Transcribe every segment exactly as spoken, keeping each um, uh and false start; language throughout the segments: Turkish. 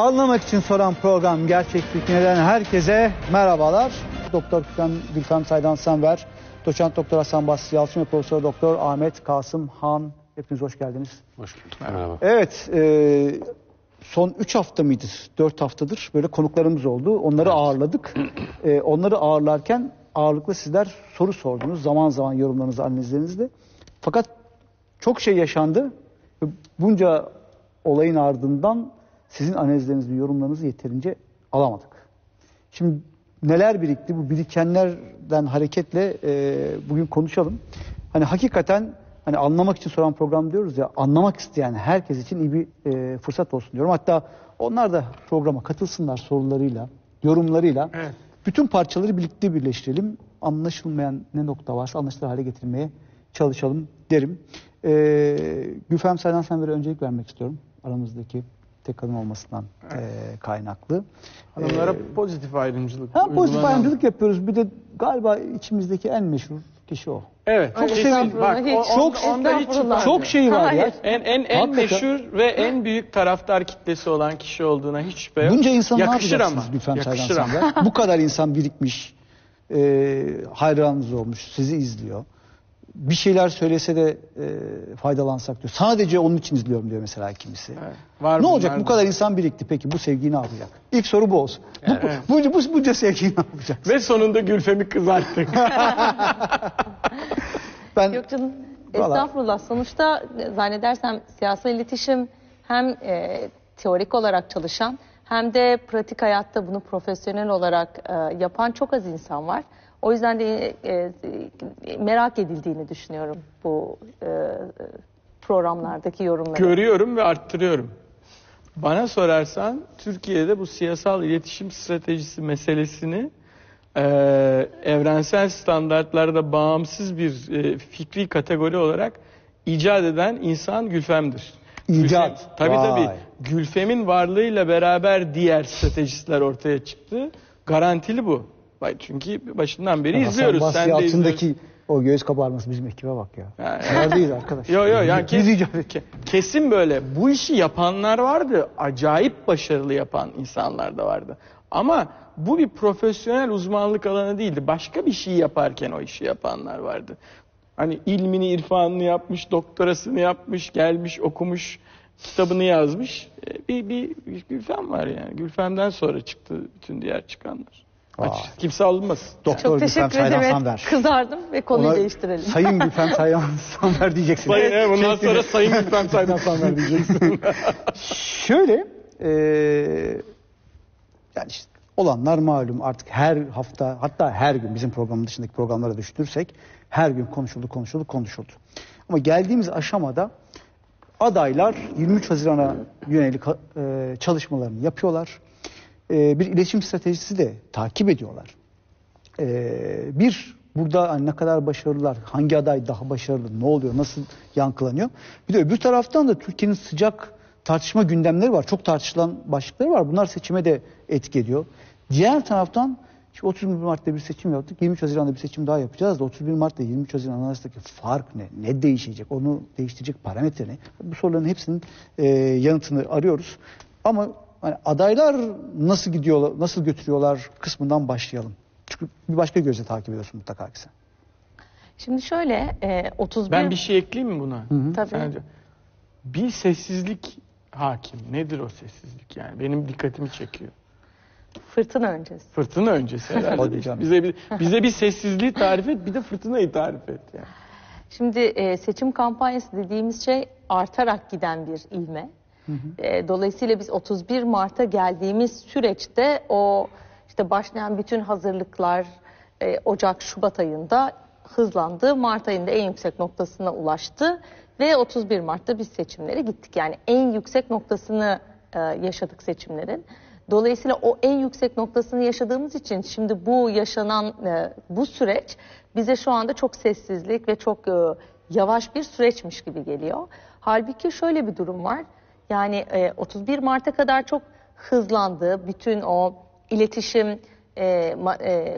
Anlamak için soran program Gerçeklik Neden herkese merhabalar. Doktor Gülfem Saydan Sanver, Doçent Doktor Hasan Basri Yalçın ve Profesör Doktor Ahmet Kasım Han. Hepiniz hoş geldiniz. Hoş bulduk. Merhaba. Evet, e, son üç hafta mıydı? dört haftadır böyle konuklarımız oldu. Onları evet. ağırladık. E, onları ağırlarken ağırlıklı sizler soru sordunuz. Zaman zaman yorumlarınızı, analizlerinizle. Fakat çok şey yaşandı. Bunca olayın ardından sizin analizlerinizi, yorumlarınızı yeterince alamadık. Şimdi neler birikti? Bu birikenlerden hareketle e, bugün konuşalım. Hani hakikaten hani anlamak için soran program diyoruz ya, anlamak isteyen herkes için iyi bir e, fırsat olsun diyorum. Hatta onlar da programa katılsınlar sorularıyla, yorumlarıyla. Evet. Bütün parçaları birlikte birleştirelim. Anlaşılmayan ne nokta varsa anlaşılır hale getirmeye çalışalım derim. E, Gülfem Saydan Sanver'e öncelik vermek istiyorum. Aramızdaki tek kadın olmasından evet. e, kaynaklı. Hanımlara ee, pozitif ayrımcılık. Ha, pozitif ayrımcılık yapıyoruz. Bir de galiba içimizdeki en meşhur kişi o. Evet. Çok şey, bak, o, çok, onda hiç çok şey var ya. En en en meşhur ve en büyük taraftar kitlesi olan kişi olduğuna hiç şüphe yok. Bunca insan yakışır ne yapacaksınız Gülfem Saydan Sanver? Bu kadar insan birikmiş, e, hayranınız olmuş, sizi izliyor. Bir şeyler söylese de e, faydalansak diyor. Sadece onun için izliyorum diyor mesela kimisi. Evet, var ne olacak? Bu kadar insan birikti. Peki bu sevgiyi ne yapacak? İlk soru bu olsun. Evet. Bu, bu, bu, bunca sevgiyi ne yapacak? Ve sonunda Gülfem'i kızarttık. ben, Yok canım. Estağfurullah. Sonuçta zannedersem siyasal iletişim hem e, teorik olarak çalışan hem de pratik hayatta bunu profesyonel olarak e, yapan çok az insan var. O yüzden de e, e, merak edildiğini düşünüyorum bu e, programlardaki yorumları. Görüyorum ve arttırıyorum. Bana sorarsan Türkiye'de bu siyasal iletişim stratejisi meselesini e, evrensel standartlarda bağımsız bir e, fikri kategori olarak icat eden insan Gülfem'dir. İcat. Gülfem, tabii Vay. tabii. Gülfem'in varlığıyla beraber diğer stratejistler ortaya çıktı. Garantili bu. Çünkü başından beri ya izliyoruz. Hasan Basri Yalçın'daki o göğüs kabarması bizim ekibe bak ya. Yani, neredeyiz arkadaş? Yok yok yani kesin, kesin böyle. Bu işi yapanlar vardı. Acayip başarılı yapan insanlar da vardı. Ama bu bir profesyonel uzmanlık alanı değildi. Başka bir şey yaparken o işi yapanlar vardı. Hani ilmini, irfanını yapmış, doktorasını yapmış, gelmiş, okumuş, kitabını yazmış. Bir, bir, bir Gülfem var yani. Gülfem'den sonra çıktı bütün diğer çıkanlar. Açık, kimse alınmasın. Doktor Çok Gülfem teşekkür ederim. Kızardım ve konuyu Ona değiştirelim. Sayın Gülfem Saydan Sanver diyeceksin. Sayın, evet, bundan sonra Sayın Gülfem Saydan Sanver diyeceksin. Şöyle, e, yani işte olanlar malum artık her hafta hatta her gün bizim programın dışındaki programlara düşünürsek her gün konuşuldu, konuşuldu, konuşuldu. Ama geldiğimiz aşamada adaylar yirmi üç Haziran'a yönelik e, çalışmalarını yapıyorlar. Bir iletişim stratejisi de takip ediyorlar. Ee, bir, burada hani ne kadar başarılılar, hangi aday daha başarılı, ne oluyor, nasıl yankılanıyor. Bir de öbür taraftan da Türkiye'nin sıcak tartışma gündemleri var. Çok tartışılan başlıkları var. Bunlar seçime de etki ediyor. Diğer taraftan şimdi otuz bir Mart'ta bir seçim yaptık. yirmi üç Haziran'da bir seçim daha yapacağız da otuz bir Mart'ta yirmi üç Haziran arasındaki fark ne? Ne değişecek? Onu değiştirecek parametre ne? Bu soruların hepsinin e, yanıtını arıyoruz. Ama yani adaylar nasıl gidiyorlar, nasıl götürüyorlar kısmından başlayalım. Çünkü bir başka gözle takip ediyorsun mutlaka ki sen. Şimdi şöyle e, otuz bir... Ben bir şey ekleyeyim mi buna? Hı hı. Tabii. Sence, bir sessizlik hakim. Nedir o sessizlik yani? Benim dikkatimi çekiyor. Fırtına öncesi. Fırtına öncesi herhalde. bize, bir, bize bir sessizliği tarif et, bir de fırtınayı tarif et. Yani. Şimdi e, seçim kampanyası dediğimiz şey artarak giden bir ivme. Hı hı. Dolayısıyla biz otuz bir Mart'a geldiğimiz süreçte o işte başlayan bütün hazırlıklar Ocak, Şubat ayında hızlandı. Mart ayında en yüksek noktasına ulaştı ve otuz bir Mart'ta biz seçimlere gittik. Yani en yüksek noktasını yaşadık seçimlerin. Dolayısıyla o en yüksek noktasını yaşadığımız için şimdi bu yaşanan bu süreç bize şu anda çok sessizlik ve çok yavaş bir süreçmiş gibi geliyor. Halbuki şöyle bir durum var. Yani e, otuz bir Mart'a kadar çok hızlandı. Bütün o iletişim e, ma, e,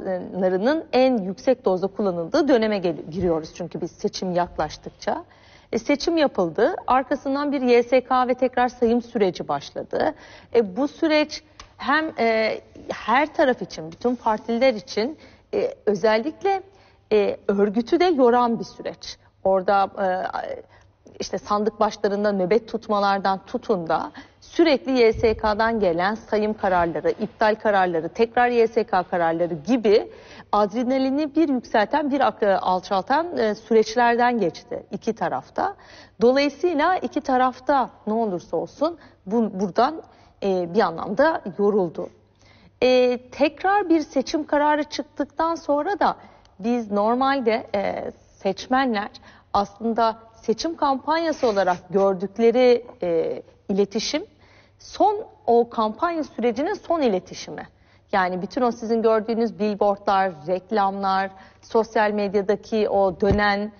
enstrümanlarının en yüksek dozda kullanıldığı döneme giriyoruz. Çünkü biz seçim yaklaştıkça. E, seçim yapıldı. Arkasından bir Y S K ve tekrar sayım süreci başladı. E, bu süreç hem e, her taraf için, bütün partiler için e, özellikle e, örgütü de yoran bir süreç. Orada e, işte sandık başlarında nöbet tutmalardan tutun da sürekli Y S K'dan gelen sayım kararları, iptal kararları, tekrar Y S K kararları gibi adrenalini bir yükselten, bir alçaltan e, süreçlerden geçti iki tarafta. Dolayısıyla iki tarafta ne olursa olsun bu, buradan e, bir anlamda yoruldu. E, tekrar bir seçim kararı çıktıktan sonra da biz normalde e, seçmenler aslında seçim kampanyası olarak gördükleri e, iletişim son o kampanya sürecinin son iletişimi. Yani bütün o sizin gördüğünüz billboardlar, reklamlar, sosyal medyadaki o dönen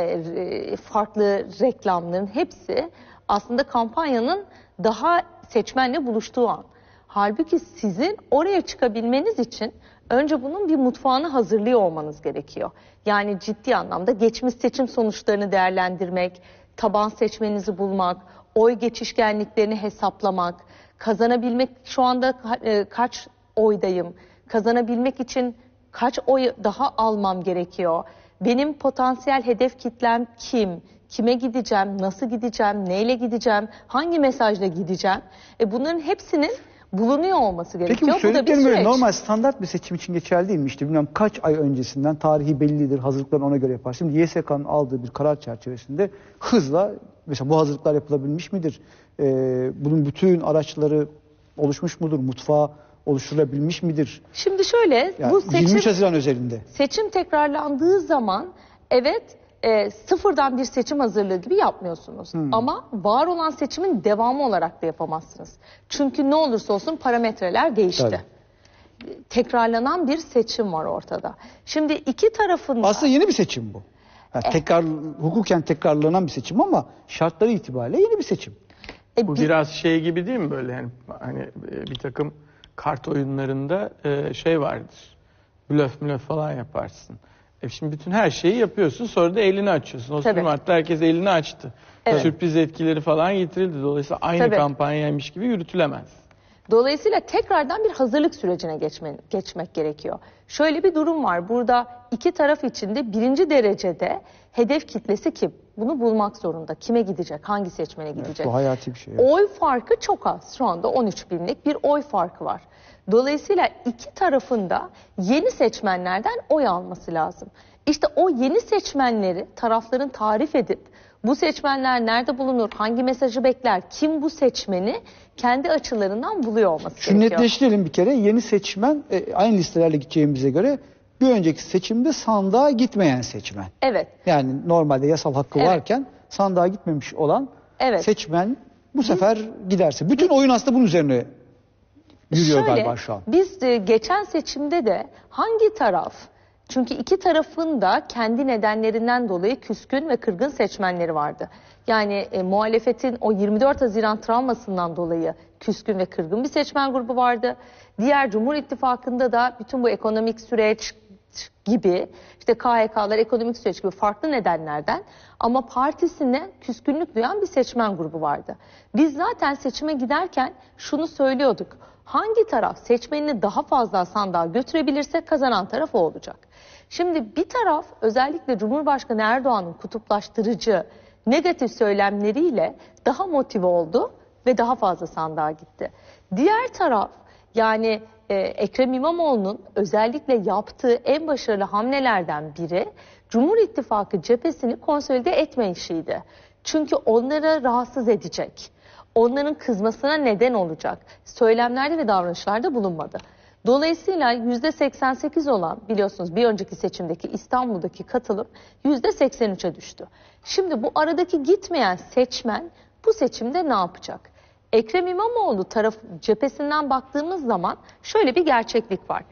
e, farklı reklamların hepsi aslında kampanyanın daha seçmenle buluştuğu an. Halbuki sizin oraya çıkabilmeniz için önce bunun bir mutfağını hazırlıyor olmanız gerekiyor. Yani ciddi anlamda geçmiş seçim sonuçlarını değerlendirmek, taban seçmeninizi bulmak, oy geçişkenliklerini hesaplamak, kazanabilmek şu anda e, kaç oydayım, kazanabilmek için kaç oy daha almam gerekiyor, benim potansiyel hedef kitlem kim, kime gideceğim, nasıl gideceğim, neyle gideceğim, hangi mesajla gideceğim, e, bunların hepsinin bulunuyor olması gerekiyor. Peki bu bu da bir söylediklerim süreç. normal standart bir seçim için geçerli değil mi? İşte bilmem kaç ay öncesinden tarihi bellidir, hazırlıklarını ona göre yapar. Şimdi Y S K'nın aldığı bir karar çerçevesinde hızla mesela bu hazırlıklar yapılabilmiş midir? Ee, bunun bütün araçları oluşmuş mudur? Mutfağı oluşturulabilmiş midir? Şimdi şöyle Yani bu seçim yirmi üç Haziran özelinde. seçim tekrarlandığı zaman evet e, sıfırdan bir seçim hazırlığı gibi yapmıyorsunuz. Hmm. Ama var olan seçimin devamı olarak da yapamazsınız. Çünkü ne olursa olsun parametreler değişti. Tabii. Tekrarlanan bir seçim var ortada. Şimdi iki tarafın da... Aslında yeni bir seçim bu. Yani eh. tekrar, hukuken tekrarlanan bir seçim ama şartları itibariyle yeni bir seçim. E, bu bir... biraz şey gibi değil mi böyle yani hani bir takım kart oyunlarında şey vardır. Blöf blöf falan yaparsın. E şimdi bütün her şeyi yapıyorsun, sonra da elini açıyorsun. O Mart'ta herkes elini açtı. Evet. Sürpriz etkileri falan getirildi. Dolayısıyla aynı Tabii. kampanyaymış gibi yürütülemez. Dolayısıyla tekrardan bir hazırlık sürecine geçme, geçmek gerekiyor. Şöyle bir durum var. Burada iki taraf içinde birinci derecede hedef kitlesi kim? Bunu bulmak zorunda. Kime gidecek? Hangi seçmene gidecek? Evet, bu hayati bir şey. Evet. Oy farkı çok az. Şu anda on üç binlik bir oy farkı var. Dolayısıyla iki tarafında yeni seçmenlerden oy alması lazım. İşte o yeni seçmenleri tarafların tarif edip bu seçmenler nerede bulunur, hangi mesajı bekler, kim bu seçmeni kendi açılarından buluyor olması Şunu gerekiyor. netleştirelim bir kere. Yeni seçmen e, aynı listelerle gideceğimize göre bir önceki seçimde sandığa gitmeyen seçmen. Evet. Yani normalde yasal hakkı evet. varken sandığa gitmemiş olan evet. seçmen bu sefer biz, giderse. Bütün oyun aslında bunun üzerine yürüyor şöyle, galiba şu an. Biz de geçen seçimde de hangi taraf, çünkü iki tarafın da kendi nedenlerinden dolayı küskün ve kırgın seçmenleri vardı. Yani e, muhalefetin o yirmi dört Haziran travmasından dolayı küskün ve kırgın bir seçmen grubu vardı. Diğer Cumhur İttifakı'nda da bütün bu ekonomik süreç gibi, işte K H K'lar, ekonomik süreç gibi farklı nedenlerden ama partisine küskünlük duyan bir seçmen grubu vardı. Biz zaten seçime giderken şunu söylüyorduk. Hangi taraf seçmenini daha fazla sandığa götürebilirse kazanan taraf o olacak. Şimdi bir taraf özellikle Cumhurbaşkanı Erdoğan'ın kutuplaştırıcı, negatif söylemleriyle daha motive oldu ve daha fazla sandığa gitti. Diğer taraf yani e, Ekrem İmamoğlu'nun özellikle yaptığı en başarılı hamlelerden biri Cumhur İttifakı cephesini konsolide etme işiydi. Çünkü onları rahatsız edecek, onların kızmasına neden olacak söylemlerde ve davranışlarda bulunmadı. Dolayısıyla yüzde seksen sekiz olan biliyorsunuz bir önceki seçimdeki İstanbul'daki katılım yüzde seksen üçe düştü. Şimdi bu aradaki gitmeyen seçmen bu seçimde ne yapacak? Ekrem İmamoğlu taraf cephesinden baktığımız zaman şöyle bir gerçeklik var.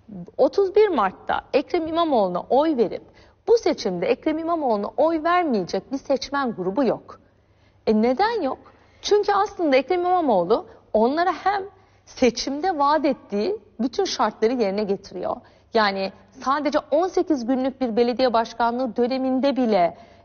otuz bir Mart'ta Ekrem İmamoğlu'na oy verip bu seçimde Ekrem İmamoğlu'na oy vermeyecek bir seçmen grubu yok. E neden yok? Çünkü aslında Ekrem İmamoğlu onlara hem seçimde vaat ettiği bütün şartları yerine getiriyor. Yani sadece on sekiz günlük bir belediye başkanlığı döneminde bile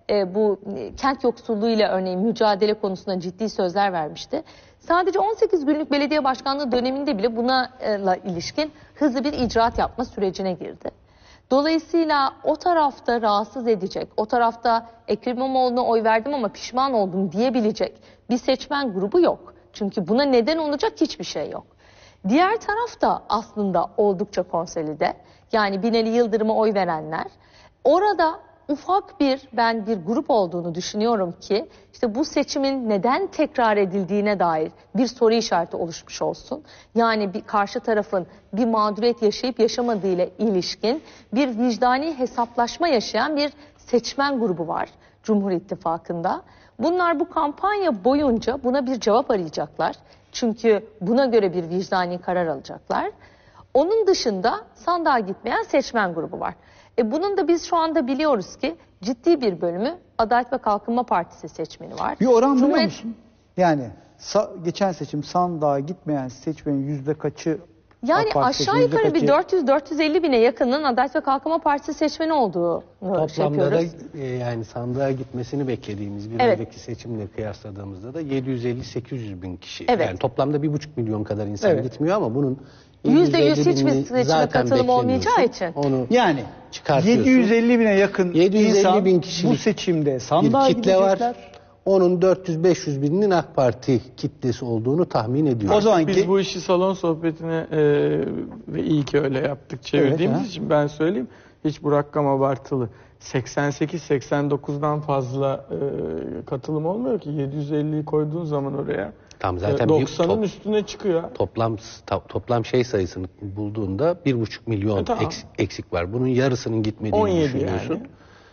e, bu e, kent yoksulluğuyla örneğin mücadele konusunda ciddi sözler vermişti. Sadece on sekiz günlük belediye başkanlığı döneminde bile buna e, ilişkin hızlı bir icraat yapma sürecine girdi. Dolayısıyla o tarafta rahatsız edecek, o tarafta Ekrem İmamoğlu'na oy verdim ama pişman oldum diyebilecek bir seçmen grubu yok. Çünkü buna neden olacak hiçbir şey yok. Diğer tarafta aslında oldukça konsolide. Yani Binali Yıldırım'a oy verenler. Orada ufak bir ben bir grup olduğunu düşünüyorum ki işte bu seçimin neden tekrar edildiğine dair bir soru işareti oluşmuş olsun. Yani bir karşı tarafın bir mağduriyet yaşayıp yaşamadığıyla ilişkin bir vicdani hesaplaşma yaşayan bir seçmen grubu var Cumhur İttifakı'nda. Bunlar bu kampanya boyunca buna bir cevap arayacaklar. Çünkü buna göre bir vicdani karar alacaklar. Onun dışında sandığa gitmeyen seçmen grubu var. E bunun da biz şu anda biliyoruz ki ciddi bir bölümü Adalet ve Kalkınma Partisi seçmeni var. Bir oran biliyor Cumhuriyet... musun? Yani geçen seçim sandığa gitmeyen seçmenin yüzde kaçı? Yani aşağı yukarı bir dört yüz dört yüz elli bine yakının Adalet ve Kalkınma Partisi seçmeni olduğu şey Toplamda da yapıyoruz. e, yani sandığa gitmesini beklediğimiz bir Evet. önceki seçimle kıyasladığımızda da yedi yüz elli sekiz yüz bin kişi. Evet. Yani toplamda bir buçuk milyon kadar insan Evet. gitmiyor ama bunun Yüzde yüz yüz elli hiçbir binini seçime zaten katılım olmayacağı beklemiyorsun. için. Onu Yani çıkartıyorsun. yedi yüz elli bine yakın yedi yüz elli insan bin kişilik bu seçimde bir sandığa kitle gidecekler. var. Onun dört yüz beş yüz bininin AK Parti kitlesi olduğunu tahmin ediyoruz. O zaman Biz ki bu işi salon sohbetine e, ve iyi ki öyle yaptık çevirdiğimiz Evet, ha. için ben söyleyeyim. Hiç bu rakam abartılı. seksen sekiz seksen dokuzdan fazla e, katılım olmuyor ki. yedi yüz elliyi koyduğun zaman oraya Tam zaten e, bir doksanın top- üstüne çıkıyor. Toplam ta- toplam şey sayısını bulduğunda bir buçuk milyon E, tamam. eks- eksik var. Bunun yarısının gitmediğini on yedi düşünüyorsun. yani.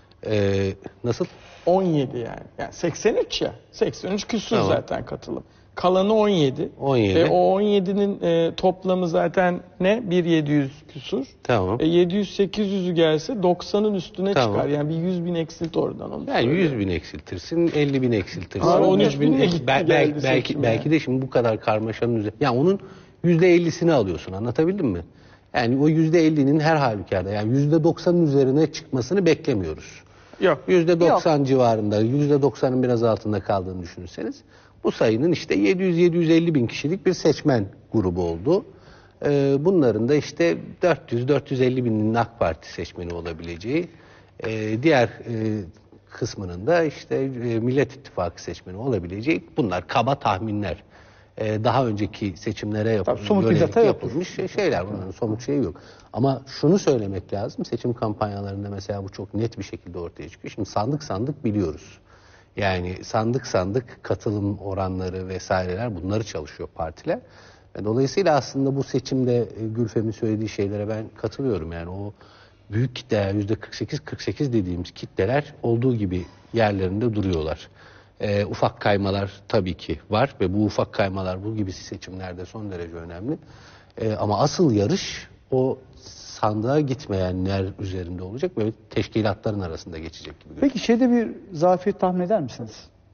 Ee, nasıl? on yedi yani. Yani seksen üç ya. seksen üç küsur Tamam. zaten katılım. Kalanı on yedi. on yedi. E, o on yedinin e, toplamı zaten ne? bir bin yedi yüz küsur. Tamam. E, yedi yüz sekiz yüzü gelse doksanın üstüne Tamam. çıkar. Yani bir yüz bin eksilt oradan. Onu Yani söylüyorum. yüz bin eksiltirsin, elli bin eksiltirsin. Ha, on üç bin Belki, gitti belki, geldi belki, seçim belki yani. de şimdi bu kadar karmaşanın üzerine. Yani onun yüzde ellisini alıyorsun, anlatabildim mi? Yani o yüzde ellinin her halükarda yani yüzde doksanın üzerine çıkmasını beklemiyoruz. Yok. yüzde doksan civarında, yüzde doksanın biraz altında kaldığını düşünürseniz bu sayının işte yedi yüz yedi yüz elli bin kişilik bir seçmen grubu oldu. Ee, bunların da işte dört yüz dört yüz elli binin AK Parti seçmeni olabileceği, e, diğer e, kısmının da işte e, Millet İttifakı seçmeni olabileceği, bunlar kaba tahminler. E, daha önceki seçimlere yapılmış, Tabii, somut bir data yok. yapılmış şeyler, bunların somut şeyi yok. Ama şunu söylemek lazım, seçim kampanyalarında mesela bu çok net bir şekilde ortaya çıkıyor. Şimdi sandık sandık biliyoruz. Yani sandık sandık katılım oranları vesaireler, bunları çalışıyor partiler. Ve dolayısıyla aslında bu seçimde e, Gülfem'in söylediği şeylere ben katılıyorum. Yani o büyük kitleler, yüzde kırk sekiz kırk sekiz dediğimiz kitleler olduğu gibi yerlerinde duruyorlar. E, ufak kaymalar tabii ki var ve bu ufak kaymalar bu gibi seçimlerde son derece önemli. E, ama asıl yarış o sandığa gitmeyenler üzerinde olacak ve teşkilatların arasında geçecek gibi. Peki şeyde bir zafiyet tahmin eder misiniz?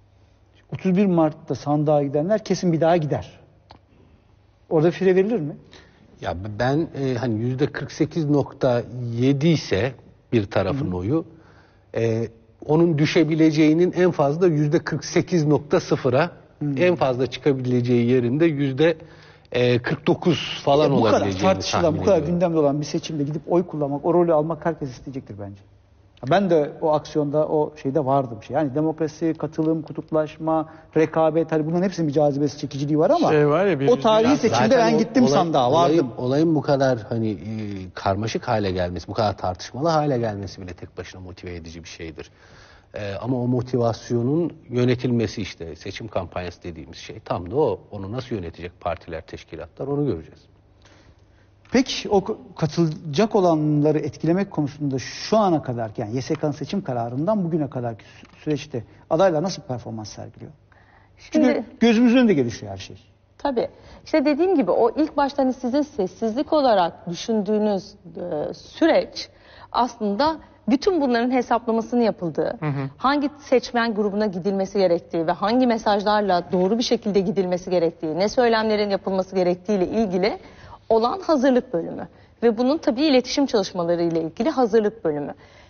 otuz bir Mart'ta sandığa gidenler kesin bir daha gider. Orada fire verilir mi? Ya ben e, hani yüzde kırk sekiz nokta yedi ise bir tarafın oyu, e, onun düşebileceğinin en fazla yüzde kırk sekiz nokta sıfıra, en fazla çıkabileceği yerinde yüzde kırk dokuz falan E, bu kadar olabileceğini tartışılan, tahmin bu kadar ediyorum. gündemde olan bir seçimde gidip oy kullanmak, o rolü almak herkes isteyecektir bence. Ben de o aksiyonda, o şeyde vardım. Şey. Yani demokrasi, katılım, kutuplaşma, rekabet, hani bunların hepsinin bir cazibesi, çekiciliği var ama Şey var ya, o birinci- tarihi Ya seçimde Zaten ben o gittim olay- sandığa, olayın, vardım. Olayın bu kadar hani e, karmaşık hale gelmesi, bu kadar tartışmalı hale gelmesi bile tek başına motive edici bir şeydir. E, ama o motivasyonun yönetilmesi, işte seçim kampanyası dediğimiz şey tam da o. Onu nasıl yönetecek partiler, teşkilatlar, onu göreceğiz. Peki o katılacak olanları etkilemek konusunda şu ana kadar, yani Y S K'nın seçim kararından bugüne kadarki sü- süreçte adaylar nasıl performans sergiliyor? Çünkü Şimdi- gözümüzün önünde gelişiyor her şey. Tabii. İşte dediğim gibi o ilk başta hani sizin sessizlik olarak düşündüğünüz e, süreç aslında bütün bunların hesaplamasını yapıldığı, hangi seçmen grubuna gidilmesi gerektiği ve hangi mesajlarla doğru bir şekilde gidilmesi gerektiği, ne söylemlerin yapılması gerektiğiyle ilgili olan hazırlık bölümü. Ve bunun tabii iletişim çalışmaları ile ilgili hazırlık bölümü.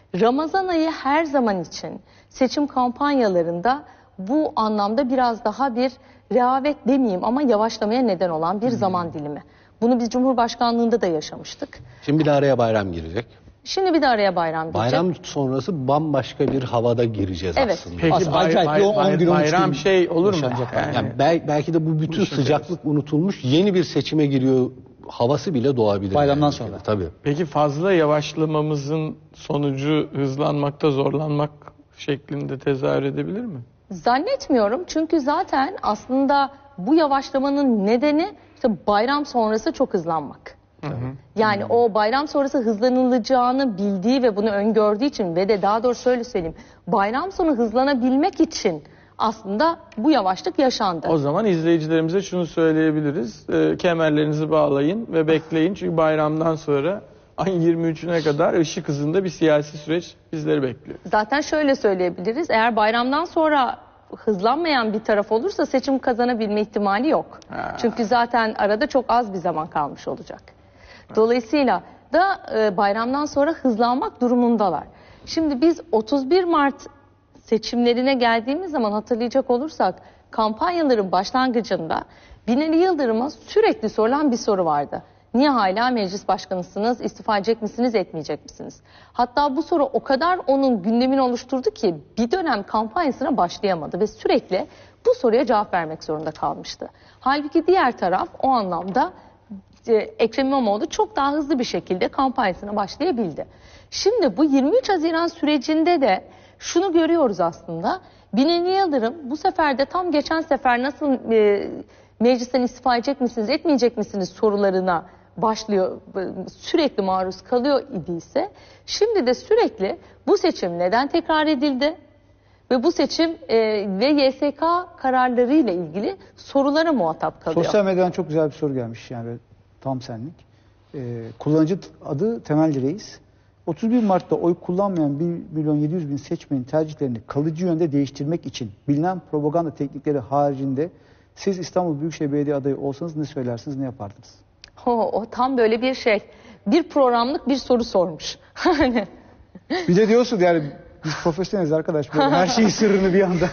Ramazan ayı her zaman için seçim kampanyalarında bu anlamda biraz daha bir rehavet demeyeyim ama yavaşlamaya neden olan bir zaman dilimi. Bunu biz Cumhurbaşkanlığında da yaşamıştık. Şimdi bir de araya bayram girecek. Şimdi bir de araya bayram girecek. Bayram sonrası bambaşka bir havada gireceğiz Evet. aslında. Peki Aslında bay, acayip bay, bir on bay- gün, on üç bayram gün şey olur mu? yaşanacak. Yani, Yani bel- belki de bu bütün sıcaklık unutulmuş, yeni bir seçime giriyor havası bile doğabilir. Bayramdan yani. sonra. Tabii. Peki fazla yavaşlamamızın sonucu hızlanmakta zorlanmak şeklinde tezahür edebilir mi? Zannetmiyorum çünkü zaten aslında bu yavaşlamanın nedeni işte bayram sonrası çok hızlanmak. Yani o bayram sonrası hızlanılacağını bildiği ve bunu öngördüğü için ve de daha doğrusu şöyle söyleyeyim, bayram sonu hızlanabilmek için aslında bu yavaşlık yaşandı. O zaman izleyicilerimize şunu söyleyebiliriz. E, kemerlerinizi bağlayın ve bekleyin. Çünkü bayramdan sonra ayın yirmi üçüne kadar ışık hızında bir siyasi süreç bizleri bekliyor. Zaten şöyle söyleyebiliriz, eğer bayramdan sonra hızlanmayan bir taraf olursa seçim kazanabilme ihtimali yok. Ha. Çünkü zaten arada çok az bir zaman kalmış olacak. Dolayısıyla da e, bayramdan sonra hızlanmak durumundalar. Şimdi biz otuz bir Mart seçimlerine geldiğimiz zaman hatırlayacak olursak kampanyaların başlangıcında Binali Yıldırım'a sürekli sorulan bir soru vardı. Niye hala meclis başkanısınız, istifa edecek misiniz, etmeyecek misiniz? Hatta bu soru o kadar onun gündemini oluşturdu ki bir dönem kampanyasına başlayamadı ve sürekli bu soruya cevap vermek zorunda kalmıştı. Halbuki diğer taraf o anlamda e, Ekrem İmamoğlu çok daha hızlı bir şekilde kampanyasına başlayabildi. Şimdi bu yirmi üç Haziran sürecinde de şunu görüyoruz aslında. Binali Yıldırım bu sefer de tam geçen sefer nasıl e, meclisten istifa edecek misiniz, etmeyecek misiniz sorularına başlıyor, sürekli maruz kalıyor idiyse, şimdi de sürekli bu seçim neden tekrar edildi ve bu seçim e, ve Y S K kararlarıyla ilgili sorulara muhatap kalıyor. Sosyal medyadan çok güzel bir soru gelmiş yani tam senlik. Ee, kullanıcı adı Temelli Reis. otuz bir Mart'ta oy kullanmayan bir milyon yedi yüz bin seçmenin tercihlerini kalıcı yönde değiştirmek için bilinen propaganda teknikleri haricinde siz İstanbul Büyükşehir Belediye adayı olsanız ne söylersiniz, ne yapardınız? O, o tam böyle bir şey. Bir programlık bir soru sormuş. Hani Bir de diyorsun yani biz profesyoneliz arkadaş. Böyle her şeyin sırrını bir anda.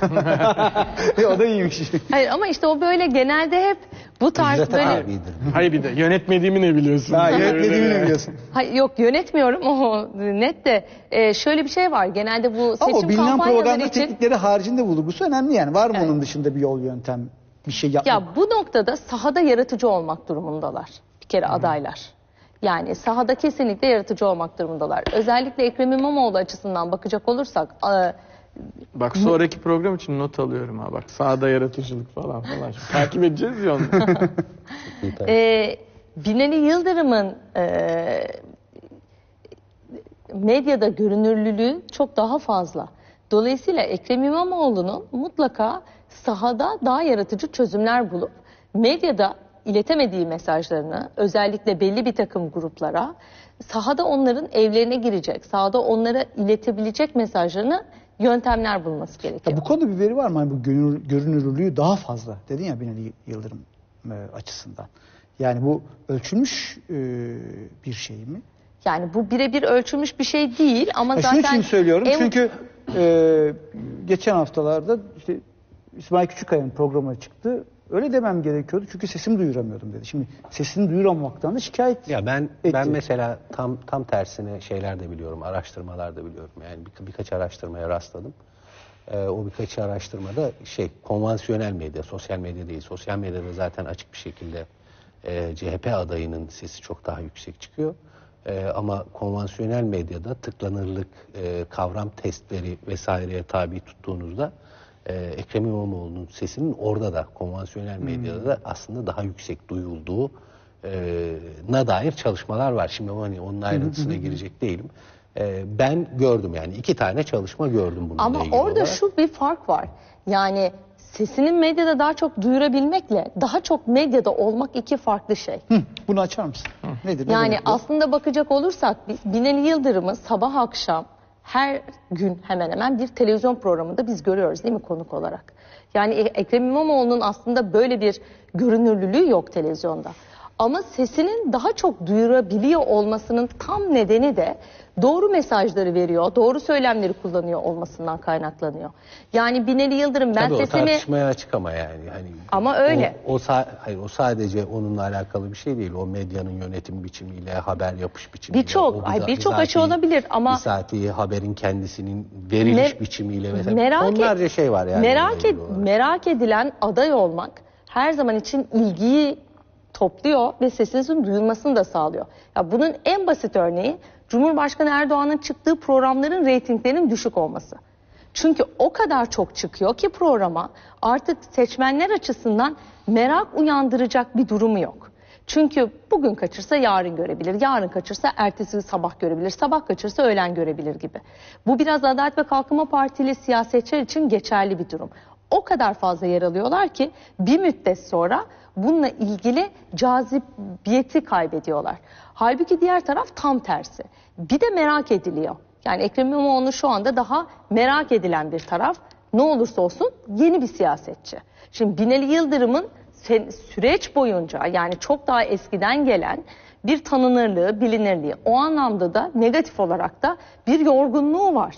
e, o da iyiymiş. hayır ama işte o böyle genelde hep bu tarz Ücret böyle... abidir. Hayır bir de yönetmediğimi ne biliyorsun? Ha, Öyle yönetmediğimi yani. ne biliyorsun? Hayır, yok yönetmiyorum o net de e, şöyle bir şey var genelde bu seçim Ama o bilinen kampanyaları propaganda için teknikleri haricinde vurgusu önemli yani. Var mı Evet. onun dışında bir yol, yöntem, bir şey yapmak? ya bu noktada sahada yaratıcı olmak durumundalar bir kere adaylar. Yani sahada kesinlikle yaratıcı olmak durumundalar. Özellikle Ekrem İmamoğlu açısından bakacak olursak e, Bak sonraki program için not alıyorum ha bak sahada yaratıcılık falan falan. Şimdi takip edeceğiz ya onu. e, Binali Yıldırım'ın e, medyada görünürlülüğü çok daha fazla. Dolayısıyla Ekrem İmamoğlu'nun mutlaka sahada daha yaratıcı çözümler bulup medyada iletemediği mesajlarını özellikle belli bir takım gruplara sahada onların evlerine girecek, sahada onlara iletebilecek mesajlarını yöntemler bulması gerekiyor. Ya bu konuda bir veri var mı? Hani bu görünür, görünürlüğü daha fazla dedin ya Binali Yıldırım e, açısından. Yani bu ölçülmüş e, bir şey mi? Yani bu birebir ölçülmüş bir şey değil ama Ya zaten... şunun için söylüyorum en- çünkü e, geçen haftalarda işte İsmail Küçükkaya'nın programına çıktı. Öyle demem gerekiyordu çünkü sesimi duyuramıyordum dedi. Şimdi sesini duyuramamaktan da şikayet Ya ben etti. ben mesela tam tam tersine şeyler de biliyorum, araştırmalar da biliyorum. Yani bir, birkaç araştırmaya rastladım. Ee, o birkaç araştırmada şey konvansiyonel medya, sosyal medya değil. Sosyal medyada zaten açık bir şekilde e, C H P adayının sesi çok daha yüksek çıkıyor. E, ama konvansiyonel medyada tıklanırlık, e, kavram testleri vesaireye tabi tuttuğunuzda e, Ekrem İmamoğlu'nun sesinin orada da konvansiyonel medyada da aslında daha yüksek duyulduğu e, na dair çalışmalar var. Şimdi hani onun ayrıntısına girecek değilim. E, ben gördüm yani iki tane çalışma gördüm bununla Ama ilgili orada olarak. şu bir fark var. Yani sesinin medyada daha çok duyurabilmekle daha çok medyada olmak iki farklı şey. Hı, bunu açar mısın? Nedir? ne Yani demek bu? aslında bakacak olursak biz Binali Yıldırım'ı sabah akşam her gün hemen hemen bir televizyon programında biz görüyoruz değil mi konuk olarak? Yani Ekrem İmamoğlu'nun aslında böyle bir görünürlülüğü yok televizyonda. Ama sesinin daha çok duyurabiliyor olmasının tam nedeni de doğru mesajları veriyor, doğru söylemleri kullanıyor olmasından kaynaklanıyor. Yani Binali Yıldırım ben Tabii sesimi... o tartışmaya açık ama yani. Hani ama öyle. O, o, sa hayır, o sadece onunla alakalı bir şey değil. O medyanın yönetim biçimiyle, haber yapış biçimiyle. Birçok, ay birçok açı olabilir ama... Bizatihi haberin kendisinin veriliş Me biçimiyle mesela merak onlarca et, şey var yani. Merak, et, merak edilen aday olmak her zaman için ilgiyi topluyor ve sesinizin duyulmasını da sağlıyor. Ya bunun en basit örneği Cumhurbaşkanı Erdoğan'ın çıktığı programların reytinglerinin düşük olması. Çünkü o kadar çok çıkıyor ki programa artık seçmenler açısından merak uyandıracak bir durumu yok. Çünkü bugün kaçırsa yarın görebilir, yarın kaçırsa ertesi sabah görebilir, sabah kaçırsa öğlen görebilir gibi. Bu biraz Adalet ve Kalkınma Partili siyasetçiler için geçerli bir durum. O kadar fazla yer alıyorlar ki bir müddet sonra bununla ilgili cazibiyeti kaybediyorlar. Halbuki diğer taraf tam tersi. Bir de merak ediliyor. Yani Ekrem İmamoğlu şu anda daha merak edilen bir taraf. Ne olursa olsun yeni bir siyasetçi. Şimdi Binali Yıldırım'ın süreç boyunca yani çok daha eskiden gelen bir tanınırlığı, bilinirliği. O anlamda da negatif olarak da bir yorgunluğu var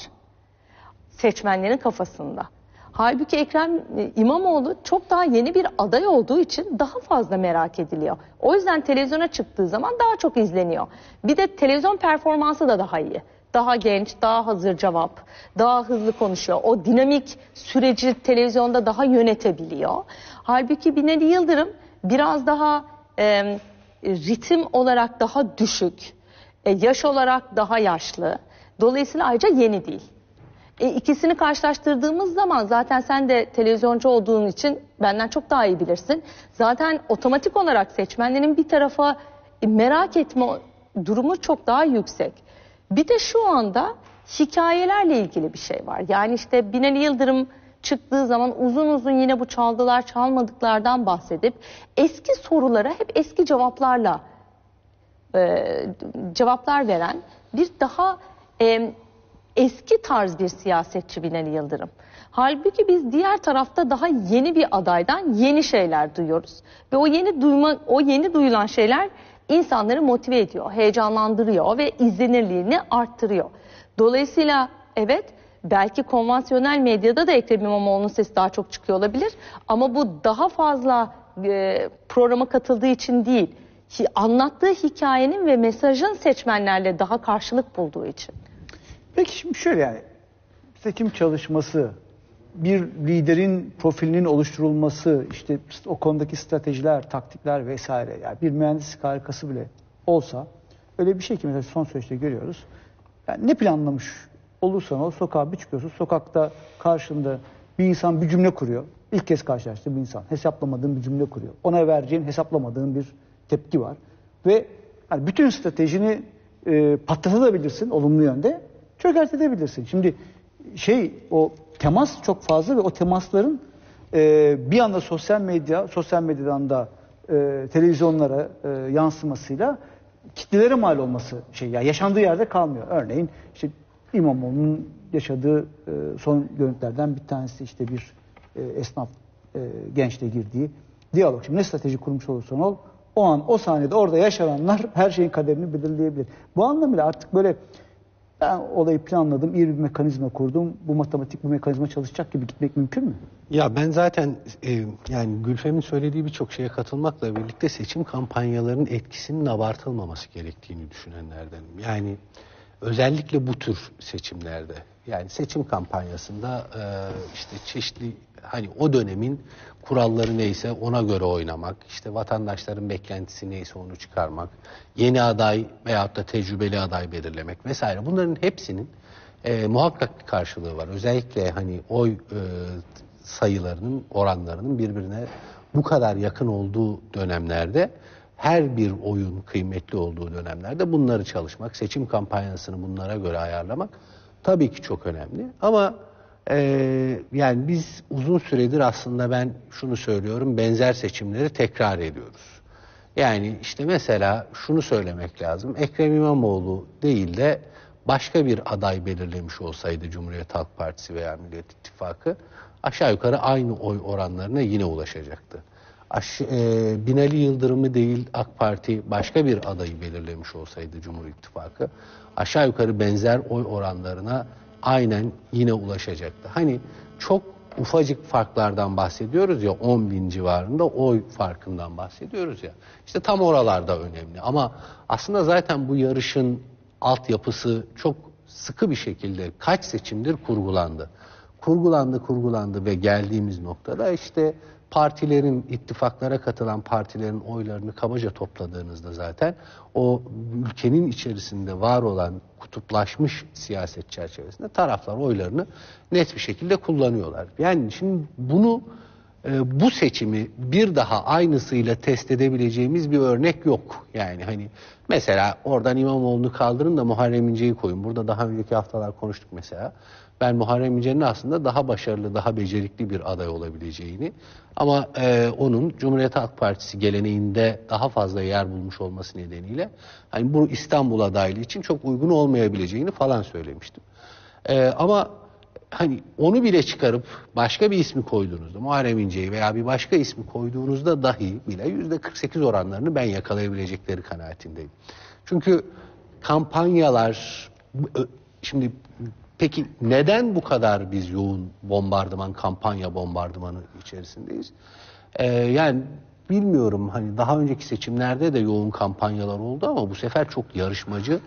seçmenlerin kafasında. Halbuki Ekrem İmamoğlu çok daha yeni bir aday olduğu için daha fazla merak ediliyor. O yüzden televizyona çıktığı zaman daha çok izleniyor. Bir de televizyon performansı da daha iyi. Daha genç, daha hazır cevap, daha hızlı konuşuyor. O dinamik süreci televizyonda daha yönetebiliyor. Halbuki Binali Yıldırım biraz daha e, ritim olarak daha düşük, e, yaş olarak daha yaşlı. Dolayısıyla ayrıca yeni değil. E, ikisini karşılaştırdığımız zaman zaten sen de televizyoncu olduğun için benden çok daha iyi bilirsin. Zaten otomatik olarak seçmenlerin bir tarafa e, merak etme durumu çok daha yüksek. Bir de şu anda hikayelerle ilgili bir şey var. Yani işte Binali Yıldırım çıktığı zaman uzun uzun yine bu çaldılar çalmadıklardan bahsedip eski sorulara hep eski cevaplarla e, cevaplar veren bir daha e, eski tarz bir siyasetçi Binali Yıldırım. Halbuki biz diğer tarafta daha yeni bir adaydan yeni şeyler duyuyoruz. Ve o yeni duyma, o yeni duyulan şeyler insanları motive ediyor, heyecanlandırıyor ve izlenirliğini arttırıyor. Dolayısıyla evet belki konvansiyonel medyada da Ekrem İmamoğlu'nun sesi daha çok çıkıyor olabilir. Ama bu daha fazla e, programa katıldığı için değil, anlattığı hikayenin ve mesajın seçmenlerle daha karşılık bulduğu için. Peki şimdi şöyle yani seçim çalışması, bir liderin profilinin oluşturulması, işte o konudaki stratejiler, taktikler vesaire yani bir mühendislik harikası bile olsa öyle bir şey ki mesela son süreçte görüyoruz. Yani ne planlamış olursan ol sokağa bir çıkıyorsun, sokakta karşında bir insan bir cümle kuruyor. İlk kez karşılaştığın bir insan hesaplamadığın bir cümle kuruyor. Ona vereceğin hesaplamadığın bir tepki var. Ve yani bütün stratejini e, patlatabilirsin olumlu yönde, çökertebilirsin. Şimdi şey o temas çok fazla ve o temasların e, bir anda sosyal medya, sosyal medyadan da e, televizyonlara e, yansımasıyla kitlelere mal olması şey ya yaşandığı yerde kalmıyor. Örneğin işte İmamoğlu'nun yaşadığı e, son görüntülerden bir tanesi işte bir e, esnaf e, gençle girdiği diyalog. Şimdi ne strateji kurmuş olursan ol o an o saniyede orada yaşananlar her şeyin kaderini belirleyebilir. Bu anlamıyla artık böyle ben olayı planladım, iyi bir mekanizma kurdum. Bu matematik, bu mekanizma çalışacak gibi gitmek mümkün mü? Ya ben zaten e, yani Gülfem'in söylediği birçok şeye katılmakla birlikte seçim kampanyalarının etkisinin abartılmaması gerektiğini düşünenlerdenim. Yani özellikle bu tür seçimlerde, yani seçim kampanyasında e, işte çeşitli hani o dönemin kuralları neyse ona göre oynamak, işte vatandaşların beklentisi neyse onu çıkarmak, yeni aday veyahut da tecrübeli aday belirlemek vesaire. Bunların hepsinin e, muhakkak bir karşılığı var. Özellikle hani oy e, sayılarının, oranlarının birbirine bu kadar yakın olduğu dönemlerde, her bir oyun kıymetli olduğu dönemlerde bunları çalışmak, seçim kampanyasını bunlara göre ayarlamak tabii ki çok önemli. Ama Ee, yani biz uzun süredir aslında ben şunu söylüyorum, benzer seçimleri tekrar ediyoruz. Yani işte mesela şunu söylemek lazım, Ekrem İmamoğlu değil de başka bir aday belirlemiş olsaydı Cumhuriyet Halk Partisi veya Millet İttifakı aşağı yukarı aynı oy oranlarına yine ulaşacaktı. Aş, e, Binali Yıldırım'ı değil AK Parti başka bir adayı belirlemiş olsaydı Cumhur İttifakı aşağı yukarı benzer oy oranlarına aynen yine ulaşacaktı. Hani çok ufacık farklardan bahsediyoruz ya, on bin civarında oy farkından bahsediyoruz ya. İşte tam oralarda önemli ama aslında zaten bu yarışın altyapısı çok sıkı bir şekilde kaç seçimdir kurgulandı. Kurgulandı, kurgulandı ve geldiğimiz noktada işte partilerin, ittifaklara katılan partilerin oylarını kabaca topladığınızda zaten o ülkenin içerisinde var olan kutuplaşmış siyaset çerçevesinde taraflar oylarını net bir şekilde kullanıyorlar. Yani şimdi bunu e, bu seçimi bir daha aynısıyla test edebileceğimiz bir örnek yok. Yani hani mesela oradan İmamoğlu'nu kaldırın da Muharrem İnce'yi koyun. Burada daha önceki haftalar konuştuk mesela. Ben Muharrem İnce'nin aslında daha başarılı, daha becerikli bir aday olabileceğini ama e, onun Cumhuriyet Halk Partisi geleneğinde daha fazla yer bulmuş olması nedeniyle hani bu İstanbul adaylığı için çok uygun olmayabileceğini falan söylemiştim. E, ama hani onu bile çıkarıp başka bir ismi koyduğunuzda, Muharrem İnce'yi veya bir başka ismi koyduğunuzda dahi bile yüzde kırk sekiz oranlarını ben yakalayabilecekleri kanaatindeyim. Çünkü kampanyalar şimdi peki neden bu kadar biz yoğun bombardıman, kampanya bombardımanı içerisindeyiz? Ee, yani bilmiyorum, hani daha önceki seçimlerde de yoğun kampanyalar oldu ama bu sefer çok yarışmacı,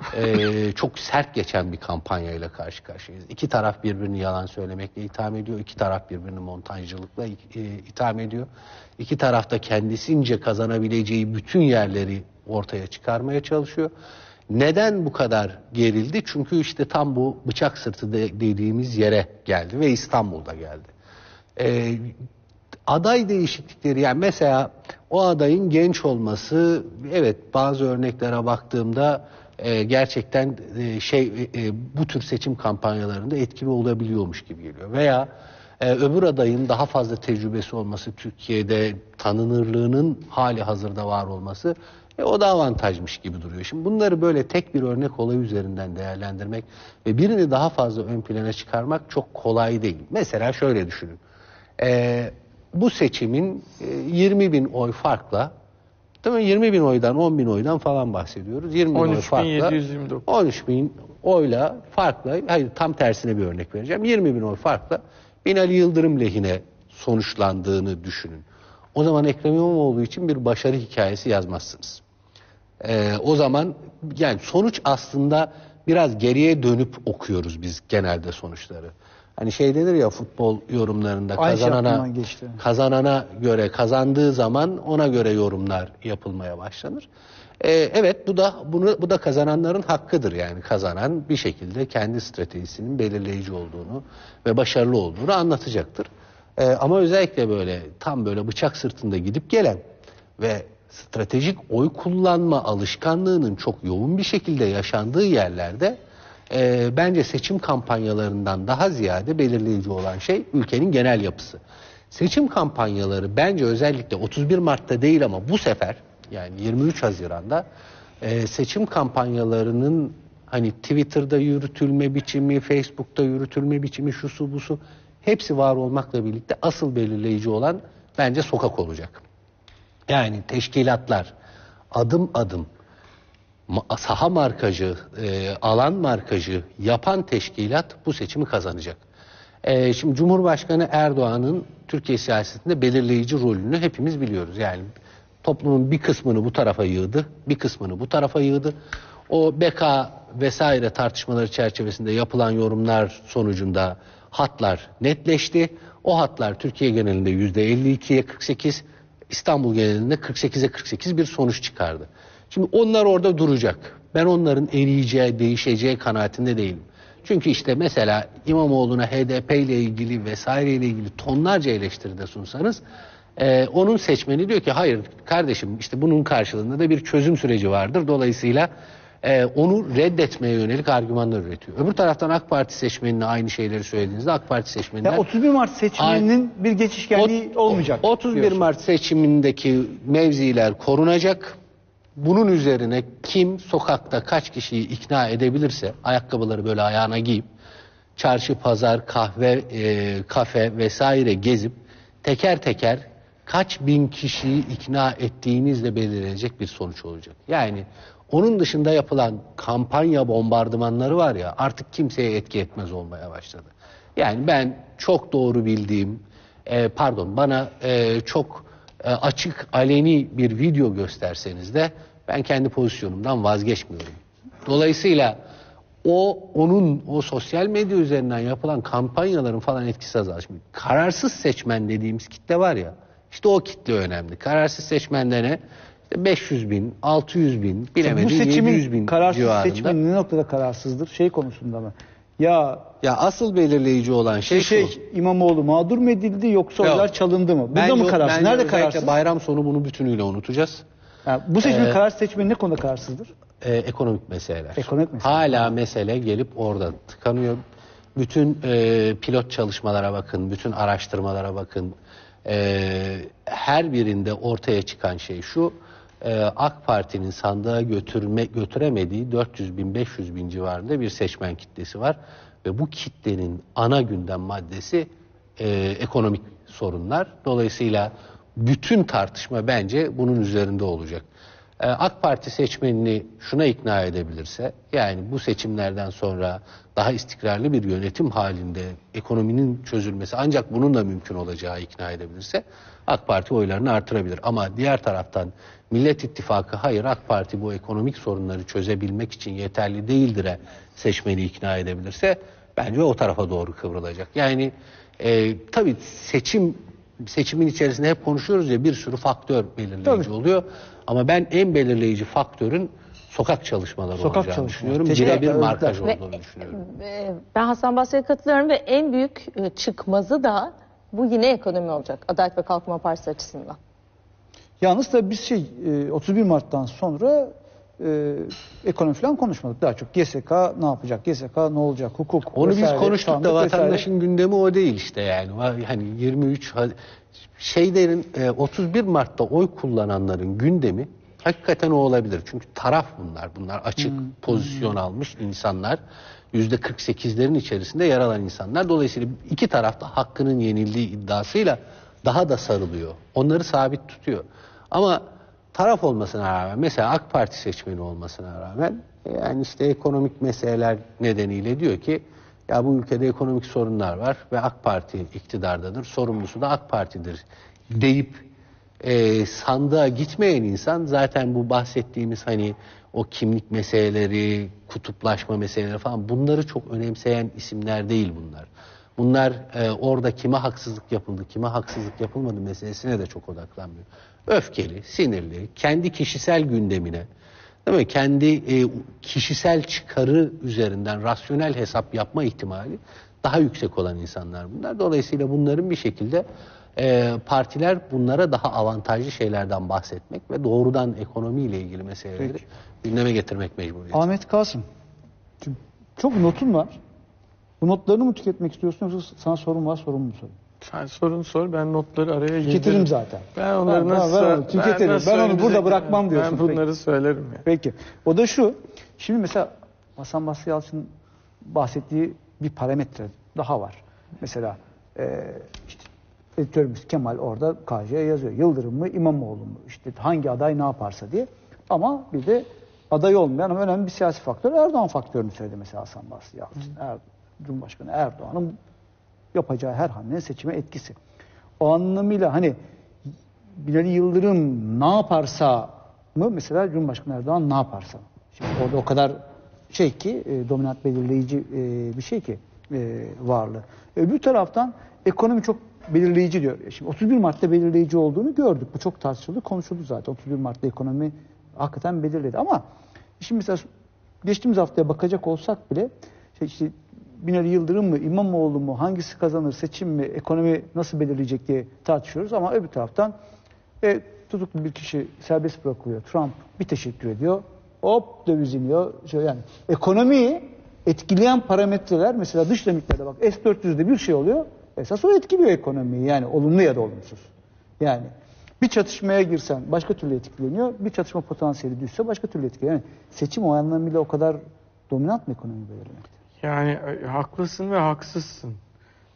e, çok sert geçen bir kampanyayla karşı karşıyayız. İki taraf birbirini yalan söylemekle itham ediyor, iki taraf birbirini montajcılıkla e, itham ediyor. İki taraf da kendisince kazanabileceği bütün yerleri ortaya çıkarmaya çalışıyor. Neden bu kadar gerildi? Çünkü işte tam bu bıçak sırtı de, dediğimiz yere geldi ve İstanbul'da geldi. Ee, aday değişiklikleri, yani mesela o adayın genç olması, evet bazı örneklere baktığımda e, gerçekten e, şey e, bu tür seçim kampanyalarında etkili olabiliyormuş gibi geliyor. Veya e, öbür adayın daha fazla tecrübesi olması, Türkiye'de tanınırlığının hali hazırda var olması, E, o da avantajmış gibi duruyor. Şimdi bunları böyle tek bir örnek olay üzerinden değerlendirmek ve birini daha fazla ön plana çıkarmak çok kolay değil. Mesela şöyle düşünün. E, bu seçimin e, yirmi bin oy farkla, değil mi? yirmi bin oydan, on bin oydan falan bahsediyoruz. yirmi bin oy farkla, on üç bin oyla farkla, hayır tam tersine bir örnek vereceğim. yirmi bin oy farkla Binali Yıldırım lehine sonuçlandığını düşünün. O zaman Ekrem İmamoğlu için bir başarı hikayesi yazmazsınız. Ee, o zaman yani sonuç aslında biraz geriye dönüp okuyoruz biz genelde sonuçları. Hani şey denir ya futbol yorumlarında, kazanana kazanana göre, kazandığı zaman ona göre yorumlar yapılmaya başlanır. Ee, evet bu da bunu bu da kazananların hakkıdır, yani kazanan bir şekilde kendi stratejisinin belirleyici olduğunu ve başarılı olduğunu anlatacaktır. Ee, ama özellikle böyle tam böyle bıçak sırtında gidip gelen ve stratejik oy kullanma alışkanlığının çok yoğun bir şekilde yaşandığı yerlerde e, bence seçim kampanyalarından daha ziyade belirleyici olan şey ülkenin genel yapısı. Seçim kampanyaları bence özellikle otuz bir Mart'ta değil ama bu sefer yani yirmi üç Haziran'da e, seçim kampanyalarının hani Twitter'da yürütülme biçimi, Facebook'ta yürütülme biçimi, şusu busu hepsi var olmakla birlikte asıl belirleyici olan bence sokak olacak. Yani teşkilatlar adım adım saha markajı, e, alan markajı yapan teşkilat bu seçimi kazanacak. E, şimdi Cumhurbaşkanı Erdoğan'ın Türkiye siyasetinde belirleyici rolünü hepimiz biliyoruz. Yani toplumun bir kısmını bu tarafa yığdı, bir kısmını bu tarafa yığdı. O B K vesaire tartışmaları çerçevesinde yapılan yorumlar sonucunda hatlar netleşti. O hatlar Türkiye genelinde yüzde elli ikiye kırk sekiz, İstanbul genelinde kırk sekize kırk sekiz bir sonuç çıkardı. Şimdi onlar orada duracak. Ben onların eriyeceği, değişeceği kanaatinde değilim. Çünkü işte mesela İmamoğlu'na H D P ile ilgili vesaire ile ilgili tonlarca eleştiride sunsanız e, onun seçmeni diyor ki hayır kardeşim, işte bunun karşılığında da bir çözüm süreci vardır. Dolayısıyla e, onu reddetmeye yönelik argümanlar üretiyor. Öbür taraftan AK Parti seçmenine aynı şeyleri söylediğinizde AK Parti seçmeninden... Yani otuz bir Mart seçmeninin bir geçişkenliği o, olmayacak. otuz bir diyorsun. Mart seçimindeki mevziler korunacak. Bunun üzerine kim sokakta kaç kişiyi ikna edebilirse, ayakkabıları böyle ayağına giyip çarşı, pazar, kahve, e, kafe vesaire gezip teker teker kaç bin kişiyi ikna ettiğinizle belirlenecek bir sonuç olacak. Yani onun dışında yapılan kampanya bombardımanları var ya, artık kimseye etki etmez olmaya başladı. Yani ben çok doğru bildiğim, e, pardon bana e, çok e, açık aleni bir video gösterseniz de ben kendi pozisyonumdan vazgeçmiyorum. Dolayısıyla o onun o sosyal medya üzerinden yapılan kampanyaların falan etkisi azalmış. Kararsız seçmen dediğimiz kitle var ya, işte o kitle önemli. Kararsız seçmende ne? İşte beş yüz bin, altı yüz bin, bilemedin yedi yüz bin kararsız civarında. seçmen ne noktada kararsızdır? Şey konusunda mı? Ya Ya asıl belirleyici olan şey, şey, şu. şey İmamoğlu mağdur mu edildi yoksa Yok. oylar çalındı mı? Burada Bence- mı kararsız? bence Nerede özellikle kararsız? bayram sonu bunu bütünüyle unutacağız. Yani bu seçmenin Ee, kararsız seçmeni ne konuda kararsızdır? Ee, ekonomik meseleler. Ekonomik mesele. Hala mesele gelip orada tıkanıyor. Bütün e, pilot çalışmalara bakın, bütün araştırmalara bakın. E, her birinde ortaya çıkan şey şu: e, AK Parti'nin sandığa götürme götüremediği dört yüz bin, beş yüz bin civarında bir seçmen kitlesi var ve bu kitlenin ana gündem maddesi e, ekonomik sorunlar. Dolayısıyla bütün tartışma bence bunun üzerinde olacak. AK Parti seçmenini şuna ikna edebilirse, yani bu seçimlerden sonra daha istikrarlı bir yönetim halinde ekonominin çözülmesi ancak bununla mümkün olacağı ikna edebilirse AK Parti oylarını artırabilir. Ama diğer taraftan Millet İttifakı hayır AK Parti bu ekonomik sorunları çözebilmek için yeterli değildir'e seçmeni ikna edebilirse bence o tarafa doğru kıvrılacak. Yani e, tabii seçim seçimin içerisinde hep konuşuyoruz ya, bir sürü faktör belirleyici Tabii. oluyor. Ama ben en belirleyici faktörün sokak çalışmaları Sokak olacağını çalışmaları. düşünüyorum. Teşekkür Birebir ederim. markaj Ve- olduğunu düşünüyorum. Ee, Ben Hasan Basri'ye katılıyorum ve en büyük e, çıkmazı da bu yine ekonomi olacak Adalet ve Kalkınma Partisi açısından. Yalnız da biz şey e, otuz bir Mart'tan sonra e, ekonomi falan konuşmadık. Daha çok G S K ne yapacak? G S K ne olacak? Hukuk Onu vesaire, biz konuştuk sandık da vesaire. vatandaşın gündemi o değil işte yani. Hani yirmi üç şeylerin e, otuz bir Mart'ta oy kullananların gündemi hakikaten o olabilir. Çünkü taraf bunlar. Bunlar açık Hmm. pozisyon almış insanlar. yüzde kırk sekizlerin içerisinde yer alan insanlar. Dolayısıyla iki tarafta hakkının yenildiği iddiasıyla daha da sarılıyor. Onları sabit tutuyor. Ama taraf olmasına rağmen, mesela AK Parti seçmeni olmasına rağmen, yani işte ekonomik meseleler nedeniyle diyor ki ya bu ülkede ekonomik sorunlar var ve AK Parti iktidardadır, sorumlusu da AK Parti'dir deyip e, sandığa gitmeyen insan zaten bu bahsettiğimiz hani o kimlik meseleleri, kutuplaşma meseleleri falan, bunları çok önemseyen isimler değil bunlar. Bunlar e, orada kime haksızlık yapıldı, kime haksızlık yapılmadı meselesine de çok odaklanmıyor. Öfkeli, sinirli, kendi kişisel gündemine, değil mi? Kendi e, kişisel çıkarı üzerinden rasyonel hesap yapma ihtimali daha yüksek olan insanlar bunlar. Dolayısıyla bunların bir şekilde e, partiler bunlara daha avantajlı şeylerden bahsetmek ve doğrudan ekonomiyle ilgili meseleleri Peki. gündeme getirmek mecburiyeti. Ahmet Kasım, çok notun var. Bu notlarını mı tüketmek istiyorsun yoksa sana sorun var, sorun mu sorayım? Sen sorun sor, ben notları araya Tüketirim girdiririm. zaten. Ben onları Ben- nasıl... ben onu tüketirim. nasıl Ben onu burada söyleyecektim? bırakmam diyorsun. Ben Peki. bunları söylerim ya. Peki. O da şu. Şimdi mesela Hasan Basri Yalçın'ın bahsettiği bir parametre daha var. Mesela e, işte editörümüz Kemal orada K J'ye yazıyor. Yıldırım mı, İmamoğlu mu? İşte hangi aday ne yaparsa diye. Ama bir de aday olmayan ama önemli bir siyasi faktör Erdoğan faktörünü söyledi mesela Hasan Basri Yalçın. Er, Cumhurbaşkanı Erdoğan'ın yapacağı her hamlenin seçime etkisi. O anlamıyla hani Binali Yıldırım ne yaparsa mı mesela Cumhurbaşkanı Erdoğan ne yaparsa. Şimdi orada o kadar şey ki e, dominant belirleyici e, bir şey ki e, varlığı. Öbür taraftan ekonomi çok belirleyici diyor. Şimdi otuz bir Mart'ta belirleyici olduğunu gördük. Bu çok tartışıldı, konuşuldu zaten. otuz bir Mart'ta ekonomi hakikaten belirledi. Ama şimdi mesela geçtiğimiz haftaya bakacak olsak bile şey işte Binali Yıldırım mı, İmamoğlu mu, hangisi kazanır, seçim mi, ekonomi nasıl belirleyecek diye tartışıyoruz. Ama öbür taraftan e, tutuklu bir kişi serbest bırakılıyor. Trump bir teşekkür ediyor. Hop döviz iniyor. Şöyle yani ekonomiyi etkileyen parametreler mesela dış dinamiklerde bak S dört yüz'de bir şey oluyor. Esas o etkiliyor ekonomiyi yani olumlu ya da olumsuz. Yani bir çatışmaya girsen başka türlü etkileniyor. Bir çatışma potansiyeli düşse başka türlü etkileniyor. Yani seçim o anlamıyla o kadar dominant mı ekonomi belirlemekte? Yani e, haklısın ve haksızsın.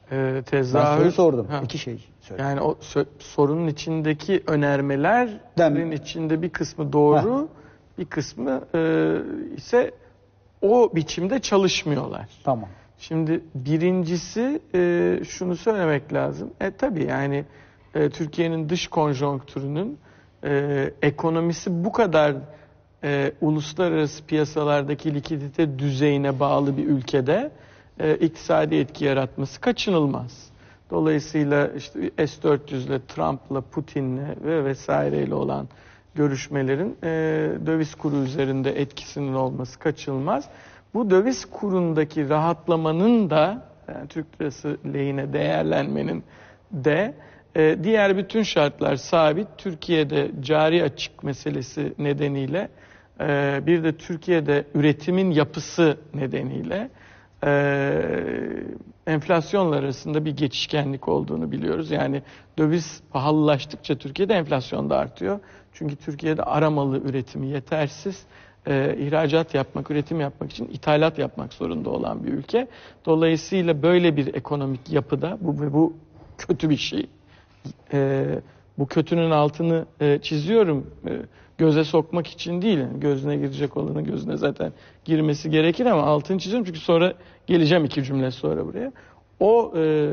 e, tezahür... Ben soru sordum. Ha. İki şey söyledim. Yani o sö- sorunun içindeki önermelerin Dem- içinde bir kısmı doğru, Heh. bir kısmı e, ise o biçimde çalışmıyorlar. Tamam. Şimdi birincisi e, şunu söylemek lazım. E tabii yani e, Türkiye'nin dış konjonktürünün e, ekonomisi bu kadar e, uluslararası piyasalardaki likidite düzeyine bağlı bir ülkede e, iktisadi etki yaratması kaçınılmaz. Dolayısıyla işte S dört yüz'le, Trump'la, Putin'le ve vesaireyle olan görüşmelerin e, döviz kuru üzerinde etkisinin olması kaçınılmaz. Bu döviz kurundaki rahatlamanın da yani Türk lirası lehine değerlenmenin de e, diğer bütün şartlar sabit. Türkiye'de cari açık meselesi nedeniyle e, bir de Türkiye'de üretimin yapısı nedeniyle e, enflasyonlar arasında bir geçişkenlik olduğunu biliyoruz. Yani döviz pahalılaştıkça Türkiye'de enflasyon da artıyor. Çünkü Türkiye'de aramalı üretimi yetersiz. E, ihracat yapmak, üretim yapmak için ithalat yapmak zorunda olan bir ülke. Dolayısıyla böyle bir ekonomik yapıda bu, bu kötü bir şey. E, bu kötünün altını e, çiziyorum. E, göze sokmak için değil. Yani gözüne girecek olanın gözüne zaten girmesi gerekir ama altını çiziyorum çünkü sonra geleceğim iki cümle sonra buraya. O e,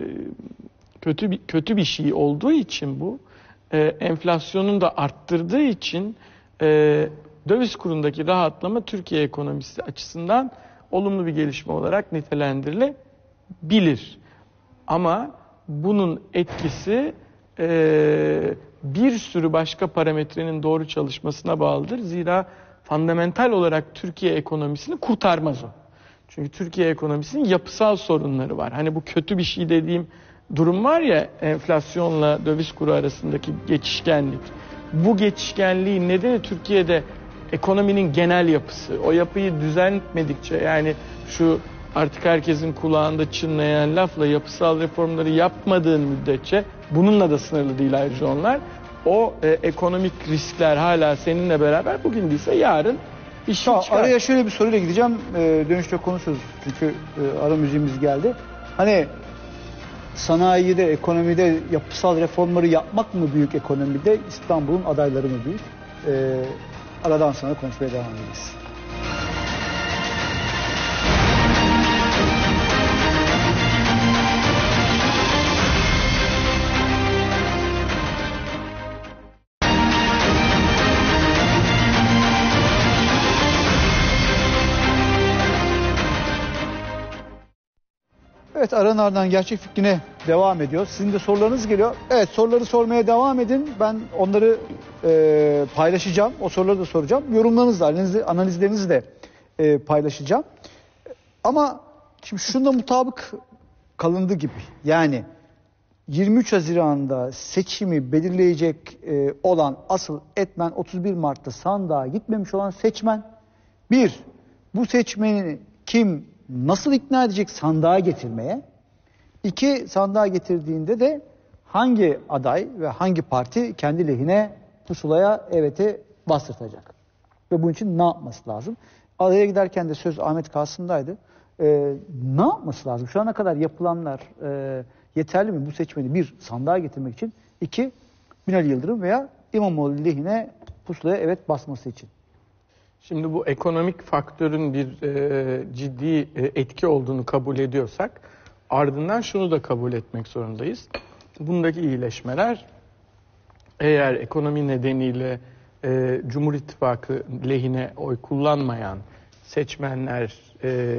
kötü bir kötü bir şey olduğu için bu e, enflasyonun da arttırdığı için e, döviz kurundaki rahatlama Türkiye ekonomisi açısından olumlu bir gelişme olarak nitelendirilebilir. Ama bunun etkisi e, bir sürü başka parametrenin doğru çalışmasına bağlıdır. Zira fundamental olarak Türkiye ekonomisini kurtarmaz o. Çünkü Türkiye ekonomisinin yapısal sorunları var. Hani bu kötü bir şey dediğim durum var ya, enflasyonla döviz kuru arasındaki geçişkenlik. Bu geçişkenliğin nedeni Türkiye'de ekonominin genel yapısı. O yapıyı düzenletmedikçe, yani şu artık herkesin kulağında çınlayan lafla yapısal reformları yapmadığın müddetçe, bununla da sınırlı değil ayrıca onlar, o e, ekonomik riskler hala seninle beraber, bugün değilse yarın bir şey Tamam, çıkar. araya şöyle bir soruyla gideceğim. Ee, dönüşte konuşuruz. Çünkü e, ara müziğimiz geldi. Hani sanayide, ekonomide yapısal reformları yapmak mı büyük ekonomide, İstanbul'un adayları mı büyük? Ee, aradan sonra konuşmaya devam edeceğiz. Evet, aranın ardından gerçek fikrine devam ediyor. Sizin de sorularınız geliyor. Evet, soruları sormaya devam edin. Ben onları e, paylaşacağım. O soruları da soracağım. Yorumlarınızı, analiz, analizlerinizi de e, paylaşacağım. Ama şimdi şunda mutabık kalındı gibi. Yani yirmi üç Haziran'da seçimi belirleyecek e, olan asıl etmen, otuz bir Mart'ta sandığa gitmemiş olan seçmen. Bir, bu seçmeni kim nasıl ikna edecek sandığa getirmeye? İki, sandığa getirdiğinde de hangi aday ve hangi parti kendi lehine pusulaya evet'i bastırtacak? Ve bunun için ne yapması lazım? Adaya giderken de söz Ahmet Kasım'daydı. Ee, ne yapması lazım? Şu ana kadar yapılanlar e, yeterli mi bu seçmeni bir sandığa getirmek için? İki, Binali Yıldırım veya İmamoğlu lehine pusulaya evet basması için. Şimdi bu ekonomik faktörün bir e, ciddi e, etki olduğunu kabul ediyorsak, ardından şunu da kabul etmek zorundayız. Bundaki iyileşmeler, eğer ekonomi nedeniyle e, Cumhur İttifakı lehine oy kullanmayan seçmenler e,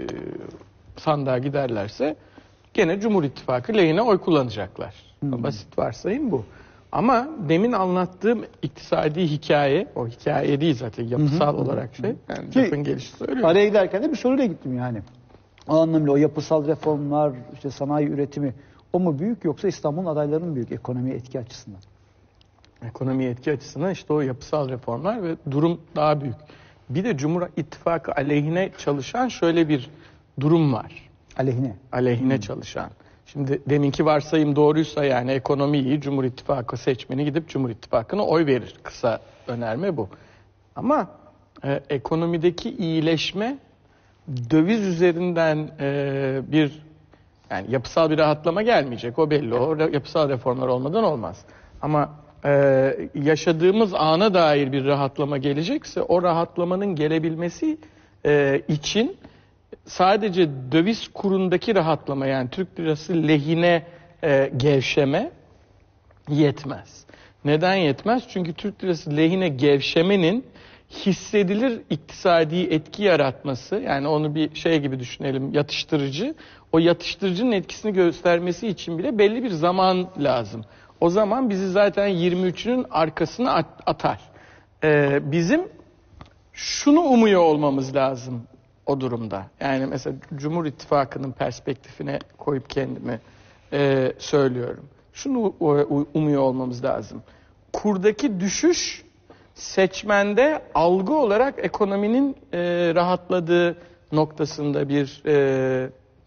sandığa giderlerse gene Cumhur İttifakı lehine oy kullanacaklar. Hmm. Basit varsayım bu. Ama demin anlattığım iktisadi hikaye, o hikaye değil zaten, yapısal hı hı. olarak şey, yani lafın gelişi söylüyorum. Araya giderken de bir soruyla gittim yani. O anlamıyla o yapısal reformlar, işte sanayi üretimi, o mu büyük yoksa İstanbul'un adayları mı büyük ekonomiye etki açısından? Ekonomiye etki açısından işte o yapısal reformlar ve durum daha büyük. Bir de Cumhur İttifakı aleyhine çalışan şöyle bir durum var. Aleyhine? Aleyhine hmm. çalışan. Şimdi deminki varsayım doğruysa, yani ekonomi iyi, Cumhur İttifakı seçmeni gidip Cumhur İttifakı'na oy verir. Kısa önerme bu. Ama e, ekonomideki iyileşme döviz üzerinden e, bir Yani yapısal bir rahatlama gelmeyecek, o belli. O yapısal reformlar olmadan olmaz. Ama e, yaşadığımız ana dair bir rahatlama gelecekse, o rahatlamanın gelebilmesi e, için sadece döviz kurundaki rahatlama, yani Türk lirası lehine e, gevşeme yetmez. Neden yetmez? Çünkü Türk lirası lehine gevşemenin hissedilir iktisadi etki yaratması, yani onu bir şey gibi düşünelim, yatıştırıcı, o yatıştırıcının etkisini göstermesi için bile belli bir zaman lazım. O zaman bizi zaten yirmi üçünün arkasına atar. Ee, bizim şunu umuyor olmamız lazım o durumda. Yani mesela Cumhur İttifakı'nın perspektifine koyup kendimi e, söylüyorum. Şunu umuyor olmamız lazım. Kurdaki düşüş seçmende algı olarak ekonominin e, rahatladığı noktasında bir e,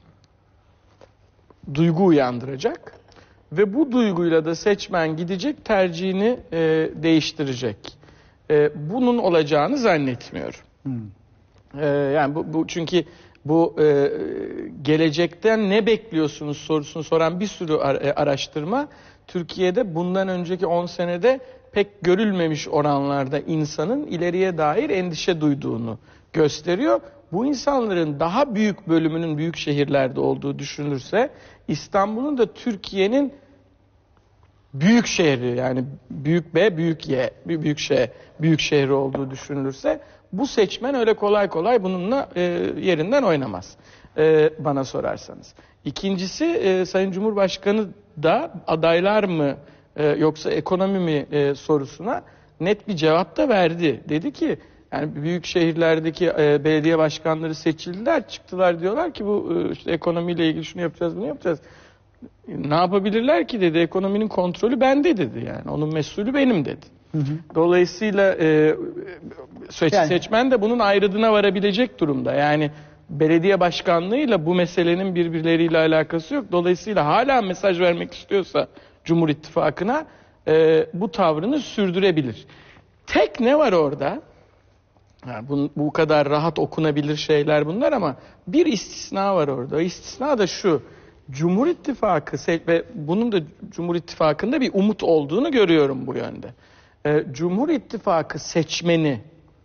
duygu uyandıracak ve bu duyguyla da seçmen gidecek, tercihini e, değiştirecek. E, bunun olacağını zannetmiyorum. Hmm. E, yani bu, bu çünkü bu e, gelecekten ne bekliyorsunuz sorusunu soran bir sürü araştırma Türkiye'de bundan önceki on senede pek görülmemiş oranlarda insanın ileriye dair endişe duyduğunu gösteriyor. Bu insanların daha büyük bölümünün büyük şehirlerde olduğu düşünülürse, İstanbul'un da Türkiye'nin büyük şehri, yani büyük B, büyük Y, büyük şey, büyük şehri olduğu düşünülürse, bu seçmen öyle kolay kolay bununla e, yerinden oynamaz e, bana sorarsanız. İkincisi, e, Sayın Cumhurbaşkanı da adaylar mı e, yoksa ekonomi mi e, sorusuna net bir cevap da verdi. Dedi ki yani büyük şehirlerdeki e, belediye başkanları seçildiler, çıktılar, diyorlar ki bu e, işte ekonomiyle ilgili şunu yapacağız, bunu yapacağız. E, ne yapabilirler ki dedi, ekonominin kontrolü bende dedi, yani onun mesulü benim dedi. Hı hı. Dolayısıyla e, seç, yani. seçmen de bunun ayrıdına varabilecek durumda. Yani belediye başkanlığıyla bu meselenin birbirleriyle alakası yok. Dolayısıyla hala mesaj vermek istiyorsa Cumhur İttifakı'na e, bu tavrını sürdürebilir. Tek ne var orada? Yani bu, bu kadar rahat okunabilir şeyler bunlar ama bir istisna var orada. O istisna da şu: Cumhur İttifakı ve bunun da Cumhur İttifakı'nda bir umut olduğunu görüyorum bu yönde. Ee, Cumhur İttifakı seçmeni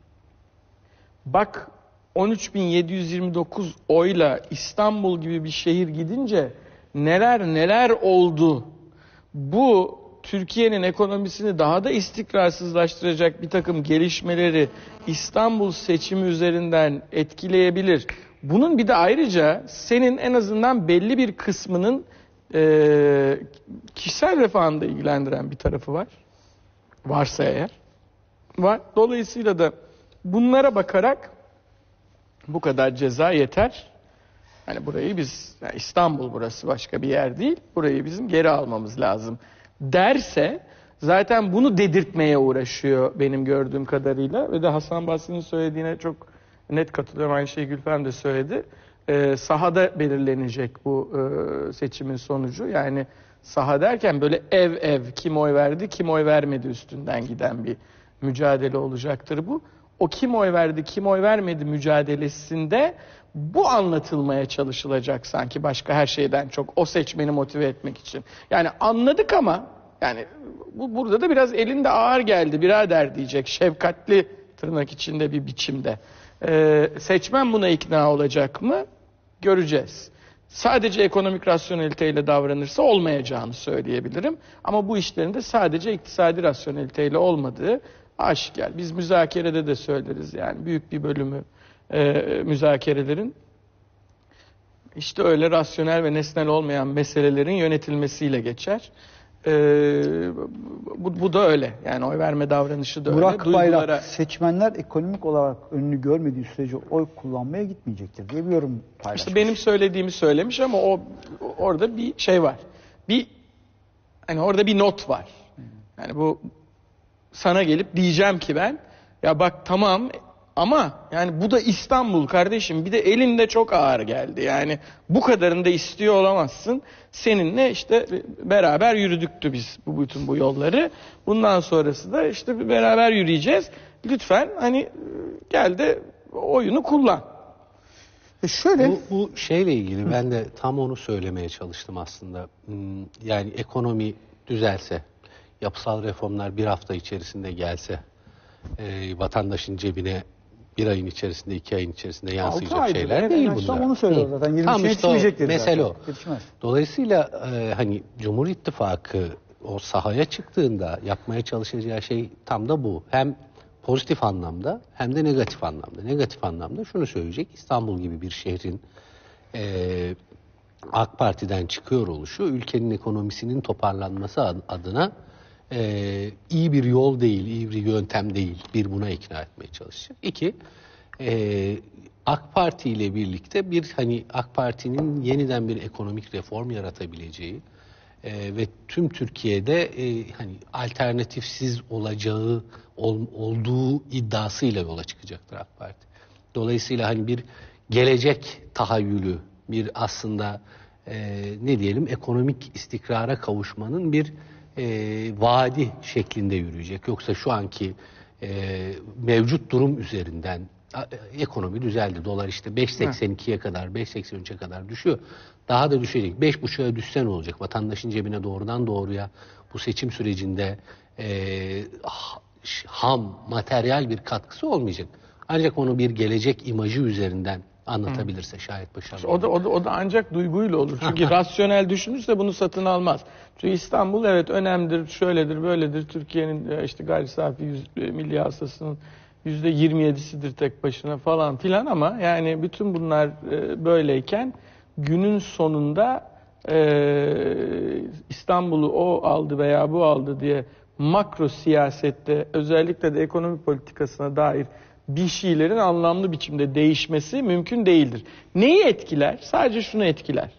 bak on üç bin yedi yüz yirmi dokuz oyla İstanbul gibi bir şehir gidince neler neler oldu. Bu Türkiye'nin ekonomisini daha da istikrarsızlaştıracak bir takım gelişmeleri İstanbul seçimi üzerinden etkileyebilir. Bunun bir de ayrıca senin en azından belli bir kısmının e, kişisel refahını da ilgilendiren bir tarafı var. Varsa eğer. Var. Dolayısıyla da bunlara bakarak bu kadar ceza yeter. Yani burayı biz, yani İstanbul burası, başka bir yer değil. Burayı bizim geri almamız lazım derse, zaten bunu dedirtmeye uğraşıyor benim gördüğüm kadarıyla. Ve de Hasan Basri'nin söylediğine çok net katılıyorum. Aynı şeyi Gülfem de söyledi. Ee, sahada belirlenecek bu e, seçimin sonucu. Yani saha derken böyle ev ev kim oy verdi, kim oy vermedi üstünden giden bir mücadele olacaktır bu. O kim oy verdi, kim oy vermedi mücadelesinde bu anlatılmaya çalışılacak sanki, başka her şeyden çok o seçmeni motive etmek için. Yani anladık ama yani bu burada da biraz elinde ağır geldi birader diyecek, şefkatli tırnak içinde bir biçimde. Ee, seçmen buna ikna olacak mı? Göreceğiz. Sadece ekonomik rasyoneliteyle davranırsa olmayacağını söyleyebilirim. Ama bu işlerin de sadece iktisadi rasyoneliteyle olmadığı aşikar. Biz müzakerede de söyleriz, yani büyük bir bölümü e, müzakerelerin işte öyle rasyonel ve nesnel olmayan meselelerin yönetilmesiyle geçer. E, bu, bu da öyle. Yani oy verme davranışı da Burak öyle. Bayrak, Duygulara... seçmenler ekonomik olarak önünü görmediği sürece oy kullanmaya gitmeyecektir diye bir yorum paylaşmış. İşte benim söylediğimi söylemiş ama o orada bir şey var. Bir hani orada bir not var. Yani bu sana gelip diyeceğim ki ben, ya bak tamam ama yani bu da İstanbul kardeşim, bir de elinde çok ağır geldi. Yani bu kadarını da istiyor olamazsın. Seninle işte beraber yürüdüktü biz bu bütün bu yolları. Bundan sonrası da işte beraber yürüyeceğiz. Lütfen hani gel de oyunu kullan. E şöyle Bu, bu şeyle ilgili ben de tam onu söylemeye çalıştım aslında. Hmm, Yani ekonomi düzelse, yapısal reformlar bir hafta içerisinde gelse, e, vatandaşın cebine bir ayın içerisinde, iki ayın içerisinde yansıyacak aydır, şeyler evet, değil evet, bunlar. tam onu söylüyor Hı. zaten. yirmi Tam üçe işte o, yetişmeyecek dedi mesele zaten. o. Yetişmez. Dolayısıyla e, hani Cumhur İttifakı o sahaya çıktığında yapmaya çalışacağı şey tam da bu. Hem pozitif anlamda hem de negatif anlamda. Negatif anlamda şunu söyleyecek: İstanbul gibi bir şehrin e, AK Parti'den çıkıyor oluşu ülkenin ekonomisinin toparlanması adına e, iyi bir yol değil, iyi bir yöntem değil. Bir, buna ikna etmeye çalışacak. İki, e, AK Parti ile birlikte bir hani AK Parti'nin yeniden bir ekonomik reform yaratabileceği e, ve tüm Türkiye'de e, hani alternatifsiz olacağı ol, olduğu iddiasıyla yola çıkacaktır AK Parti. Dolayısıyla hani bir gelecek tahayyülü, bir aslında e, ne diyelim ekonomik istikrara kavuşmanın bir e, vaadi şeklinde yürüyecek. Yoksa şu anki e, mevcut durum üzerinden a, ekonomi düzeldi. Dolar işte beş seksen ikiye kadar, beş seksen üçe kadar düşüyor. Daha da düşecek. beş buçuğa düşse ne olacak? Vatandaşın cebine doğrudan doğruya bu seçim sürecinde e, ham, materyal bir katkısı olmayacak. Ancak onu bir gelecek imajı üzerinden anlatabilirse şayet başarılı O da, o da o da ancak duyguyla olur. Çünkü rasyonel düşünürse bunu satın almaz. Çünkü İstanbul evet önemlidir, şöyledir, böyledir. Türkiye'nin işte gayri safi yüz, milli hasılasının yüzde yirmi yedisidir tek başına falan filan, ama yani bütün bunlar e, böyleyken günün sonunda e, İstanbul'u o aldı veya bu aldı diye makro siyasette, özellikle de ekonomi politikasına dair bir şeylerin anlamlı biçimde değişmesi mümkün değildir. Neyi etkiler? Sadece şunu etkiler: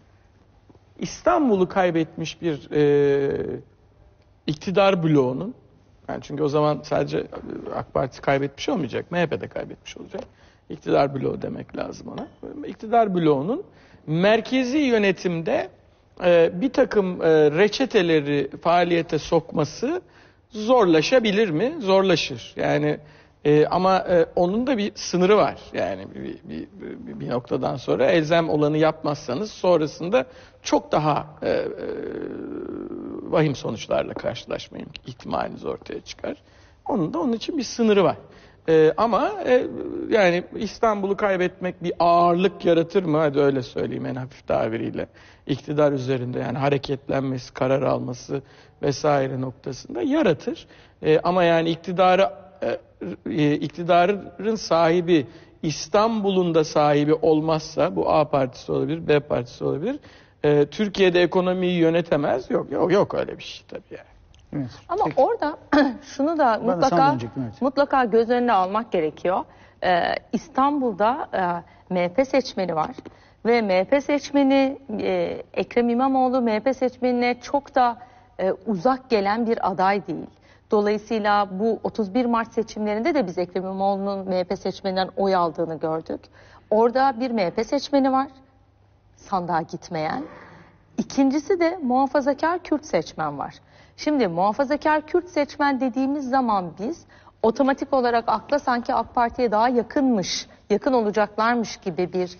İstanbul'u kaybetmiş bir e, iktidar bloğunun, yani çünkü o zaman sadece AK Parti kaybetmiş olmayacak, M H P de kaybetmiş olacak. İktidar bloğu demek lazım ona. İktidar bloğunun merkezi yönetimde e, bir takım e, reçeteleri faaliyete sokması zorlaşabilir mi? Zorlaşır. Yani e, ama e, onun da bir sınırı var. Yani bir, bir, bir, bir noktadan sonra elzem olanı yapmazsanız sonrasında çok daha e, e, vahim sonuçlarla karşılaşma ihtimaliniz ortaya çıkar. Onun da onun için bir sınırı var. Ee, ama e, yani İstanbul'u kaybetmek bir ağırlık yaratır mı? Hadi öyle söyleyeyim en hafif tabiriyle. İktidar üzerinde, yani hareketlenmesi, karar alması vesaire noktasında yaratır. Ee, ama yani iktidarı e, iktidarın sahibi İstanbul'un da sahibi olmazsa, bu A partisi olabilir, B partisi olabilir. E, Türkiye'de ekonomiyi yönetemez. Yok yok yok öyle bir şey tabii yani. Evet. Ama Peki. orada şunu da Ben de sana mutlaka dönecektim, evet. mutlaka göz önüne almak gerekiyor. Ee, İstanbul'da e, M H P seçmeni var ve M H P seçmeni e, Ekrem İmamoğlu M H P seçmenine çok da e, uzak gelen bir aday değil. Dolayısıyla bu otuz bir Mart seçimlerinde de biz Ekrem İmamoğlu'nun M H P seçmeninden oy aldığını gördük. Orada bir M H P seçmeni var, sandığa gitmeyen. İkincisi de muhafazakar Kürt seçmen var. Şimdi muhafazakar Kürt seçmen dediğimiz zaman biz otomatik olarak akla sanki AK Parti'ye daha yakınmış, yakın olacaklarmış gibi bir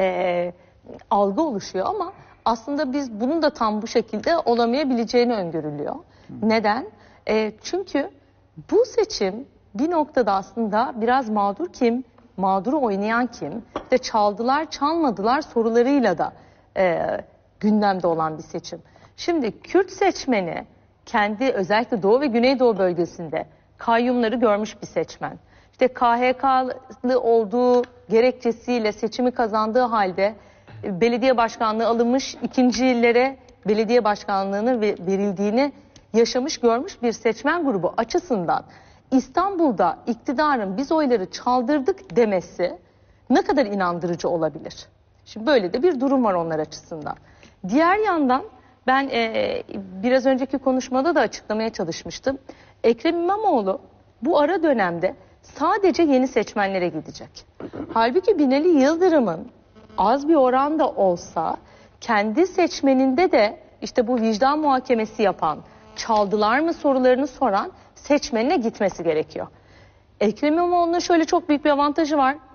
e, algı oluşuyor, ama aslında biz bunun da tam bu şekilde olamayabileceğini öngörülüyor. Neden? E, çünkü bu seçim bir noktada aslında biraz mağdur kim, mağduru oynayan kim, işte çaldılar çalmadılar sorularıyla da e, gündemde olan bir seçim. Şimdi Kürt seçmeni kendi özellikle Doğu ve Güneydoğu bölgesinde kayyumları görmüş bir seçmen. İşte K H K'lı olduğu gerekçesiyle seçimi kazandığı halde belediye başkanlığı alınmış, ikincilere belediye başkanlığını verildiğini yaşamış görmüş bir seçmen grubu açısından İstanbul'da iktidarın biz oyları çaldırdık demesi ne kadar inandırıcı olabilir? Şimdi böyle de bir durum var onlar açısından. Diğer yandan ben e, biraz önceki konuşmada da açıklamaya çalışmıştım. Ekrem İmamoğlu bu ara dönemde sadece yeni seçmenlere gidecek. Halbuki Binali Yıldırım'ın az bir oranda olsa kendi seçmeninde de işte bu vicdan muhakemesi yapan, çaldılar mı sorularını soran seçmenine gitmesi gerekiyor. Ekrem İmamoğlu'nun şöyle çok büyük bir avantajı var.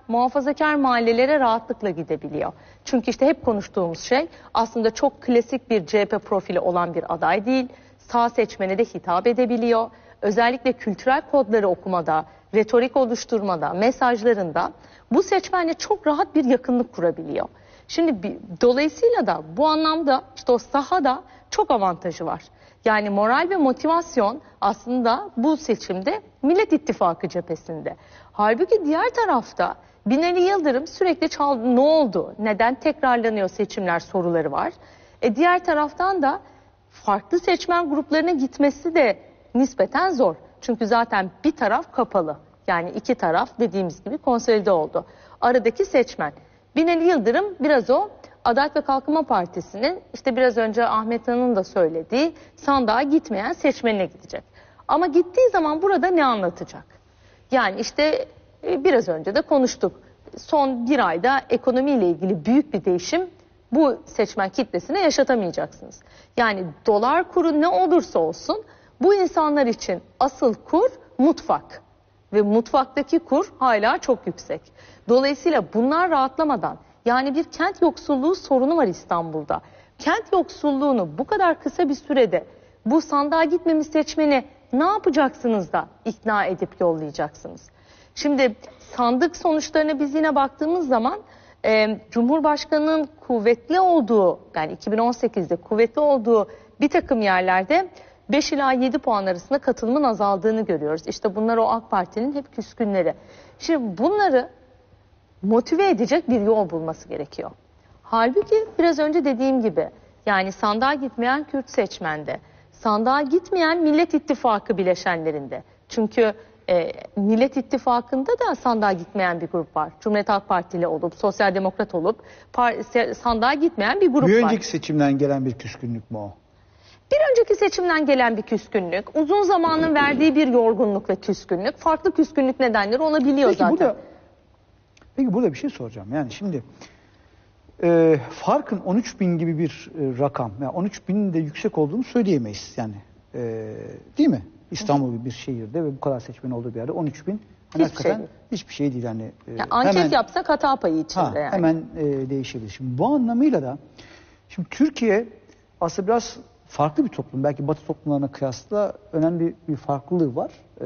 muhafazakar mahallelere rahatlıkla gidebiliyor. Çünkü işte hep konuştuğumuz şey aslında çok klasik bir C H P profili olan bir aday değil. Sağ seçmene de hitap edebiliyor. Özellikle kültürel kodları okumada, retorik oluşturmada, mesajlarında bu seçmenle çok rahat bir yakınlık kurabiliyor. Şimdi bir, dolayısıyla da bu anlamda işte o sahada çok avantajı var. Yani moral ve motivasyon aslında bu seçimde Millet İttifakı cephesinde. Halbuki diğer tarafta Binali Yıldırım sürekli çaldı, ne oldu, neden tekrarlanıyor seçimler soruları var. E diğer taraftan da farklı seçmen gruplarına gitmesi de nispeten zor. Çünkü zaten bir taraf kapalı. Yani iki taraf dediğimiz gibi konsolide oldu. Aradaki seçmen. Binali Yıldırım biraz o Adalet ve Kalkınma Partisi'nin işte biraz önce Ahmet Han'ın da söylediği sandığa gitmeyen seçmenine gidecek. Ama gittiği zaman burada ne anlatacak? Yani işte biraz önce de konuştuk. Son bir ayda ekonomiyle ilgili büyük bir değişim bu seçmen kitlesine yaşatamayacaksınız. Yani dolar kuru ne olursa olsun bu insanlar için asıl kur mutfak. Ve mutfaktaki kur hala çok yüksek. Dolayısıyla bunlar rahatlamadan, yani bir kent yoksulluğu sorunu var İstanbul'da. Kent yoksulluğunu bu kadar kısa bir sürede bu sandığa gitmemiş seçmeni ne yapacaksınız da ikna edip yollayacaksınız? Şimdi sandık sonuçlarına biz yine baktığımız zaman e, Cumhurbaşkanı'nın kuvvetli olduğu, yani iki bin on sekizde kuvvetli olduğu bir takım yerlerde beş ila yedi puan arasında katılımın azaldığını görüyoruz. İşte bunlar o AK Parti'nin hep küskünleri. Şimdi bunları motive edecek bir yol bulması gerekiyor. Halbuki biraz önce dediğim gibi yani sandığa gitmeyen Kürt seçmende, sandığa gitmeyen Millet İttifakı bileşenlerinde. Çünkü e, Millet İttifakı'nda da sandığa gitmeyen bir grup var. Cumhuriyet Halk Partili olup, Sosyal Demokrat olup sandığa gitmeyen bir grup var. Bir önceki seçimden gelen bir küskünlük mü o? Bir önceki seçimden gelen bir küskünlük, uzun zamanın verdiği bir yorgunluk ve küskünlük, farklı küskünlük nedenleri olabiliyor peki, zaten. Burada, peki burada bir şey soracağım. Yani şimdi e, farkın on üç bin gibi bir e, rakam, yani on üç binin de yüksek olduğunu söyleyemeyiz. Yani e, değil mi? İstanbul gibi bir şehirde ve bu kadar seçmen olduğu bir yerde on üç bin hani hiçbir şey değil. Hiçbir şey değil. Yani, e, yani anket hemen, yapsak hata payı içinde. ha, yani. Hemen e, değişebilir. Şimdi bu anlamıyla da şimdi Türkiye aslında biraz farklı bir toplum. Belki Batı toplumlarına kıyasla önemli bir farklılığı var. Ee,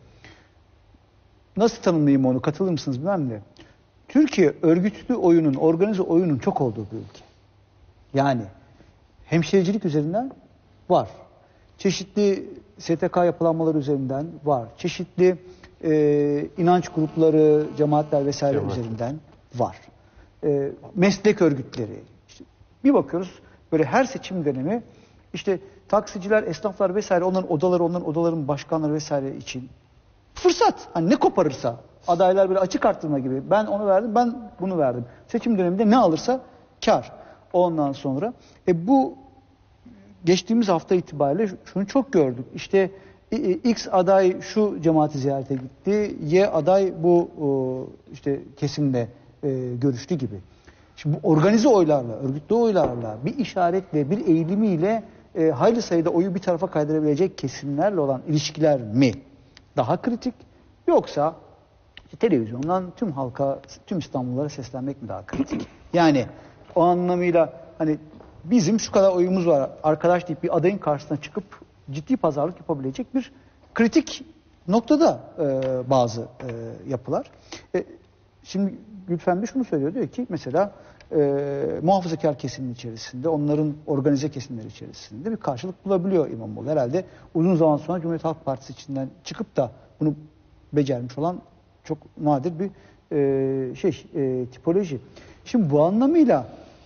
nasıl tanımlayayım onu? Katılır mısınız bilmem de. Türkiye örgütlü oyunun, organize oyunun çok olduğu bir ülke. Yani hemşirecilik üzerinden var. Çeşitli S T K yapılanmaları üzerinden var. Çeşitli e, inanç grupları, cemaatler vesaire Cemaat. üzerinden var. E, meslek örgütleri. İşte bir bakıyoruz böyle her seçim dönemi İşte taksiciler, esnaflar vesaire onların odaları, onların odaların başkanları vesaire için fırsat. Hani ne koparırsa adaylar böyle açık arttırma gibi. Ben onu verdim, ben bunu verdim. Seçim döneminde ne alırsa kar. Ondan sonra e bu geçtiğimiz hafta itibariyle şunu çok gördük. İşte X aday şu cemaati ziyarete gitti. Y aday bu işte kesimle görüştü gibi. Şimdi bu organize oylarla, örgütlü oylarla, bir işaretle, bir eğilimiyle e, hayli sayıda oyu bir tarafa kaydırabilecek kesimlerle olan ilişkiler mi daha kritik? Yoksa işte televizyondan tüm halka, tüm İstanbullulara seslenmek mi daha kritik? Yani o anlamıyla hani bizim şu kadar oyumuz var arkadaş deyip bir adayın karşısına çıkıp ciddi pazarlık yapabilecek bir kritik noktada e, bazı e, yapılar. E, şimdi Gülfem de şunu söylüyor, diyor ki mesela e, muhafazakar kesimin içerisinde, onların organize kesimleri içerisinde bir karşılık bulabiliyor İmamoğlu. Herhalde uzun zaman sonra Cumhuriyet Halk Partisi içinden çıkıp da bunu becermiş olan çok nadir bir e, şey e, tipoloji. Şimdi bu anlamıyla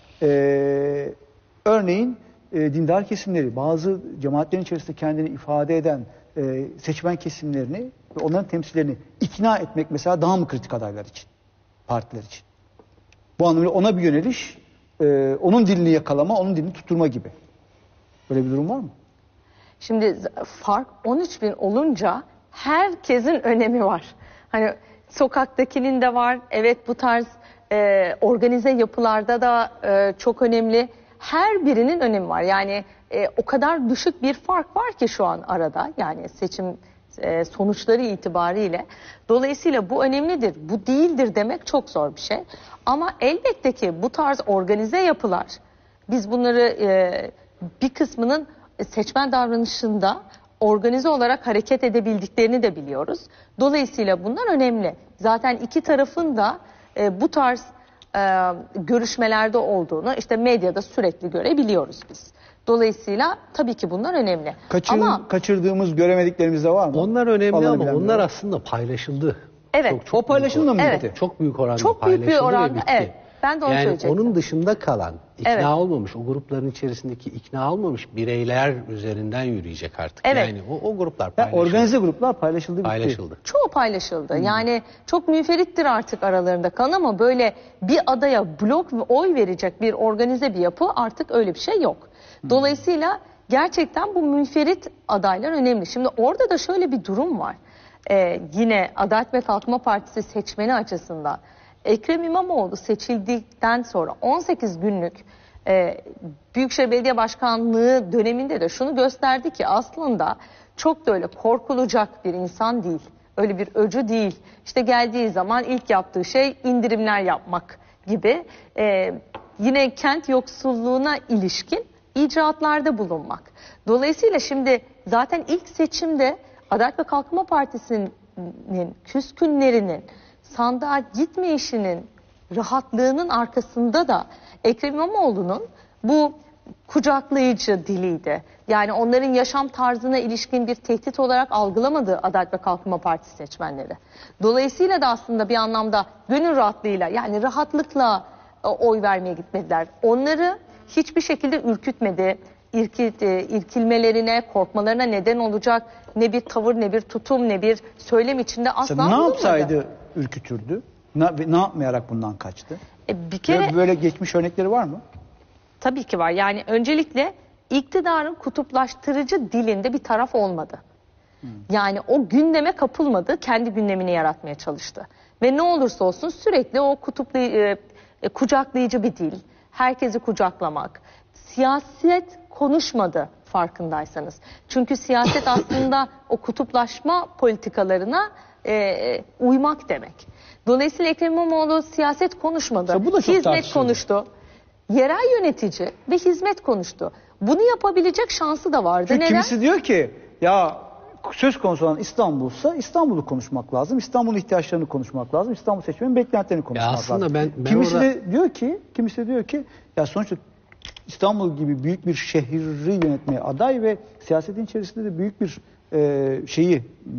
e, örneğin e, dindar kesimleri, bazı cemaatlerin içerisinde kendini ifade eden e, seçmen kesimlerini ve onların temsillerini ikna etmek mesela daha mı kritik adaylar için? Partiler için. Bu anlamda ona bir yöneliş, e, onun dilini yakalama, onun dilini tutturma gibi. Böyle bir durum var mı? Şimdi fark on üç bin olunca herkesin önemi var. Hani sokaktakinin de var. Evet, bu tarz e, organize yapılarda da e, çok önemli. Her birinin önemi var. Yani e, o kadar düşük bir fark var ki şu an arada. Yani seçim e, sonuçları itibariyle. Dolayısıyla bu önemlidir, bu değildir demek çok zor bir şey. Ama elbette ki bu tarz organize yapılar, biz bunları e, bir kısmının seçmen davranışında organize olarak hareket edebildiklerini de biliyoruz. Dolayısıyla bunlar önemli. Zaten iki tarafın da e, bu tarz e, görüşmelerde olduğunu işte medyada sürekli görebiliyoruz biz. Dolayısıyla tabii ki bunlar önemli. Kaçır, ama kaçırdığımız, göremediklerimiz de var mı? Onlar önemli Alanı ama bilen onlar var. aslında paylaşıldı. evet. Çok, çok O paylaşımla mı Evet. bitti? Çok büyük oranda Çok büyük bir paylaşıldı ve oranda, bitti. evet. Ben de onu yani söyleyecektim. onun dışında kalan, ikna Evet. olmamış, o grupların içerisindeki ikna olmamış bireyler üzerinden yürüyecek artık. Evet. Yani o, o gruplar Yani paylaşıldı. organize gruplar paylaşıldı, bitti. paylaşıldı. Çoğu paylaşıldı. Yani çok müferittir artık aralarında kalan ama böyle bir adaya blok ve oy verecek bir organize bir yapı artık öyle bir şey yok. Dolayısıyla gerçekten bu müferit adaylar önemli. Şimdi orada da şöyle bir durum var. Ee, yine Adalet ve Kalkınma Partisi seçmeni açısından Ekrem İmamoğlu seçildikten sonra on sekiz günlük e, Büyükşehir Belediye Başkanlığı döneminde de şunu gösterdi ki aslında çok da öyle korkulacak bir insan değil. Öyle bir öcü değil. İşte geldiği zaman ilk yaptığı şey indirimler yapmak gibi. Ee, yine kent yoksulluğuna ilişkin icraatlarda bulunmak. Dolayısıyla şimdi zaten ilk seçimde Adalet ve Kalkınma Partisi'nin küskünlerinin sandığa gitmeyişinin rahatlığının arkasında da Ekrem İmamoğlu'nun bu kucaklayıcı diliydi. Yani onların yaşam tarzına ilişkin bir tehdit olarak algılamadı Adalet ve Kalkınma Partisi seçmenleri. Dolayısıyla da aslında bir anlamda gönül rahatlığıyla yani rahatlıkla e, oy vermeye gitmediler. Onları hiçbir şekilde ürkütmedi. İrkil, e, irkilmelerine, korkmalarına neden olacak ne bir tavır, ne bir tutum, ne bir söylem içinde asla Sen bulunmadı. ne yapsaydı ürkütürdü? Ne, ne yapmayarak bundan kaçtı? E, bir kere Böyle, böyle geçmiş örnekleri var mı? tabii ki var. Yani öncelikle iktidarın kutuplaştırıcı dilinde bir taraf olmadı. Yani o gündeme kapılmadı, kendi gündemini yaratmaya çalıştı. Ve ne olursa olsun sürekli o kutuplu, e, e, kucaklayıcı bir dil, herkesi kucaklamak, siyaset konuşmadı farkındaysanız. Çünkü siyaset aslında o kutuplaşma politikalarına e, uymak demek. Dolayısıyla Ekrem İmamoğlu siyaset konuşmadı, Mesela bu da çok hizmet tartışıldı. konuştu. Yerel yönetici ve hizmet konuştu. Bunu yapabilecek şansı da vardı. Çünkü Neden? kimisi diyor ki ya söz konusu olan İstanbul'sa İstanbul'u konuşmak lazım. İstanbul'un ihtiyaçlarını konuşmak lazım. İstanbul seçmenin beklentilerini konuşmak aslında lazım. ben- ben kimisi orada- de diyor ki, kimisi de diyor ki ya sonuçta İstanbul gibi büyük bir şehri yönetmeye aday ve siyasetin içerisinde de büyük bir e, şeyi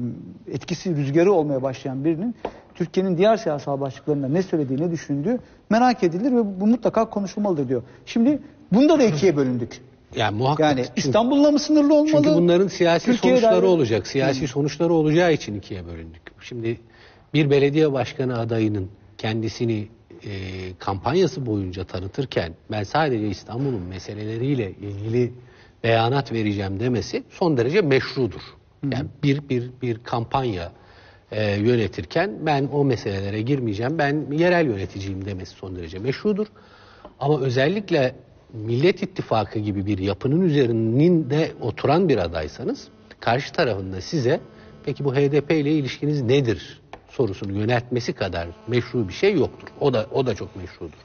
etkisi rüzgarı olmaya başlayan birinin Türkiye'nin diğer siyasal başlıklarında ne söylediği, ne düşündüğü merak edilir ve bu mutlaka konuşulmalıdır diyor. Şimdi bunda da ikiye bölündük. Yani muhakkak. Yani Çünkü- İstanbul'la mı sınırlı olmalı? Çünkü bunların siyasi Türkiye'ye sonuçları dair- olacak. Siyasi sonuçları olacağı için ikiye bölündük. Şimdi bir belediye başkanı adayının kendisini e, kampanyası boyunca tanıtırken ben sadece İstanbul'un meseleleriyle ilgili beyanat vereceğim demesi son derece meşrudur. Yani bir bir bir kampanya e, yönetirken ben o meselelere girmeyeceğim, ben yerel yöneticiyim demesi son derece meşrudur. Ama özellikle Millet İttifakı gibi bir yapının üzerinde oturan bir adaysanız karşı tarafında size peki bu H D P ile ilişkiniz nedir sorusunu yöneltmesi kadar meşru bir şey yoktur. O da o da çok meşrudur.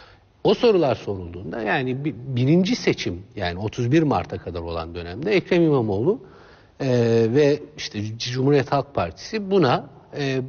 O sorular sorulduğunda yani bir, birinci seçim yani otuz bir Mart'a kadar olan dönemde Ekrem İmamoğlu e, ve işte Cumhuriyet Halk Partisi buna e,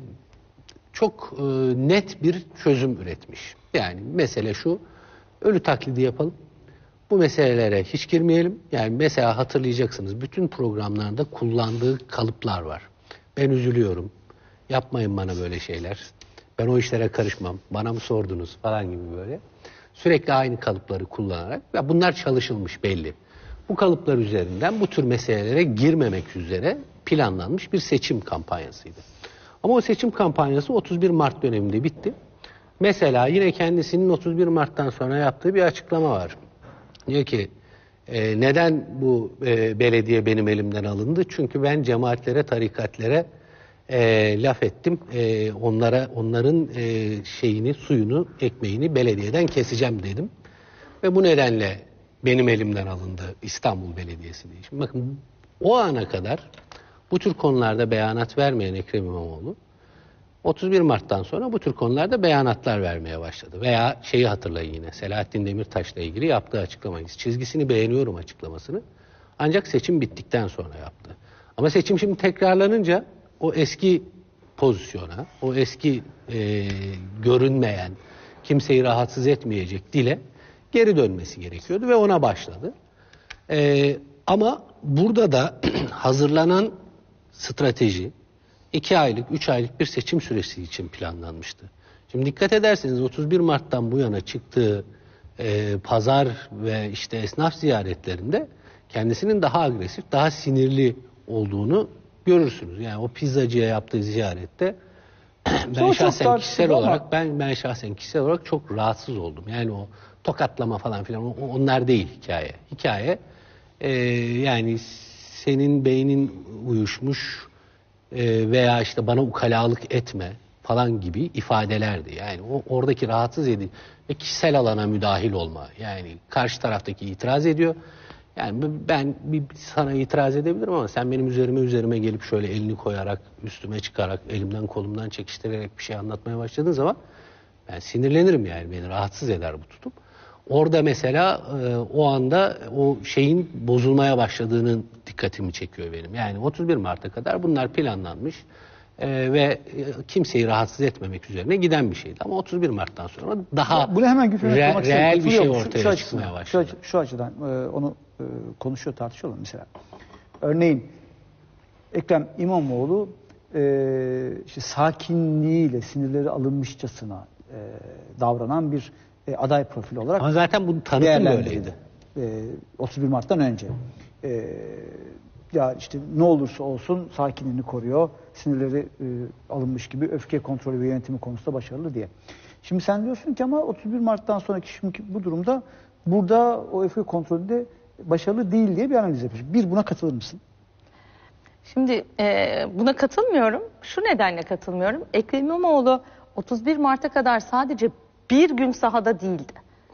çok e, net bir çözüm üretmiş. Yani mesele şu, ölü taklidi yapalım. Bu meselelere hiç girmeyelim. Yani mesela hatırlayacaksınız bütün programlarda kullandığı kalıplar var. Ben üzülüyorum. Yapmayın bana böyle şeyler. Ben o işlere karışmam. Bana mı sordunuz falan gibi böyle. Sürekli aynı kalıpları kullanarak. Ya bunlar çalışılmış belli. Bu kalıplar üzerinden bu tür meselelere girmemek üzere planlanmış bir seçim kampanyasıydı. Ama o seçim kampanyası otuz bir Mart döneminde bitti. Mesela yine kendisinin otuz bir Mart'tan sonra yaptığı bir açıklama var. Diyor ki e, neden bu e, belediye benim elimden alındı? Çünkü ben cemaatlere, tarikatlere e, laf ettim. E, onlara onların e, şeyini, suyunu, ekmeğini belediyeden keseceğim dedim. Ve bu nedenle benim elimden alındı İstanbul Belediyesi diye. Şimdi bakın o ana kadar Bu tür konularda beyanat vermeyen Ekrem İmamoğlu otuz bir Mart'tan sonra bu tür konularda beyanatlar vermeye başladı. Veya şeyi hatırlayın yine, Selahattin Demirtaş'la ilgili yaptığı açıklamayı. Çizgisini beğeniyorum açıklamasını. Ancak seçim bittikten sonra yaptı. Ama seçim şimdi tekrarlanınca o eski pozisyona, o eski e, görünmeyen, kimseyi rahatsız etmeyecek dile geri dönmesi gerekiyordu ve ona başladı. E, ama burada da hazırlanan strateji iki aylık, üç aylık bir seçim süresi için planlanmıştı. Şimdi dikkat ederseniz otuz bir Mart'tan bu yana çıktığı e, pazar ve işte esnaf ziyaretlerinde kendisinin daha agresif, daha sinirli olduğunu görürsünüz. Yani o pizzacıya yaptığı ziyarette ben şahsen kişisel olarak ben ben şahsen kişisel olarak çok rahatsız oldum. Yani o tokatlama falan filan onlar değil hikaye. Hikaye e, yani senin beynin uyuşmuş e, veya işte bana ukalalık etme falan gibi ifadelerdi. Yani o oradaki rahatsız edici ve kişisel alana müdahil olma. Yani karşı taraftaki itiraz ediyor. Yani ben bir sana itiraz edebilirim ama sen benim üzerime üzerime gelip şöyle elini koyarak, üstüme çıkarak, elimden kolumdan çekiştirerek bir şey anlatmaya başladığın zaman ben sinirlenirim yani. Beni rahatsız eder bu tutum. Orada mesela e, o anda o şeyin bozulmaya başladığının dikkatimi çekiyor benim. Yani otuz bir Mart'a kadar bunlar planlanmış e, ve e, kimseyi rahatsız etmemek üzerine giden bir şeydi. Ama otuz bir Mart'tan sonra daha ya, bunu hemen re, reel bir şey ortaya şu, şu çıkmaya başladı. Şu, şu açıdan e, onu e, konuşuyor, tartışıyorlar mesela. Örneğin Ekrem İmamoğlu e, işte sakinliğiyle, sinirleri alınmışçasına e, davranan bir e, aday profili olarak. Ama zaten bu tanıtım böyleydi. E, otuz bir Mart'tan önce. E, ya işte ne olursa olsun sakinliğini koruyor, sinirleri e, alınmış gibi, öfke kontrolü ve yönetimi konusunda başarılı diye. Şimdi sen diyorsun ki ama otuz bir Mart'tan sonraki şimdi bu durumda burada o öfke kontrolünde başarılı değil diye bir analiz yapıyorsun. Bir, buna katılır mısın? Şimdi e, buna katılmıyorum. Şu nedenle katılmıyorum. Ekrem İmamoğlu otuz bir Mart'a kadar sadece bir gün sahada değildi.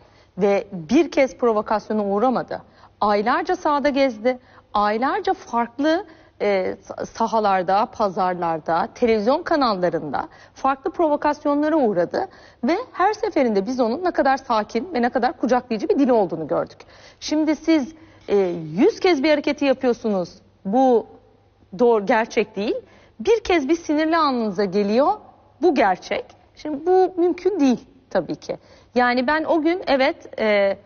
Ve bir kez provokasyona uğramadı. Aylarca sahada gezdi. Aylarca farklı e, sahalarda, pazarlarda, televizyon kanallarında farklı provokasyonlara uğradı. Ve her seferinde biz onun ne kadar sakin ve ne kadar kucaklayıcı bir dili olduğunu gördük. Şimdi siz e, yüz kez bir hareketi yapıyorsunuz. Bu doğru, gerçek değil. Bir kez bir sinirli anınıza geliyor. Bu gerçek. Şimdi bu mümkün değil tabii ki. Yani ben o gün evet e,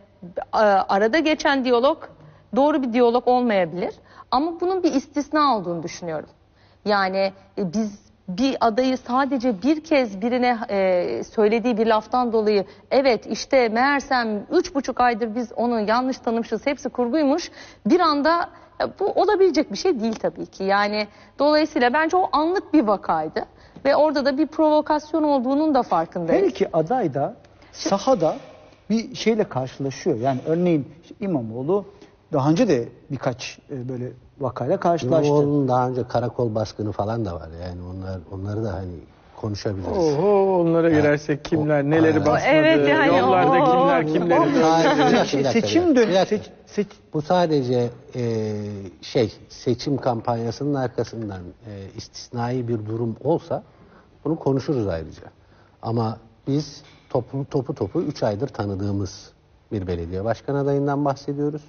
arada geçen diyalog doğru bir diyalog olmayabilir. Ama bunun bir istisna olduğunu düşünüyorum. Yani e, biz bir adayı sadece bir kez birine e, söylediği bir laftan dolayı evet işte meğersem üç buçuk aydır biz onu yanlış tanımışız, hepsi kurguymuş, bir anda bu olabilecek bir şey değil tabii ki. Yani dolayısıyla bence o anlık bir vakaydı ve orada da bir provokasyon olduğunun da farkındayız. Her iki aday da sahada bir şeyle karşılaşıyor. Yani örneğin işte İmamoğlu daha önce de birkaç e, böyle vakayla karşılaştı. İmamoğlu'nun daha önce karakol baskını falan da var. Yani onlar onları da hani konuşabiliriz. Oho, onlara girersek kimler neleri Aynen. basmadı, Evet, yani yollarda o- kimler o- kimleri o- dövdü. Sadece- bir dakika, Seçim bir dön dakika. seç, seç, Bu sadece e, şey seçim kampanyasının arkasından e, istisnai bir durum olsa bunu konuşuruz ayrıca. Ama biz topu topu topu üç aydır tanıdığımız bir belediye başkan adayından bahsediyoruz.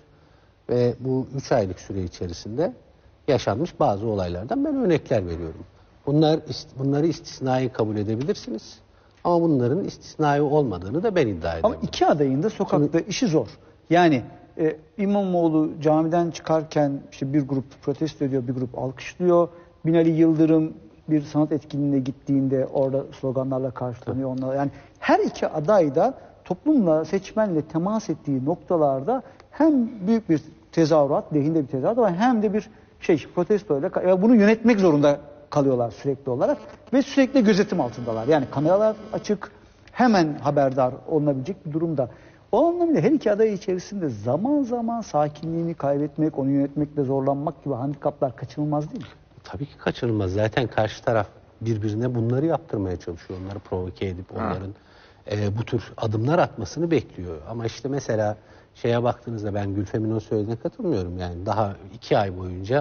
Ve bu üç aylık süre içerisinde yaşanmış bazı olaylardan ben örnekler veriyorum. Bunlar bunları istisnai kabul edebilirsiniz. Ama bunların istisnai olmadığını da ben iddia ediyorum. ama iki adayın da sokakta işi zor. Yani e, İmamoğlu camiden çıkarken işte bir grup protesto ediyor, bir grup alkışlıyor. Binali Yıldırım bir sanat etkinliğine gittiğinde orada sloganlarla karşılanıyor. Onlar, yani her iki aday da toplumla, seçmenle temas ettiği noktalarda hem büyük bir tezahürat, lehinde bir tezahürat var, hem de bir şey protestoyla bunu yönetmek zorunda kalıyorlar sürekli olarak ve sürekli gözetim altındalar. Yani kameralar açık, hemen haberdar olunabilecek bir durumda. O anlamda her iki aday içerisinde zaman zaman sakinliğini kaybetmek, onu yönetmekle zorlanmak gibi handikaplar kaçınılmaz değil mi? Tabii ki kaçınılmaz. Zaten karşı taraf birbirine bunları yaptırmaya çalışıyor. Onları provoke edip onların e, bu tür adımlar atmasını bekliyor. Ama işte mesela şeye baktığınızda ben Gülfem'in o söylediğine katılmıyorum. Yani daha iki ay boyunca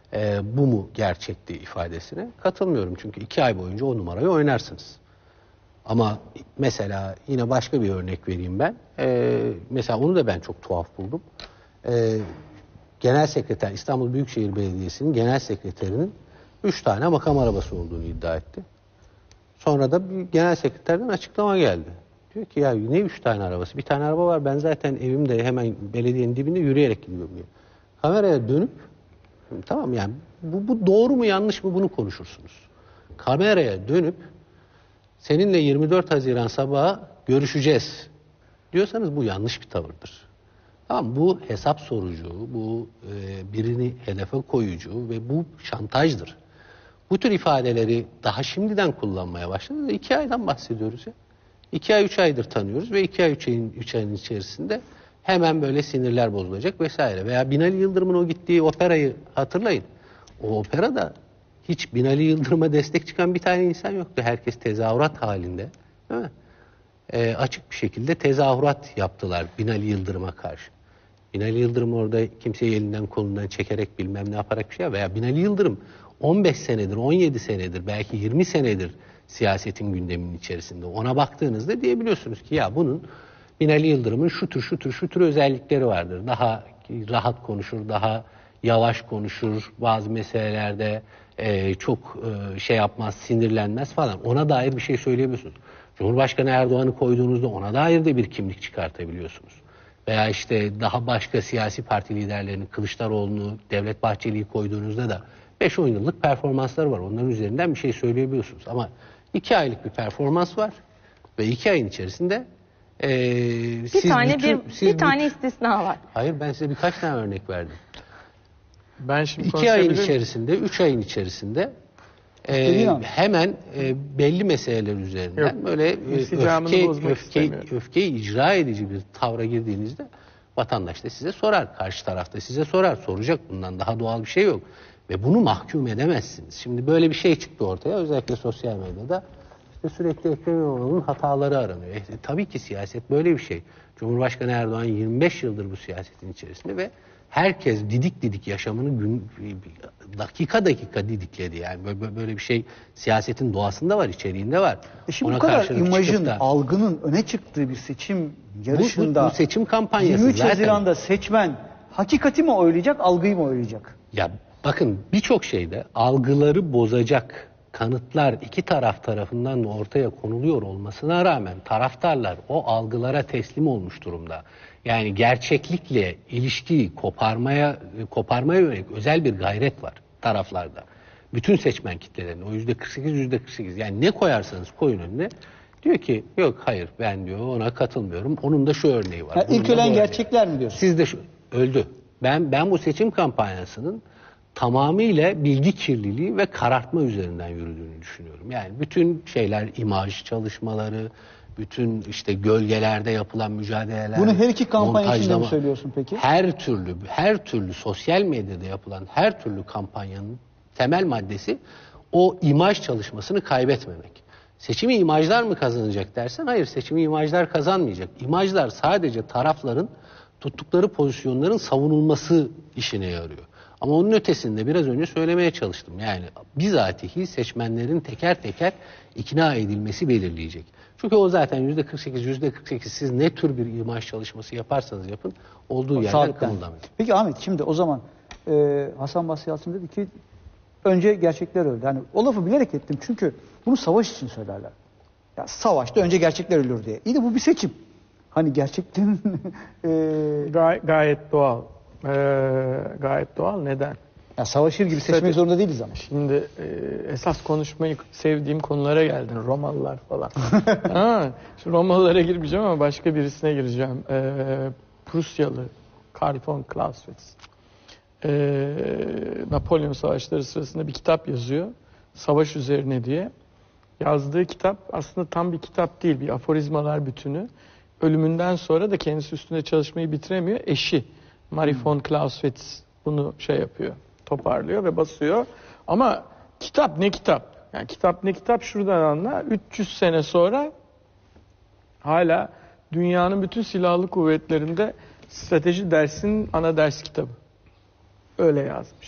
e, bu mu gerçekti ifadesine katılmıyorum. Çünkü iki ay boyunca o numarayı oynarsınız. Ama mesela yine başka bir örnek vereyim ben. E, mesela onu da ben çok tuhaf buldum. E, Genel Sekreter, İstanbul Büyükşehir Belediyesi'nin genel sekreterinin üç tane makam arabası olduğunu iddia etti. Sonra da bir genel sekreterden açıklama geldi. Diyor ki ya ne üç tane arabası? Bir tane araba var, ben zaten evimde hemen belediyenin dibinde yürüyerek gidiyorum diyor. Kameraya dönüp, tamam yani bu, bu doğru mu yanlış mı bunu konuşursunuz. Kameraya dönüp seninle yirmi dört Haziran sabahı görüşeceğiz diyorsanız bu yanlış bir tavırdır. Tamam, bu hesap sorucu, bu e, birini hedefe koyucu ve bu şantajdır. Bu tür ifadeleri daha şimdiden kullanmaya başladı. İki aydan bahsediyoruz ya. İki ay, üç aydır tanıyoruz ve iki ay, üç ayın, üç ayın içerisinde hemen böyle sinirler bozulacak vesaire. Veya Binali Yıldırım'ın o gittiği operayı hatırlayın. O operada hiç Binali Yıldırım'a destek çıkan bir tane insan yoktu. Herkes tezahürat halinde. Değil mi? E, açık bir şekilde tezahürat yaptılar Binali Yıldırım'a karşı. Binali Yıldırım orada kimseyi elinden kolundan çekerek bilmem ne yaparak bir şey veya Binali Yıldırım on beş senedir, on yedi senedir, belki yirmi senedir siyasetin gündeminin içerisinde. Ona baktığınızda diyebiliyorsunuz ki ya bunun Binali Yıldırım'ın şu tür şu tür şu tür özellikleri vardır. Daha rahat konuşur, daha yavaş konuşur, bazı meselelerde e, çok e, şey yapmaz, sinirlenmez falan. Ona dair bir şey söyleyebiliyorsunuz. Cumhurbaşkanı Erdoğan'ı koyduğunuzda ona dair de bir kimlik çıkartabiliyorsunuz. Veya işte daha başka siyasi parti liderlerini, Kılıçdaroğlu'nu, Devlet Bahçeli'yi koyduğunuzda da beş on yıllık performansları var. Onların üzerinden bir şey söyleyebiliyorsunuz. Ama iki aylık bir performans var ve iki ayın içerisinde ee, bir siz tane bütün, bir, siz bir tane bütün, istisna var. Hayır, ben size birkaç tane örnek verdim. Ben şimdi iki ayın içerisinde, üç ayın içerisinde e, hemen e, belli meseleler üzerinden Yok, böyle e, öfke, öfke, öfkeyi icra edici bir tavra girdiğinizde vatandaş da size sorar. Karşı tarafta size sorar. Soracak, bundan daha doğal bir şey yok. Ve bunu mahkum edemezsiniz. Şimdi böyle bir şey çıktı ortaya. Özellikle sosyal medyada işte sürekli Ekrem İmamoğlu'nun hataları aranıyor. E, tabii ki siyaset böyle bir şey. Cumhurbaşkanı Erdoğan yirmi beş yıldır bu siyasetin içerisinde ve herkes didik didik yaşamını gün, dakika dakika didikledi. Yani böyle, böyle bir şey siyasetin doğasında var, içeriğinde var. E şimdi Ona bu kadar imajın, da, algının öne çıktığı bir seçim yarışında... Bu, bu, bu seçim kampanyası yirmi üç zaten... Haziran'da seçmen hakikati mi oylayacak, algıyı mı oylayacak? Ya bakın, birçok şeyde algıları bozacak kanıtlar iki taraf tarafından da ortaya konuluyor olmasına rağmen taraftarlar o algılara teslim olmuş durumda. Yani gerçeklikle ilişkiyi koparmaya koparmaya yönelik özel bir gayret var taraflarda. Bütün seçmen kitlelerinin o yüzde kırk sekiz yüzde kırk sekiz, yani ne koyarsanız koyun önüne, diyor ki yok hayır ben diyor ona katılmıyorum. Onun da şu örneği var. Ha, ilk ölen gerçekler mi diyorsun? Siz de şu, öldü. Ben ben bu seçim kampanyasının tamamıyla bilgi kirliliği ve karartma üzerinden yürüdüğünü düşünüyorum. Yani bütün şeyler, imaj çalışmaları, bütün işte gölgelerde yapılan mücadeleler. Bunu her iki kampanya içinde mi söylüyorsun peki? Her türlü, her türlü sosyal medyada yapılan her türlü kampanyanın temel maddesi o imaj çalışmasını kaybetmemek. Seçimi imajlar mı kazanacak dersen, hayır, seçimi imajlar kazanmayacak. İmajlar sadece tarafların tuttukları pozisyonların savunulması işine yarıyor. Ama onun ötesinde biraz önce söylemeye çalıştım. Yani bizatihi seçmenlerin teker teker ikna edilmesi belirleyecek. Çünkü o zaten yüzde kırk sekiz, yüzde kırk sekiz siz ne tür bir imaj çalışması yaparsanız yapın olduğu o yerden kımıldamıyor. Peki Ahmet, şimdi o zaman e, Hasan Basri Yalçın dedi ki önce gerçekler öldü. Yani o lafı bilerek ettim çünkü bunu savaş için söylerler. Ya savaşta önce gerçekler ölür diye. İyi de bu bir seçim. Hani gerçeklerin... e... Gay gayet doğal. Ee, gayet doğal. Neden? Ya savaşır gibi seçmek Tabii, zorunda değiliz ama. Şimdi e, esas konuşmayı sevdiğim konulara geldin. Romalılar falan. ha, şu Romalılara girmeyeceğim ama başka birisine gireceğim. Ee, Prusyalı Karl von Clausewitz. Ee, Napolyon Savaşları sırasında bir kitap yazıyor. Savaş üzerine diye. Yazdığı kitap aslında tam bir kitap değil. Bir aforizmalar bütünü. Ölümünden sonra da kendisi üstünde çalışmayı bitiremiyor. Eşi Marie von Clausewitz bunu şey yapıyor, toparlıyor ve basıyor. Ama kitap ne kitap? Yani kitap ne kitap şuradan anla. üç yüz sene sonra hala dünyanın bütün silahlı kuvvetlerinde strateji dersinin ana ders kitabı. Öyle yazmış.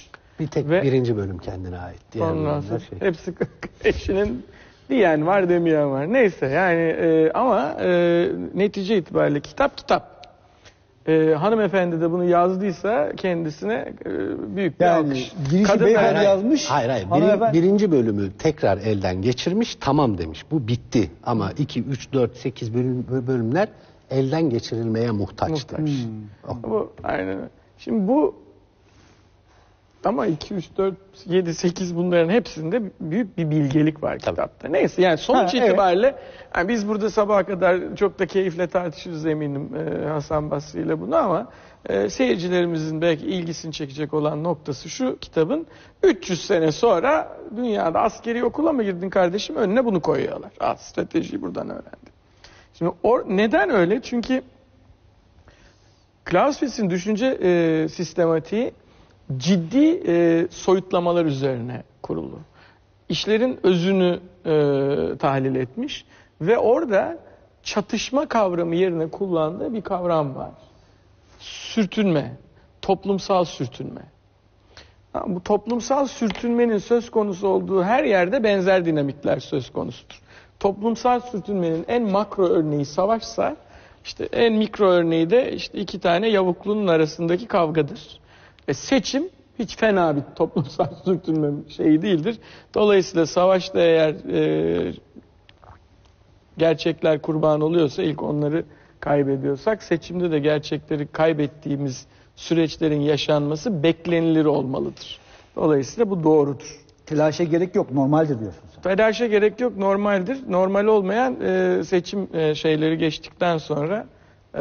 Bir tek Ve birinci bölüm kendine ait. Diğer ondan bölümler sonra şey. hepsi eşinin diyen var demeyen var. Neyse yani e, ama e, netice itibariyle kitap kitap. E, hanımefendi de bunu yazdıysa kendisine e, büyük bir Yani alkış. girişi Kadın- beyefendi Hayır, hayır. yazmış. Hayır hayır. hanımefendi- Birin- birinci bölümü tekrar elden geçirmiş. Tamam demiş. Bu bitti. Ama iki, üç, dört, sekiz bölüm, bölümler elden geçirilmeye muhtaçtır. Muhtaç. Bu aynen. Şimdi bu ama iki, üç, dört, yedi, sekiz bunların hepsinde büyük bir bilgelik var kitapta. Neyse yani sonuç Ha, evet. itibariyle yani biz burada sabaha kadar çok da keyifle tartışırız eminim e, Hasan Basri ile bunu ama e, seyircilerimizin belki ilgisini çekecek olan noktası şu kitabın üç yüz sene sonra dünyada askeri okula mı girdin kardeşim önüne bunu koyuyorlar. Aa, stratejiyi buradan öğrendim. Şimdi or, neden öyle? Çünkü Clausewitz'in düşünce e, sistematiği ciddi e, soyutlamalar üzerine kurulu. İşlerin özünü e, tahlil etmiş ve orada çatışma kavramı yerine kullandığı bir kavram var. Sürtünme, toplumsal sürtünme. Ha, bu toplumsal sürtünmenin söz konusu olduğu her yerde benzer dinamikler söz konusudur. Toplumsal sürtünmenin en makro örneği savaşsa, işte en mikro örneği de işte iki tane yavuklunun arasındaki kavgadır. E seçim hiç fena bir toplumsal sürtünme şeyi değildir. Dolayısıyla savaşta eğer e, gerçekler kurban oluyorsa ilk onları kaybediyorsak seçimde de gerçekleri kaybettiğimiz süreçlerin yaşanması beklenilir olmalıdır. Dolayısıyla bu doğrudur. Telaşa gerek yok, normaldir diyorsun sen. Telaşa gerek yok, normaldir. Normal olmayan e, seçim e, şeyleri geçtikten sonra e,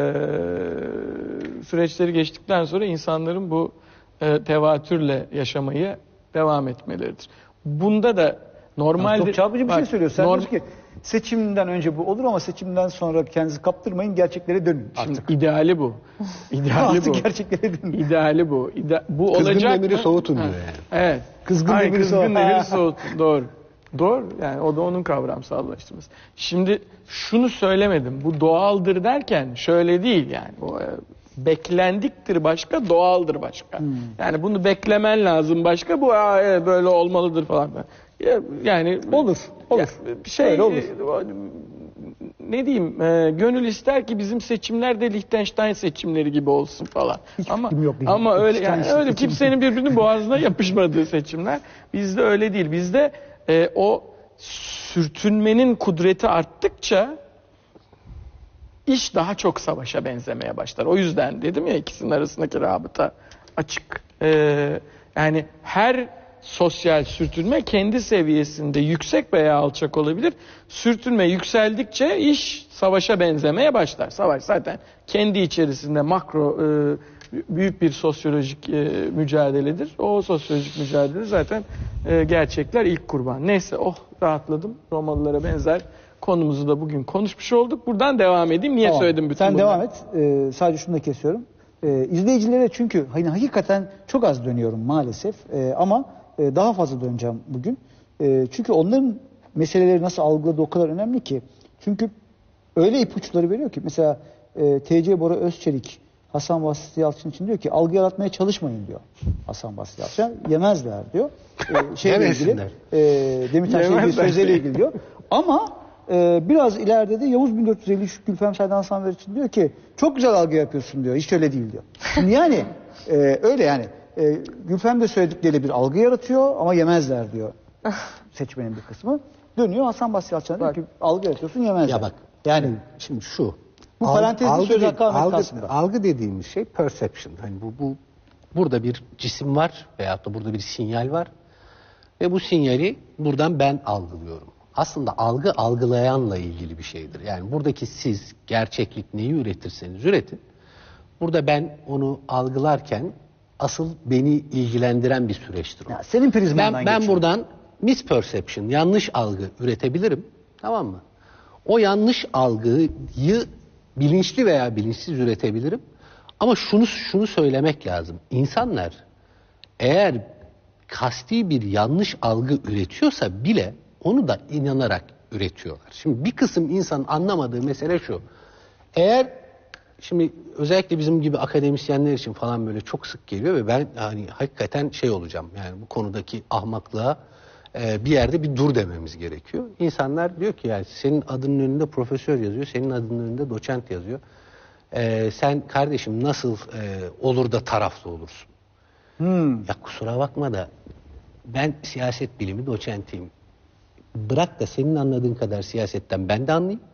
süreçleri geçtikten sonra insanların bu e, tevatürle yaşamaya devam etmeleridir. Bunda da normaldir. Çok çarpıcı bir şey Bak, söylüyorsun. Sen norm- diyorsun ki seçimden önce bu olur ama seçimden sonra kendinizi kaptırmayın, gerçeklere dönün. Şimdi ideali bu. İdeali Artık bu. gerçeklere dönün. İdeali bu. İde- bu Kızgın olacak demiri mı? soğutun Ha, diyor yani. Evet. Kızgın Hayır, demiri kızgın soğut. demiri soğutun. Doğru. Doğru. Yani o da onun kavramsallaştırması. Şimdi şunu söylemedim. Bu doğaldır derken şöyle değil yani. O, e, beklendiktir başka, doğaldır başka. Hmm. Yani bunu beklemen lazım başka. Bu aa, e, böyle olmalıdır falan. Ya, yani Olur, olur. ya, şey Öyle olur. e, ne diyeyim, e, gönül ister ki bizim seçimler de Liechtenstein seçimleri gibi olsun falan. Hiç ama fikrim yok, ama öyle Liechtenstein yani öyle seçimi. kimsenin birbirinin boğazına yapışmadığı seçimler. Bizde öyle değil. Bizde e, o sürtünmenin kudreti arttıkça iş daha çok savaşa benzemeye başlar. O yüzden dedim ya ikisinin arasındaki rabıta açık. E, yani her sosyal sürtünme kendi seviyesinde yüksek veya alçak olabilir. Sürtünme yükseldikçe iş savaşa benzemeye başlar. Savaş zaten kendi içerisinde makro e, büyük bir sosyolojik e, mücadeledir. O sosyolojik mücadele zaten e, gerçekler ilk kurban. Neyse oh rahatladım. Romalılara benzer konumuzu da bugün konuşmuş olduk. Buradan devam edeyim. Niye Tamam. söyledim bütün Sen bunları? devam et. Ee, sadece şunu da kesiyorum. Ee, izleyicilere çünkü hani hakikaten çok az dönüyorum maalesef. Ee, ama e, daha fazla döneceğim bugün. E, çünkü onların meseleleri nasıl algıladığı o kadar önemli ki. Çünkü öyle ipuçları veriyor ki mesela e, T C Bora Özçelik Hasan Basri Yalçın için diyor ki algı yaratmaya çalışmayın diyor Hasan Basri Yalçın. Yemezler diyor. E, şeyle ilgili, Yemesinler. e, Demirtaş'la ilgili Yemezler. sözleriyle ilgili diyor. Ama e, biraz ileride de Yavuz bin dört yüz elli üç Gülfem Seldan Sanver için diyor ki çok güzel algı yapıyorsun diyor. Hiç öyle değil diyor. Şimdi yani e, öyle yani. E, Gülfem de söyledikleriyle bir algı yaratıyor ama yemezler diyor seçmenin bir kısmı. Dönüyor Hasan Basri Yalçın'a diyor ki algı yaratıyorsun yemezler. Ya bak Yani şimdi şu. Bu Al- parantezli söz de- hakkı Ahmet algı, aslında. algı dediğimiz şey perception. Hani bu, bu burada bir cisim var veyahut da burada bir sinyal var ve bu sinyali buradan ben algılıyorum. Aslında algı algılayanla ilgili bir şeydir. Yani buradaki siz gerçeklik neyi üretirseniz üretin. Burada ben onu algılarken asıl beni ilgilendiren bir süreçtir o. ya senin prizmandan Ben, ben geçiyor. buradan misperception, yanlış algı üretebilirim. Tamam mı? O yanlış algıyı bilinçli veya bilinçsiz üretebilirim. Ama şunu şunu söylemek lazım. İnsanlar eğer kasti bir yanlış algı üretiyorsa bile onu da inanarak üretiyorlar. Şimdi bir kısım insanın anlamadığı mesele şu. Eğer şimdi özellikle bizim gibi akademisyenler için falan böyle çok sık geliyor ve ben hani hakikaten şey olacağım. Yani bu konudaki ahmaklığa e, bir yerde bir dur dememiz gerekiyor. İnsanlar diyor ki yani senin adının önünde profesör yazıyor, senin adının önünde doçent yazıyor. E, sen kardeşim nasıl e, olur da taraflı olursun? Hmm. Ya kusura bakma da ben siyaset bilimi doçentiyim. Bırak da senin anladığın kadar siyasetten ben de anlayayım.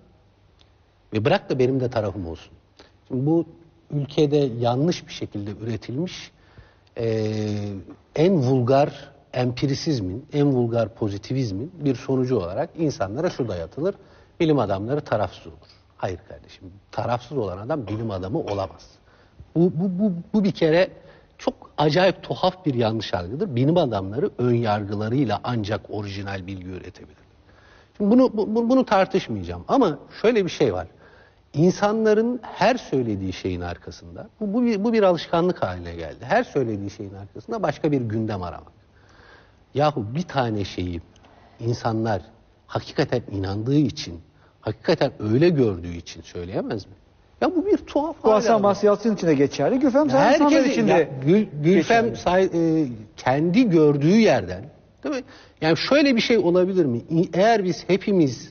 Ve bırak da benim de tarafım olsun. Şimdi bu ülkede yanlış bir şekilde üretilmiş e, en vulgar empirisizmin, en vulgar pozitivizmin bir sonucu olarak insanlara şu dayatılır. Bilim adamları tarafsız olur. Hayır kardeşim, tarafsız olan adam bilim adamı olamaz. Bu, bu, bu, bu bir kere çok acayip tuhaf bir yanlış algıdır. Bilim adamları ön yargılarıyla ancak orijinal bilgi üretebilir. Şimdi bunu, bu, bunu tartışmayacağım ama şöyle bir şey var. İnsanların her söylediği şeyin arkasında, bu, bu, bir, bu bir alışkanlık haline geldi. Her söylediği şeyin arkasında başka bir gündem aramak. Yahu bir tane şeyi insanlar hakikaten inandığı için, hakikaten öyle gördüğü için söyleyemez mi? Ya bu bir tuhaf Bu hal Hasan aldı. Basri Yalçın için de geçerli. Güfem Sarı insanlar Herkes için ya, de Gül, Gülfem geçerli. say, e, kendi gördüğü yerden, değil mi? Yani şöyle bir şey olabilir mi? İ- Eğer biz hepimiz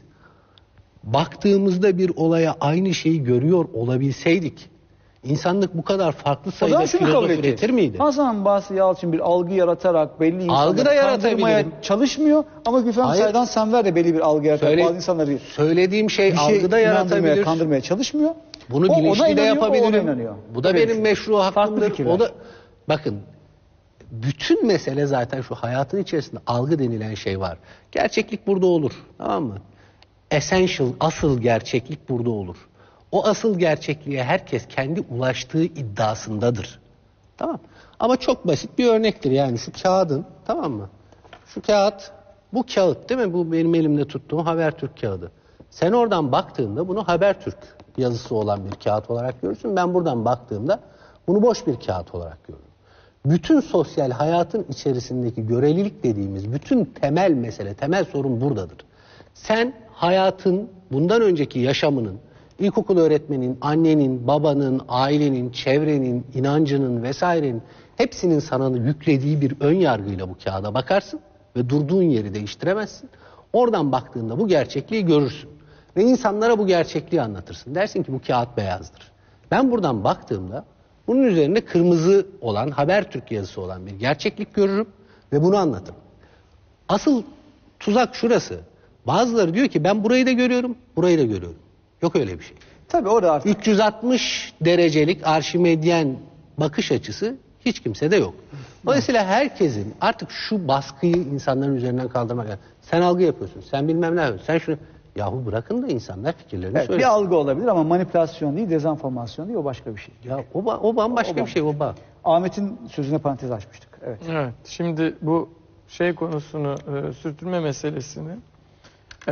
baktığımızda bir olaya aynı şeyi görüyor olabilseydik, insanlık bu kadar farklı O sayıda zaman şunu kabul filozof edeceğiz. üretir miydi? Hasan Basri Yalçın bir algı yaratarak belli Algı da insanları kandırmaya yaratabilirim. çalışmıyor. Ama Güfem Hayır. Saydan Senver de belli bir algı yaratarak Söyle- bazı insanları Söylediğim şey bir şey algıda inandırmaya, yaratabilir. kandırmaya çalışmıyor. Bunu O ona bilinçli de inanıyor, o ona yapabilirim. inanıyor. Bu da Öyle benim düşün. meşru Farklı hakkımdır. fikirler. O da bakın bütün mesele zaten şu hayatın içerisinde algı denilen şey var. Gerçeklik burada olur. Tamam mı? Essential, asıl gerçeklik burada olur. O asıl gerçekliğe herkes kendi ulaştığı iddiasındadır. Tamam. Ama çok basit bir örnektir yani şu kağıdın, tamam mı? Şu kağıt, bu kağıt değil mi? Bu benim elimde tuttuğum Habertürk kağıdı. Sen oradan baktığında bunu Habertürk yazısı olan bir kağıt olarak görürsün. Ben buradan baktığımda bunu boş bir kağıt olarak görürüm. Bütün sosyal hayatın içerisindeki görelilik dediğimiz bütün temel mesele, temel sorun buradadır. Sen hayatın, bundan önceki yaşamının, ilkokul öğretmenin, annenin, babanın, ailenin, çevrenin, inancının vesairenin hepsinin sana yüklediği bir ön yargıyla bu kağıda bakarsın ve durduğun yeri değiştiremezsin. Oradan baktığında bu gerçekliği görürsün ve insanlara bu gerçekliği anlatırsın. Dersin ki bu kağıt beyazdır. Ben buradan baktığımda bunun üzerinde kırmızı olan Habertürk yazısı olan bir gerçeklik görürüm ve bunu anlatırım. Asıl tuzak şurası. Bazıları diyor ki ben burayı da görüyorum, burayı da görüyorum. Yok öyle bir şey. Tabii orada artık üç yüz altmış derecelik Arşimedyen bakış açısı hiç kimsede yok. Dolayısıyla herkesin artık şu baskıyı insanların üzerinden kaldırmak lazım. Sen algı yapıyorsun, sen bilmem ne yapıyorsun, sen şunu... Yahu bırakın da insanlar fikirlerini evet, söylesin. bir algı olabilir ama manipülasyon değil, dezenformasyon değil, o başka bir şey. Ya o, ba- o bambaşka O bir şey o bak. Ahmet'in sözüne parantez açmıştık. Evet. Evet. Şimdi bu şey konusunu, e, sürtünme meselesini e,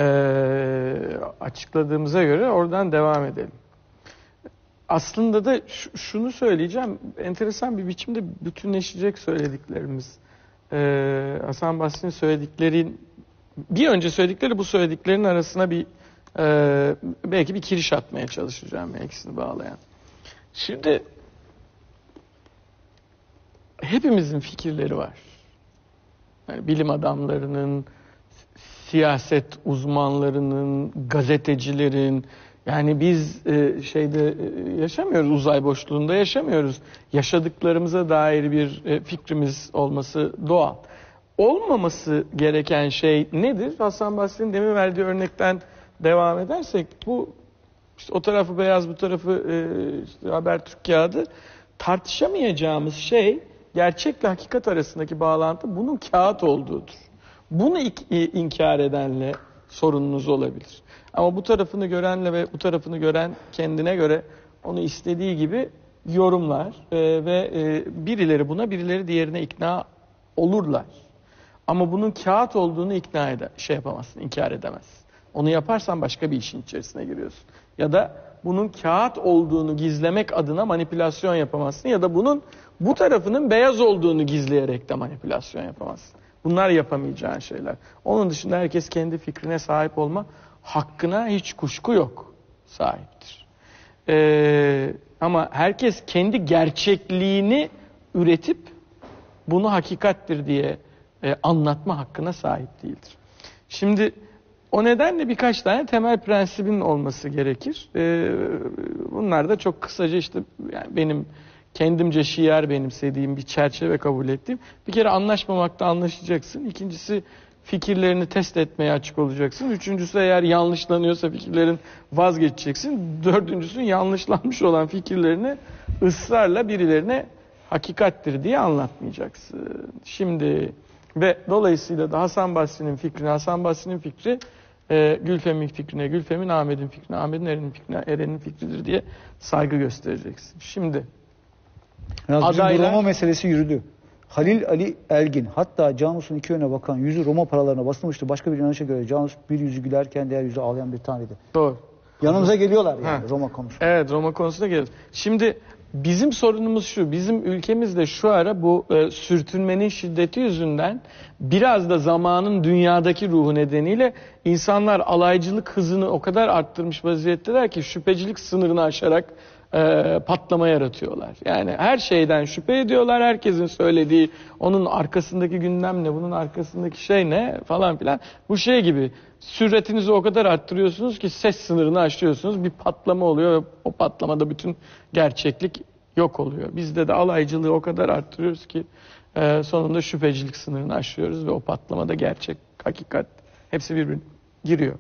açıkladığımıza göre oradan devam edelim. Aslında da ş- şunu söyleyeceğim. Enteresan bir biçimde bütünleşecek söylediklerimiz. E, Hasan Basri'nin söylediklerin bir önce söyledikleri bu söylediklerin arasına bir e, belki bir kiriş atmaya çalışacağım ikisini bağlayan. Şimdi hepimizin fikirleri var. Yani bilim adamlarının, siyaset uzmanlarının, gazetecilerin, yani biz e, şeyde e, yaşamıyoruz, uzay boşluğunda yaşamıyoruz. Yaşadıklarımıza dair bir e, fikrimiz olması doğal. Olmaması gereken şey nedir? Hasan Basri'nin demin verdiği örnekten devam edersek, bu işte o tarafı beyaz, bu tarafı e, işte Habertürk kağıdı, tartışamayacağımız şey gerçekle hakikat arasındaki bağlantı bunun kağıt olduğudur. Bunu ik- inkar edenle sorununuz olabilir. Ama bu tarafını görenle ve bu tarafını gören kendine göre onu istediği gibi yorumlar e, ve e, birileri buna, birileri diğerine ikna olurlar. Ama bunun kağıt olduğunu ikna eder, şey yapamazsın, inkar edemezsin. Onu yaparsan başka bir işin içerisine giriyorsun. Ya da bunun kağıt olduğunu gizlemek adına manipülasyon yapamazsın. Ya da bunun bu tarafının beyaz olduğunu gizleyerek de manipülasyon yapamazsın. Bunlar yapamayacağın şeyler. Onun dışında herkes kendi fikrine sahip olma hakkına hiç kuşku yok, sahiptir. Ee, Ama herkes kendi gerçekliğini üretip bunu hakikattir diye e, anlatma hakkına sahip değildir. Şimdi o nedenle birkaç tane temel prensibin olması gerekir. E, bunlar da çok kısaca işte yani benim kendimce şiar benimsediğim bir çerçeve kabul ettiğim. Bir kere anlaşmamakta anlaşacaksın. İkincisi fikirlerini test etmeye açık olacaksın. Üçüncüsü eğer yanlışlanıyorsa fikirlerin vazgeçeceksin. Dördüncüsü yanlışlanmış olan fikirlerini ısrarla birilerine hakikattir diye anlatmayacaksın. Şimdi ve dolayısıyla da Hasan Basri'nin fikrine Hasan Basri'nin fikri, e, Gülfem'in fikrine Gülfem'in, Ahmet'in fikrine Ahmet'in, Eren'in fikrine Eren'in fikridir diye saygı göstereceksin. Şimdi Yalnız bizim adaylar- bu Roma meselesi yürüdü. Halil Ali Elgin, hatta Canus'un iki yöne bakan yüzü Roma paralarına basılmıştı. Başka bir inanışa göre Canus bir yüzü gülerken diğer yüzü ağlayan bir tanrıydı. doğru. Yanımıza geliyorlar yani Ha. Roma konusu. Evet, Roma konusuna geliyoruz. Şimdi bizim sorunumuz şu, bizim ülkemizde şu ara bu e, sürtünmenin şiddeti yüzünden biraz da zamanın dünyadaki ruhu nedeniyle insanlar alaycılık hızını o kadar arttırmış vaziyetteler ki şüphecilik sınırını aşarak e, patlama yaratıyorlar. Yani her şeyden şüphe ediyorlar, herkesin söylediği, onun arkasındaki gündem ne, bunun arkasındaki şey ne falan filan. Bu şey gibi, süratinizi o kadar arttırıyorsunuz ki ses sınırını aşıyorsunuz, bir patlama oluyor ve o patlamada bütün gerçeklik yok oluyor. Bizde de alaycılığı o kadar arttırıyoruz ki e, sonunda şüphecilik sınırını aşıyoruz ve o patlamada gerçek, hakikat hepsi birbirine giriyor.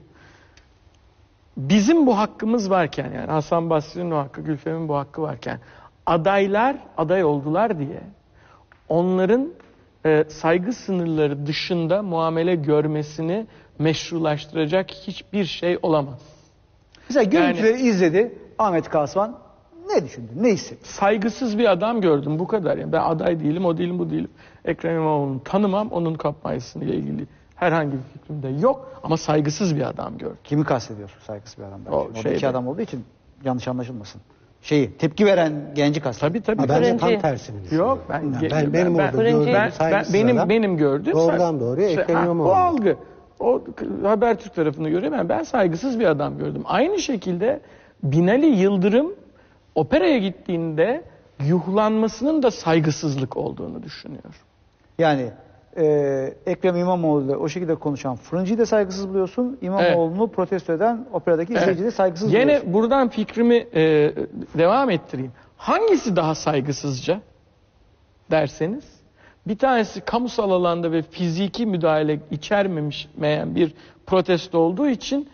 Bizim bu hakkımız varken, yani Hasan Basri'nin o hakkı, Gülfem'in bu hakkı varken, adaylar aday oldular diye onların e, saygı sınırları dışında muamele görmesini meşrulaştıracak hiçbir şey olamaz. Mesela görüntüleri izledi Ahmet Kasvan, ne düşündü, ne hissetti? Saygısız bir adam gördüm, bu kadar. Yani ben aday değilim, o değilim, bu değilim. Ekrem İmamoğlu'nu tanımam, onun kampanyasıyla ilgili herhangi bir fikrim de yok ama saygısız bir adam gördüm. Kimi kastediyorsun saygısız bir adam? O O şeyde- iki adam olduğu için yanlış anlaşılmasın. Şeyi, tepki veren genci kastediyor. Tabii tabii. Ha, bence Fırıncı. tam tersini düşünüyorum. Yok ben, Yani ge- ben benim ben, orada Fırıncı. gördüğüm ben, ben, saygısız benim adam, benim gördüğüm doğrudan doğruya İşte, Ekrem ha, İmamoğlu. o algı. O k- Habertürk tarafını görüyorum. Yani ben saygısız bir adam gördüm. Aynı şekilde Binali Yıldırım operaya gittiğinde yuhlanmasının da saygısızlık olduğunu düşünüyorum. Yani e, Ekrem İmamoğlu ile o şekilde konuşan Fırıncı'yı da saygısız buluyorsun. İmamoğlu'nu protesto eden operadaki izleyiciyi de saygısız Yine buluyorsun. buradan fikrimi e, devam ettireyim. Hangisi daha saygısızca derseniz, bir tanesi kamusal alanda ve fiziki müdahale içermeyen bir protesto olduğu için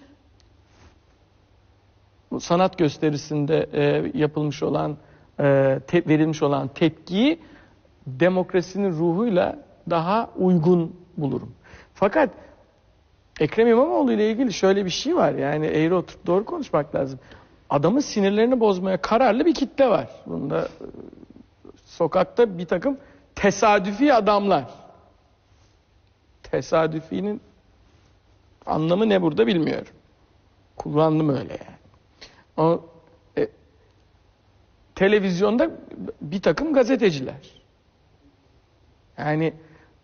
bu sanat gösterisinde e, yapılmış olan e, te, verilmiş olan tepkiyi demokrasinin ruhuyla daha uygun bulurum. Fakat Ekrem İmamoğlu ile ilgili şöyle bir şey var. Yani eğri oturup doğru konuşmak lazım. Adamın sinirlerini bozmaya kararlı bir kitle var. Bunda e, sokakta bir takım tesadüfi adamlar. Tesadüfinin anlamı ne burada bilmiyorum. Kullandım öyle yani. O e, televizyonda bir takım gazeteciler. Yani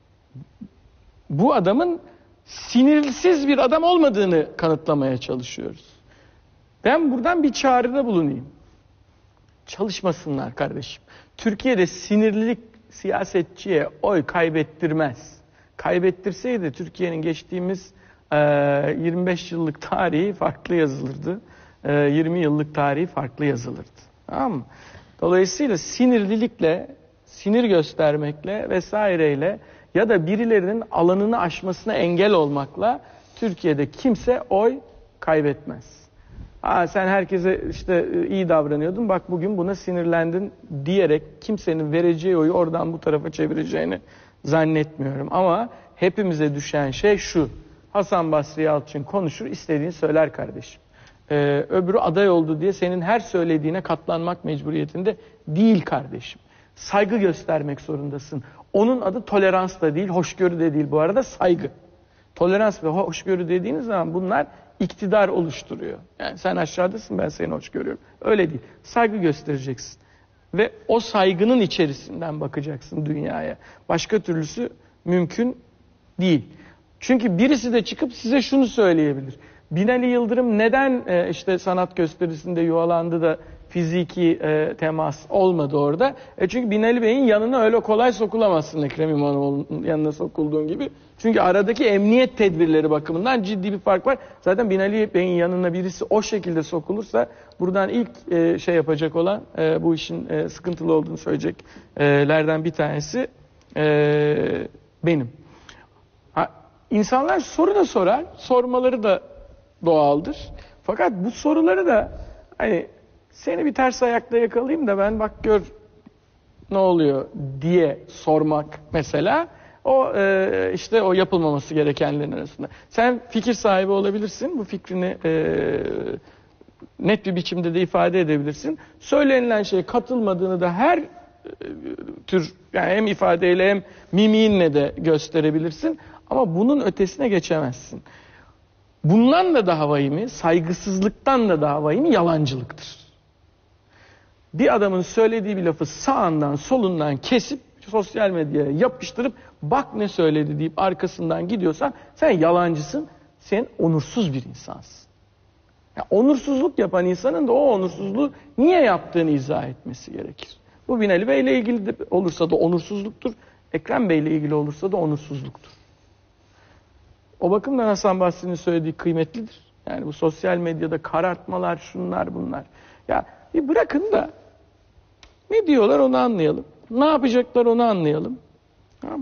bu adamın sinirsiz bir adam olmadığını kanıtlamaya çalışıyoruz. Ben buradan bir çağrıda bulunayım. Çalışmasınlar kardeşim. Türkiye'de sinirlilik siyasetçiye oy kaybettirmez. Kaybettirseydi Türkiye'nin geçtiğimiz e, yirmi beş yıllık tarihi farklı yazılırdı. E, yirmi yıllık tarihi farklı yazılırdı. Tamam mı? Dolayısıyla sinirlilikle, sinir göstermekle vesaireyle ya da birilerinin alanını aşmasına engel olmakla Türkiye'de kimse oy kaybetmez. Aa, sen herkese işte iyi davranıyordun, bak bugün buna sinirlendin diyerek kimsenin vereceği oyu oradan bu tarafa çevireceğini zannetmiyorum. Ama hepimize düşen şey şu: Hasan Basri Yalçın konuşur, istediğini söyler kardeşim. Ee, öbürü aday oldu diye senin her söylediğine katlanmak mecburiyetinde değil kardeşim. Saygı göstermek zorundasın. Onun adı tolerans da değil, hoşgörü de değil bu arada, saygı. Tolerans ve hoşgörü dediğiniz zaman bunlar iktidar oluşturuyor. Yani sen aşağıdasın, ben seni hoş görüyorum. Öyle değil. Saygı göstereceksin. Ve o saygının içerisinden bakacaksın dünyaya. Başka türlüsü mümkün değil. Çünkü birisi de çıkıp size şunu söyleyebilir: Binali Yıldırım neden e, işte sanat gösterisinde yuvalandı da fiziki e, temas olmadı orada. E çünkü Binali Bey'in yanına öyle kolay sokulamazsın Ekrem İmamoğlu'nun yanına sokulduğun gibi. Çünkü aradaki emniyet tedbirleri bakımından ciddi bir fark var. Zaten Binali Bey'in yanına birisi o şekilde sokulursa buradan ilk e, şey yapacak olan e, bu işin e, sıkıntılı olduğunu söyleyeceklerden bir tanesi e, benim. Ha, insanlar soru da sorar, sormaları da doğaldır. Fakat bu soruları da hani seni bir ters ayakta yakalayayım da ben bak gör ne oluyor diye sormak mesela o e, işte o yapılmaması gerekenlerin arasında. Sen fikir sahibi olabilirsin, bu fikrini e, net bir biçimde de ifade edebilirsin. Söylenilen şeye katılmadığını da her e, tür yani hem ifadeyle hem mimiğinle de gösterebilirsin. Ama bunun ötesine geçemezsin. Bundan da daha vahimi, saygısızlıktan da daha vahimi yalancılıktır. Bir adamın söylediği bir lafı sağından solundan kesip sosyal medyaya yapıştırıp bak ne söyledi deyip arkasından gidiyorsan sen yalancısın, sen onursuz bir insansın. Ya, onursuzluk yapan insanın da o onursuzluğu niye yaptığını izah etmesi gerekir. Bu Binali Bey ile ilgili de olursa da onursuzluktur, Ekrem Bey ile ilgili olursa da onursuzluktur. O bakımdan Hasan Basri'nin söylediği kıymetlidir. Yani bu sosyal medyada karartmalar, şunlar bunlar. Ya bir bırakın da ne diyorlar onu anlayalım. Ne yapacaklar onu anlayalım. Tamam.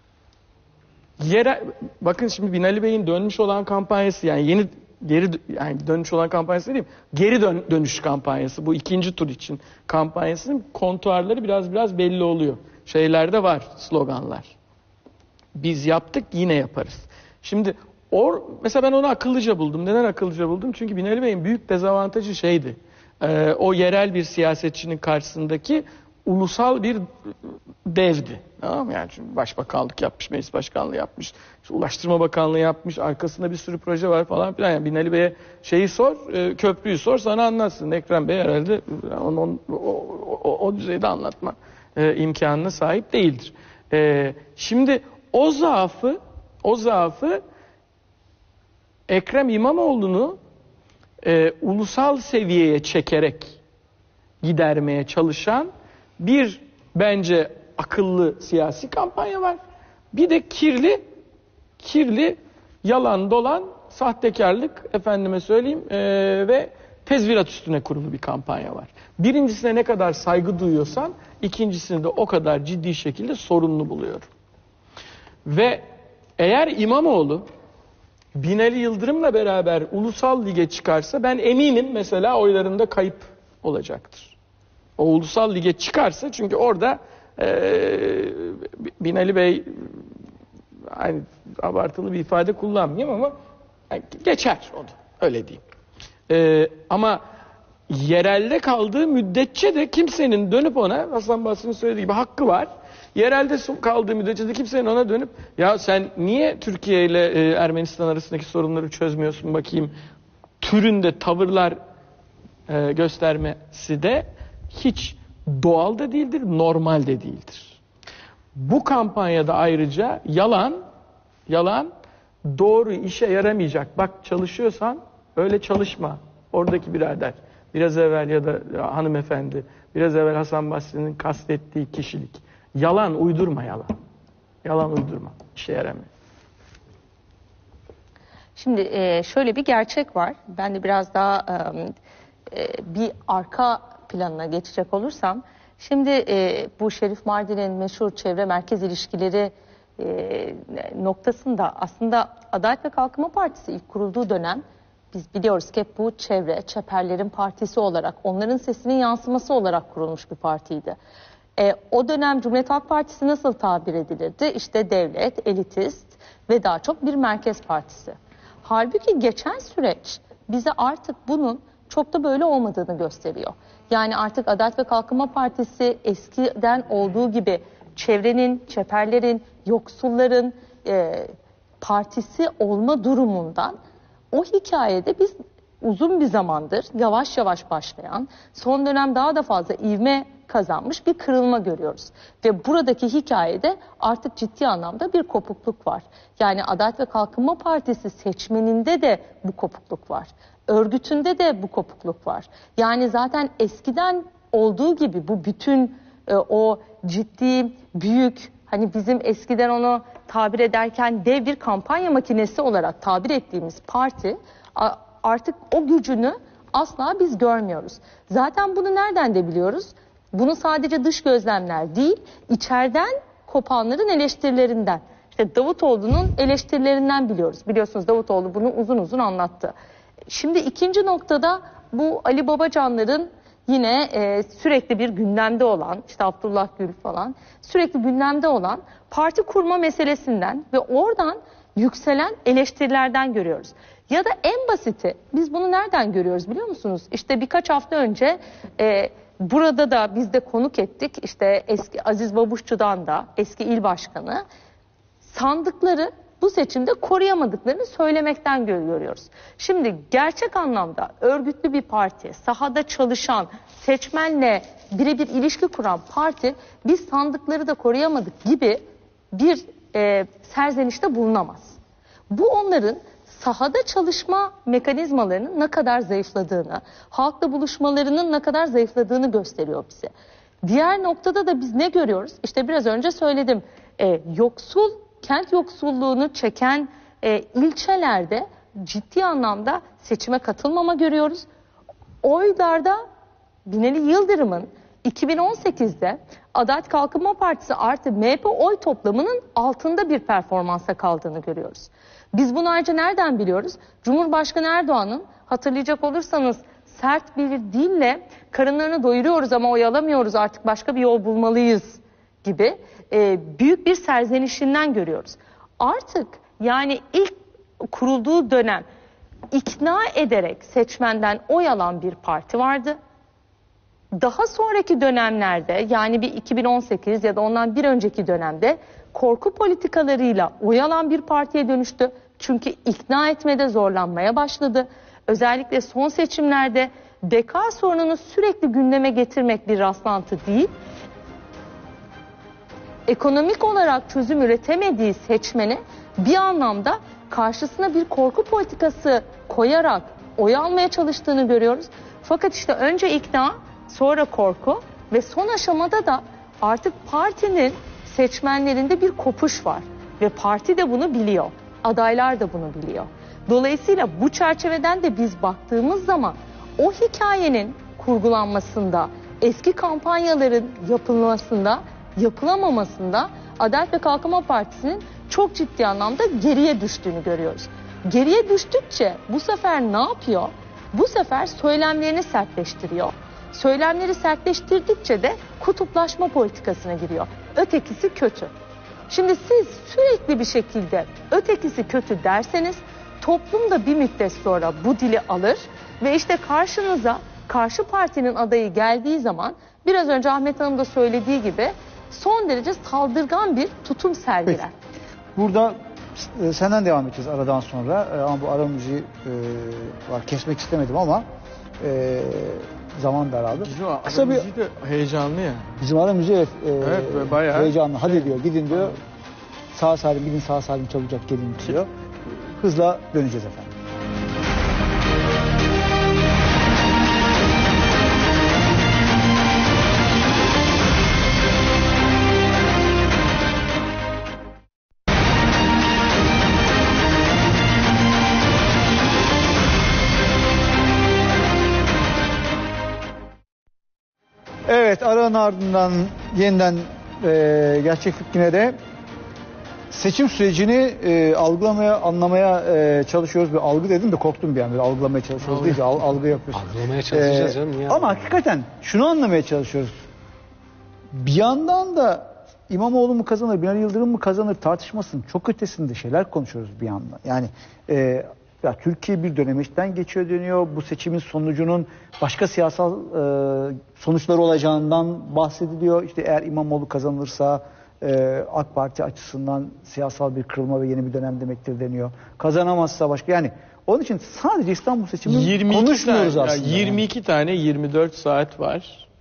Yere, bakın şimdi Binali Bey'in dönmüş olan kampanyası yani yeni geri yani dönmüş olan kampanyası değil mi? Geri dön, dönüş kampanyası bu ikinci tur için kampanyasının kontuarları biraz biraz belli oluyor. Şeylerde var sloganlar. Biz yaptık yine yaparız. Şimdi or, mesela ben onu akıllıca buldum. Neden akıllıca buldum? Çünkü Binali Bey'in büyük dezavantajı şeydi. E, o yerel bir siyasetçinin karşısındaki ulusal bir devdi. Tamam mı? Yani çünkü başbakanlık yapmış, meclis başkanlığı yapmış, işte Ulaştırma Bakanlığı yapmış, arkasında bir sürü proje var falan filan. Yani Binali Bey'e şeyi sor, e, köprüyü sor sana anlatsın. Ekrem Bey herhalde on, on, o, o, o düzeyde anlatma e, imkanına sahip değildir. E, şimdi o zaafı O zaafı Ekrem İmamoğlu'nu e, ulusal seviyeye çekerek gidermeye çalışan bir bence akıllı siyasi kampanya var. Bir de kirli, kirli, yalan dolan, sahtekarlık efendime söyleyeyim e, ve tezvirat üstüne kurulu bir kampanya var. Birincisine ne kadar saygı duyuyorsan ikincisini de o kadar ciddi şekilde sorunlu buluyorum. Ve eğer İmamoğlu Binali Yıldırım'la beraber ulusal lige çıkarsa ben eminim mesela oylarında kayıp olacaktır. O ulusal lige çıkarsa çünkü orada e, Binali Bey yani abartılı bir ifade kullanmayayım ama yani geçer o da öyle diyeyim. E, ama yerelde kaldığı müddetçe de kimsenin dönüp ona Hasan Basri'nin söylediği gibi hakkı var. Yerelde kaldığı müddetçe de kimsenin ona dönüp ya sen niye Türkiye ile e, Ermenistan arasındaki sorunları çözmüyorsun bakayım türünde tavırlar e, göstermesi de hiç doğal da değildir, normal de değildir. Bu kampanyada ayrıca yalan, yalan doğru işe yaramayacak. Bak çalışıyorsan öyle çalışma. Oradaki birader, biraz evvel ya da ya, hanımefendi, biraz evvel Hasan Basri'nin kastettiği kişilik. Yalan uydurma yalan. Yalan uydurma. İşe yaramıyor. Şimdi e, şöyle bir gerçek var. Ben de biraz daha e, bir arka planına geçecek olursam. Şimdi e, bu Şerif Mardin'in meşhur çevre merkez ilişkileri e, noktasında aslında Adalet ve Kalkınma Partisi ilk kurulduğu dönem biz biliyoruz ki hep bu çevre, çeperlerin partisi olarak, onların sesinin yansıması olarak kurulmuş bir partiydi. E, o dönem Cumhuriyet Halk Partisi nasıl tabir edilirdi? İşte devlet, elitist ve daha çok bir merkez partisi. Halbuki geçen süreç bize artık bunun çok da böyle olmadığını gösteriyor. Yani artık Adalet ve Kalkınma Partisi eskiden olduğu gibi çevrenin, çeperlerin, yoksulların e, partisi olma durumundan o hikayede biz uzun bir zamandır yavaş yavaş başlayan, son dönem daha da fazla ivme kazanmış bir kırılma görüyoruz. Ve buradaki hikayede artık ciddi anlamda bir kopukluk var. Yani Adalet ve Kalkınma Partisi seçmeninde de bu kopukluk var. Örgütünde de bu kopukluk var. Yani zaten eskiden olduğu gibi bu bütün e, o ciddi, büyük, hani bizim eskiden onu tabir ederken dev bir kampanya makinesi olarak tabir ettiğimiz parti artık o gücünü asla biz görmüyoruz. Zaten bunu nereden de biliyoruz? Bunu sadece dış gözlemler değil, içeriden kopanların eleştirilerinden. İşte Davutoğlu'nun eleştirilerinden biliyoruz. Biliyorsunuz Davutoğlu bunu uzun uzun anlattı. Şimdi ikinci noktada bu Ali Babacanların yine e, sürekli bir gündemde olan, işte Abdullah Gül falan, sürekli gündemde olan parti kurma meselesinden ve oradan yükselen eleştirilerden görüyoruz. Ya da en basiti, biz bunu nereden görüyoruz biliyor musunuz? İşte birkaç hafta önce e, burada da biz de konuk ettik. İşte eski Aziz Babuşçu'dan da eski il başkanı sandıkları bu seçimde koruyamadıklarını söylemekten görüyoruz. Şimdi gerçek anlamda örgütlü bir parti, sahada çalışan, seçmenle birebir ilişki kuran parti biz sandıkları da koruyamadık gibi bir e, serzenişte bulunamaz. Bu onların sahada çalışma mekanizmalarının ne kadar zayıfladığını, halkla buluşmalarının ne kadar zayıfladığını gösteriyor bize. Diğer noktada da biz ne görüyoruz? İşte biraz önce söyledim. E, yoksul, kent yoksulluğunu çeken e, ilçelerde ciddi anlamda seçime katılmama görüyoruz. Oylarda Binali Yıldırım'ın iki bin on sekizde Adalet Kalkınma Partisi artı M H P oy toplamının altında bir performansa kaldığını görüyoruz. Biz bunu ayrıca nereden biliyoruz? Cumhurbaşkanı Erdoğan'ın, hatırlayacak olursanız, sert bir dille karınlarını doyuruyoruz ama oy alamıyoruz, artık başka bir yol bulmalıyız gibi e, büyük bir serzenişinden görüyoruz. Artık yani ilk kurulduğu dönem ikna ederek seçmenden oy alan bir parti vardı. Daha sonraki dönemlerde, yani bir iki bin on sekiz ya da ondan bir önceki dönemde korku politikalarıyla oy alan bir partiye dönüştü. Çünkü ikna etmede zorlanmaya başladı. Özellikle son seçimlerde beka sorununu sürekli gündeme getirmek bir rastlantı değil. Ekonomik olarak çözüm üretemediği seçmeni bir anlamda karşısına bir korku politikası koyarak oy almaya çalıştığını görüyoruz. Fakat işte önce ikna, sonra korku ve son aşamada da artık partinin seçmenlerinde bir kopuş var. Ve parti de bunu biliyor. Adaylar da bunu biliyor. Dolayısıyla bu çerçeveden de biz baktığımız zaman o hikayenin kurgulanmasında, eski kampanyaların yapılmasında, yapılamamasında Adalet ve Kalkınma Partisi'nin çok ciddi anlamda geriye düştüğünü görüyoruz. Geriye düştükçe bu sefer ne yapıyor? Bu sefer söylemlerini sertleştiriyor. Söylemleri sertleştirdikçe de kutuplaşma politikasına giriyor. Ötekisi kötü. Şimdi siz sürekli bir şekilde ötekisi kötü derseniz toplum da bir müddet sonra bu dili alır ve işte karşınıza karşı partinin adayı geldiği zaman biraz önce Ahmet Hanım da söylediği gibi son derece saldırgan bir tutum sergiler. Peki. Burada e, senden devam edeceğiz aradan sonra e, ama bu ara müziği e, var, kesmek istemedim ama e, zaman daraldı. Bizim Kısa bir de heyecanlı ya. bizim ara müziği evet, e, Evet, bayağı heyecanlı. Hadi şey- diyor, gidin diyor. Sağ salim gidin, sağ salim çabucak gelin diyor. Hızla döneceğiz efendim. Evet, aranın ardından yeniden e, gerçeklik yine de seçim sürecini e, algılamaya, anlamaya e, çalışıyoruz. Bir algı dedim de korktum bir an. Böyle algılamaya çalışıyoruz Algı. deyince al, algı yapıyoruz. Algılamaya çalışacağız Ee, canım. Niye Ama algılamaya? hakikaten şunu anlamaya çalışıyoruz. Bir yandan da İmamoğlu mu kazanır, Binali Yıldırım mı kazanır tartışmasının çok ötesinde şeyler konuşuyoruz bir yandan. Yani e, ya Türkiye bir dönemeçten geçiyor deniyor. Bu seçimin sonucunun başka siyasal e, sonuçları olacağından bahsediliyor. İşte eğer İmamoğlu kazanırsa e, AK Parti açısından siyasal bir kırılma ve yeni bir dönem demektir deniyor. Kazanamazsa başka, yani onun için sadece İstanbul seçimini yirmi iki konuşmuyoruz tane, aslında. yirmi iki tane yirmi dört saat var.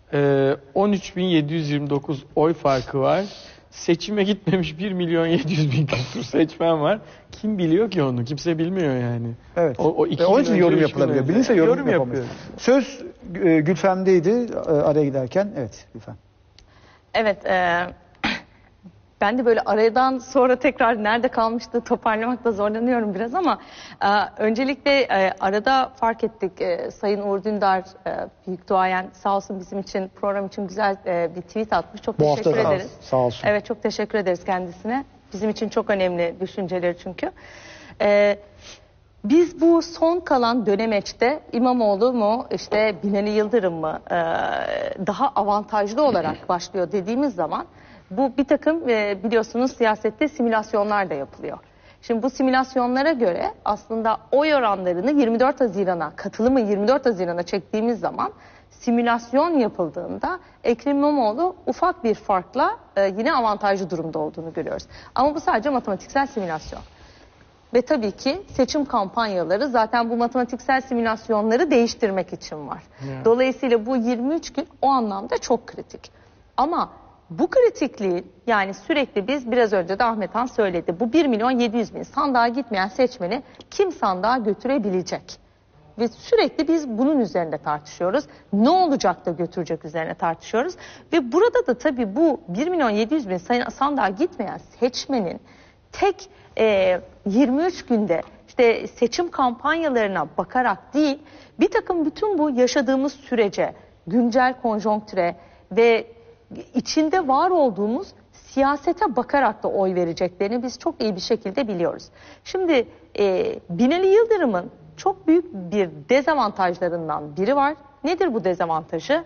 Ee, on üç bin yedi yüz yirmi dokuz oy farkı var. Seçime gitmemiş bir milyon yedi yüz bin küsur seçmen var. Kim biliyor ki onu? Kimse bilmiyor yani. Evet. O, o iki Ve onun gün için önce, yorum üç gün yapılabiliyor. önce. Bilinse yorum, Yorum yapamıyor. yapıyor. Söz e, Gülfem'deydi e, araya giderken. Evet Gülfem. Evet, e, ben de böyle aradan sonra tekrar nerede kalmıştı toparlamakta zorlanıyorum biraz ama e, öncelikle e, arada fark ettik. E, Sayın Uğur Dündar, e, büyük duayen, sağ olsun bizim için, program için güzel e, bir tweet atmış. Çok Bu teşekkür hafta ederiz. sağ olsun. Evet, çok teşekkür ederiz kendisine. Bizim için çok önemli düşünceleri çünkü. E, Biz bu son kalan dönemeçte İmamoğlu mu, işte Binali Yıldırım mı e, daha avantajlı olarak başlıyor dediğimiz zaman bu bir takım e, biliyorsunuz siyasette simülasyonlar da yapılıyor. Şimdi bu simülasyonlara göre aslında oy oranlarını yirmi dört Haziran'a, katılımı yirmi dört Haziran'a çektiğimiz zaman simülasyon yapıldığında Ekrem İmamoğlu ufak bir farkla e, yine avantajlı durumda olduğunu görüyoruz. Ama bu sadece matematiksel simülasyon. Ve tabii ki seçim kampanyaları zaten bu matematiksel simülasyonları değiştirmek için var. Yeah. Dolayısıyla bu yirmi üç gün o anlamda çok kritik. Ama bu kritikliğin, yani sürekli biz biraz önce de Ahmet Han söyledi, bu bir milyon yedi yüz bin sandığa gitmeyen seçmeni kim sandığa götürebilecek? Ve sürekli biz bunun üzerinde tartışıyoruz. Ne olacak da götürecek üzerine tartışıyoruz. Ve burada da tabii bu bir milyon yedi yüz bin sandığa gitmeyen seçmenin tek e, yirmi üç günde işte seçim kampanyalarına bakarak değil, bir takım bütün bu yaşadığımız sürece, güncel konjonktüre ve içinde var olduğumuz siyasete bakarak da oy vereceklerini biz çok iyi bir şekilde biliyoruz. Şimdi e, Binali Yıldırım'ın çok büyük bir dezavantajlarından biri var. Nedir bu dezavantajı?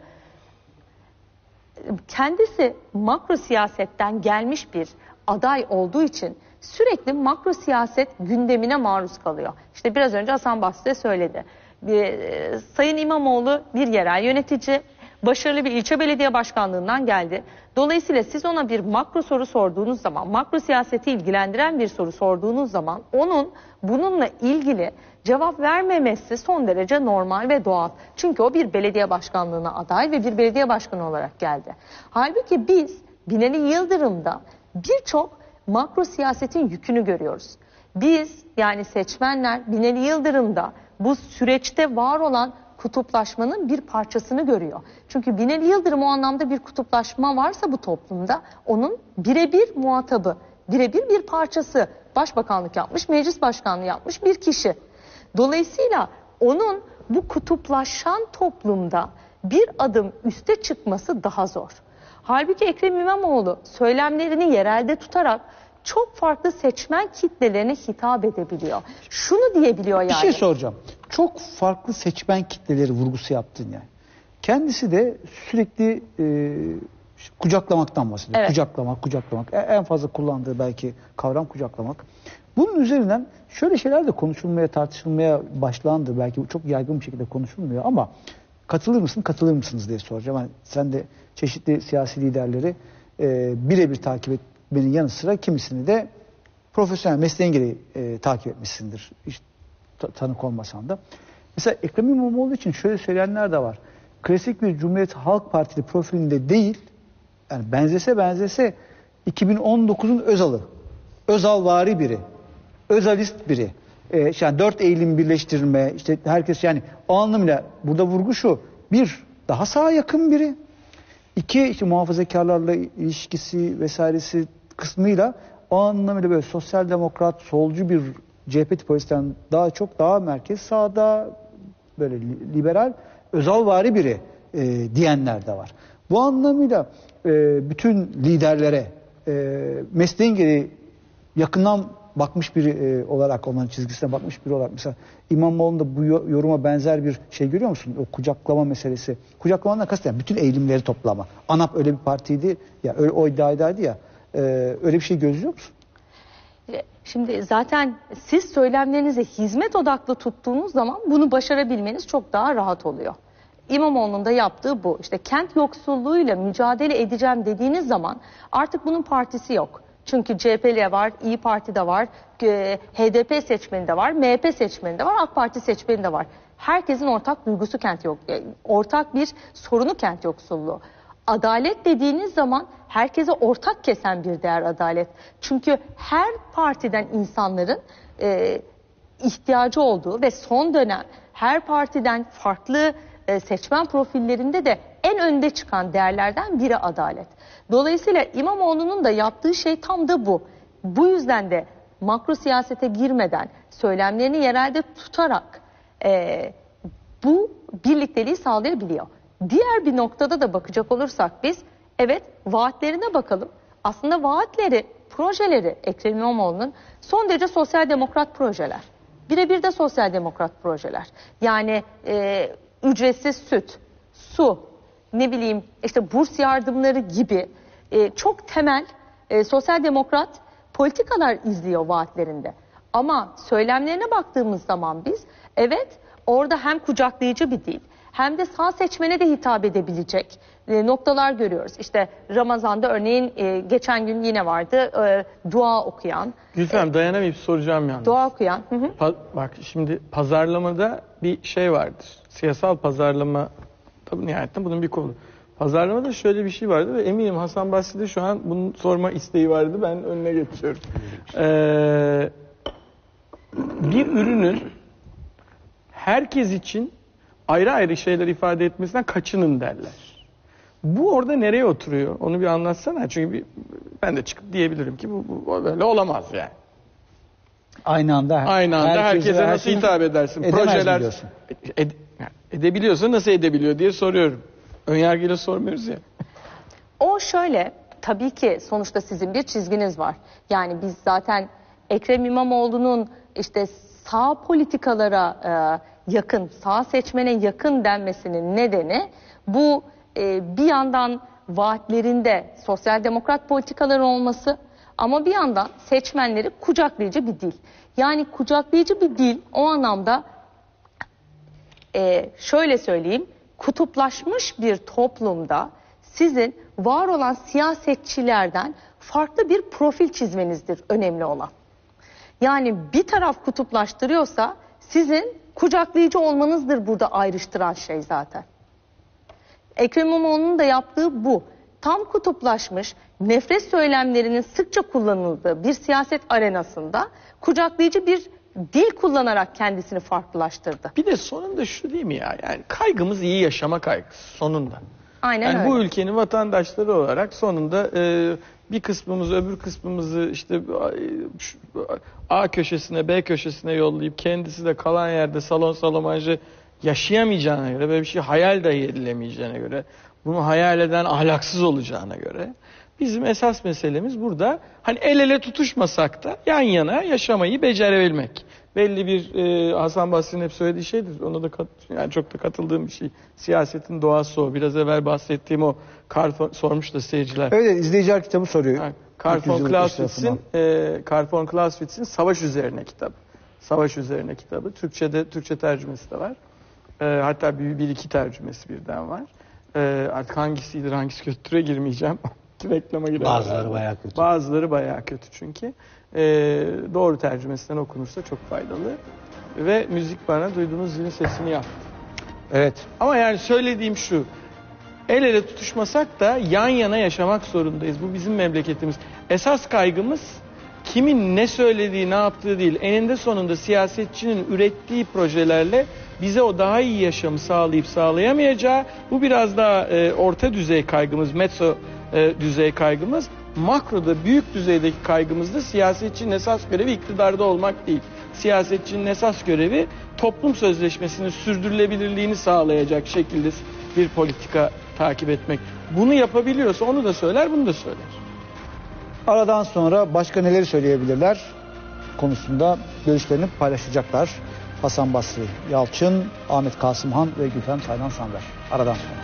Kendisi makro siyasetten gelmiş bir aday olduğu için sürekli makro siyaset gündemine maruz kalıyor. İşte biraz önce Hasan Basri söyledi. Bir, e, Sayın İmamoğlu bir yerel yönetici, başarılı bir ilçe belediye başkanlığından geldi. Dolayısıyla siz ona bir makro soru sorduğunuz zaman, makro siyaseti ilgilendiren bir soru sorduğunuz zaman onun bununla ilgili cevap vermemesi son derece normal ve doğal. Çünkü o bir belediye başkanlığına aday ve bir belediye başkanı olarak geldi. Halbuki biz Binali Yıldırım'da birçok makro siyasetin yükünü görüyoruz. Biz, yani seçmenler, Binali Yıldırım'da bu süreçte var olan kutuplaşmanın bir parçasını görüyor. Çünkü Binali Yıldırım o anlamda bir kutuplaşma varsa bu toplumda onun birebir muhatabı, birebir bir parçası, başbakanlık yapmış, meclis başkanlığı yapmış bir kişi. Dolayısıyla onun bu kutuplaşan toplumda bir adım üste çıkması daha zor. Halbuki Ekrem İmamoğlu söylemlerini yerelde tutarak çok farklı seçmen kitlelerine hitap edebiliyor. Şunu diyebiliyor yani. Bir şey soracağım. Çok farklı seçmen kitleleri vurgusu yaptın yani. Kendisi de sürekli e, kucaklamaktan bahsediyor. Evet. Kucaklamak, kucaklamak. En fazla kullandığı belki kavram kucaklamak. Bunun üzerinden şöyle şeyler de konuşulmaya, tartışılmaya başlandı. Belki bu çok yaygın bir şekilde konuşulmuyor ama katılır mısın, katılır mısınız diye soracağım. Yani sen de çeşitli siyasi liderleri e, birebir takip etmenin yanı sıra kimisini de profesyonel mesleğin gereği e, takip etmişsindir. Hiç ta- tanık olmasan da. Mesela Ekrem İmamoğlu için şöyle söyleyenler de var. Klasik bir Cumhuriyet Halk Partili profilinde değil, yani benzese benzese iki bin on dokuzun Özal'ı. Özalvari biri. Özalist biri. Ee, yani dört Eylül birleştirme, işte herkes, yani o anlamıyla burada vurgu şu. Bir, daha sağa yakın biri. İki, işte muhafazakarlarla ilişkisi vesairesi kısmıyla o anlamıyla böyle sosyal demokrat, solcu bir C H P tipolojisinden daha çok daha merkez sağda, böyle liberal, Özalvari biri e, diyenler de var. Bu anlamıyla e, bütün liderlere e, mesleğin gereği yakından bakmış biri e, olarak, onların çizgisine bakmış biri olarak, mesela İmamoğlu'nda bu yoruma benzer bir şey görüyor musun? O kucaklama meselesi. Kucaklamanın kastı yani bütün eğilimleri toplama. ANAP öyle bir partiydi ya, öyle o iddiadaydı ya. E, öyle bir şey gözlüyor musun? Şimdi zaten siz söylemlerinizi hizmet odaklı tuttuğunuz zaman bunu başarabilmeniz çok daha rahat oluyor. İmamoğlu'nun da yaptığı bu. İşte kent yoksulluğuyla mücadele edeceğim dediğiniz zaman artık bunun partisi yok. Çünkü C H P'li var, İyi Parti'de var, H D P seçmeni de var, M H P seçmeni de var, AK Parti seçmeni de var. Herkesin ortak duygusu kent yok, ortak bir sorunu kent yoksulluğu. Adalet dediğiniz zaman herkese ortak kesen bir değer adalet. Çünkü her partiden insanların e, ihtiyacı olduğu ve son dönem her partiden farklı e, seçmen profillerinde de en önde çıkan değerlerden biri adalet. Dolayısıyla İmamoğlu'nun da yaptığı şey tam da bu. Bu yüzden de makro siyasete girmeden, söylemlerini yerelde tutarak e, bu birlikteliği sağlayabiliyor. Diğer bir noktada da bakacak olursak biz, evet vaatlerine bakalım. Aslında vaatleri, projeleri Ekrem İmamoğlu'nun son derece sosyal demokrat projeler. Birebir de sosyal demokrat projeler. Yani e, ücretsiz süt, su, ne bileyim işte burs yardımları gibi e, çok temel e, sosyal demokrat politikalar izliyor vaatlerinde. Ama söylemlerine baktığımız zaman biz, evet orada hem kucaklayıcı bir dil, hem de sağ seçmene de hitap edebilecek e, noktalar görüyoruz. İşte Ramazan'da örneğin e, geçen gün yine vardı e, dua okuyan. Gülfem e, dayanamayıp soracağım yalnız. Dua okuyan. Hı hı. Pa bak şimdi pazarlamada bir şey vardır. Siyasal pazarlama, tabii nihayetinde bunun bir kolu. Pazarlamada şöyle bir şey vardı ve eminim Hasan Basri'de şu an bunu sorma isteği vardı. Ben önüne geçiyorum. Ee, bir ürünün herkes için ayrı ayrı şeyler ifade etmesinden kaçının derler. Bu orada nereye oturuyor? Onu bir anlatsana. Çünkü bir, ben de çıkıp diyebilirim ki bu, bu böyle olamaz yani. Aynı anda, Aynı anda herkese, herkese nasıl hitap edersin? Projeler ed, edebiliyorsa nasıl edebiliyor diye soruyorum. Önyargıyla sormuyoruz ya. O şöyle, tabii ki sonuçta sizin bir çizginiz var. Yani biz zaten Ekrem İmamoğlu'nun işte sağ politikalara e, yakın, sağ seçmene yakın denmesinin nedeni bu e, bir yandan vaatlerinde sosyal demokrat politikalar olması ama bir yandan seçmenleri kucaklayıcı bir dil. Yani kucaklayıcı bir dil o anlamda e, şöyle söyleyeyim, kutuplaşmış bir toplumda sizin var olan siyasetçilerden farklı bir profil çizmenizdir önemli olan. Yani bir taraf kutuplaştırıyorsa sizin kucaklayıcı olmanızdır burada ayrıştıran şey zaten. Ekrem İmamoğlu'nun da yaptığı bu. Tam kutuplaşmış, nefret söylemlerinin sıkça kullanıldığı bir siyaset arenasında kucaklayıcı bir dil kullanarak kendisini farklılaştırdı. Bir de sonunda şu değil mi ya? Yani kaygımız iyi yaşama kaygısı sonunda. Aynen yani öyle. Bu ülkenin vatandaşları olarak sonunda e, bir kısmımızı öbür kısmımızı işte A köşesine B köşesine yollayıp kendisi de kalan yerde salon salomajı yaşayamayacağına göre, böyle bir şey hayal dahi edilemeyeceğine göre, bunu hayal eden ahlaksız olacağına göre bizim esas meselemiz burada hani el ele tutuşmasak da yan yana yaşamayı becerebilmek. Belli bir e, Hasan Basri'nin hep söylediği şeydir. Ona da kat, yani çok da katıldığım bir şey. Siyasetin doğası o. Biraz evvel bahsettiğim o Karl von, sormuş da seyirciler. Evet, izleyiciler kitabı soruyor. Yani, Karl von Clausewitz'in e, Karl von Clausewitz'in Savaş Üzerine kitabı. Savaş Üzerine kitabı. Türkçe'de Türkçe tercümesi de var. E, hatta bir, bir iki tercümesi birden var. E, artık hangisidir hangisi kötüre girmeyeceğim. Reklama girer. Bazıları bayağı kötü. Bazıları bayağı kötü çünkü. Ee, doğru tercümesinden okunursa çok faydalı. Ve müzik bana duyduğunuz zilin sesini yaptı. Evet. Ama yani söylediğim şu. El ele tutuşmasak da yan yana yaşamak zorundayız. Bu bizim memleketimiz. Esas kaygımız kimin ne söylediği, ne yaptığı değil. Eninde sonunda siyasetçinin ürettiği projelerle bize o daha iyi yaşamı sağlayıp sağlayamayacağı. Bu biraz daha e, orta düzey kaygımız, mezzo e, düzey kaygımız. Makroda büyük düzeydeki kaygımızda siyasetçinin esas görevi iktidarda olmak değil. Siyasetçinin esas görevi toplum sözleşmesinin sürdürülebilirliğini sağlayacak şekilde bir politika takip etmek. Bunu yapabiliyorsa onu da söyler, bunu da söyler. Aradan sonra başka neleri söyleyebilirler konusunda görüşlerini paylaşacaklar. Hasan Basri Yalçın, Ahmet Kasımhan ve Gülfem Saylan Sander. Aradan sonra.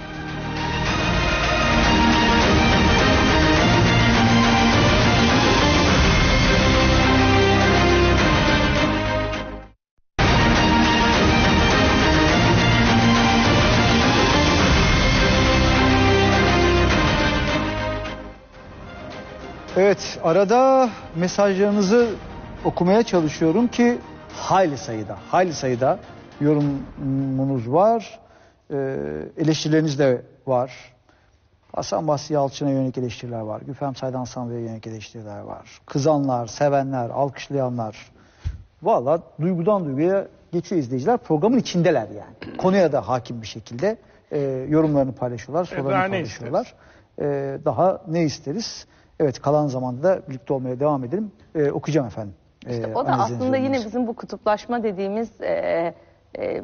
Evet, arada mesajlarınızı okumaya çalışıyorum ki hayli sayıda, hayli sayıda yorumunuz var, ee, eleştirileriniz de var. Hasan Basri Yalçın'a yönelik eleştiriler var, Güfem Saydan Sanlı'ya yönelik eleştiriler var. Kızanlar, sevenler, alkışlayanlar. Valla duygudan duyguya geçiyor izleyiciler. Programın içindeler yani. Konuya da hakim bir şekilde e, yorumlarını paylaşıyorlar, sorularını daha ne paylaşıyorlar. E, daha ne isteriz? Evet, kalan zamanda da birlikte olmaya devam edelim. E, okuyacağım efendim. İşte e, o da aslında yine bizim bu kutuplaşma dediğimiz e, e,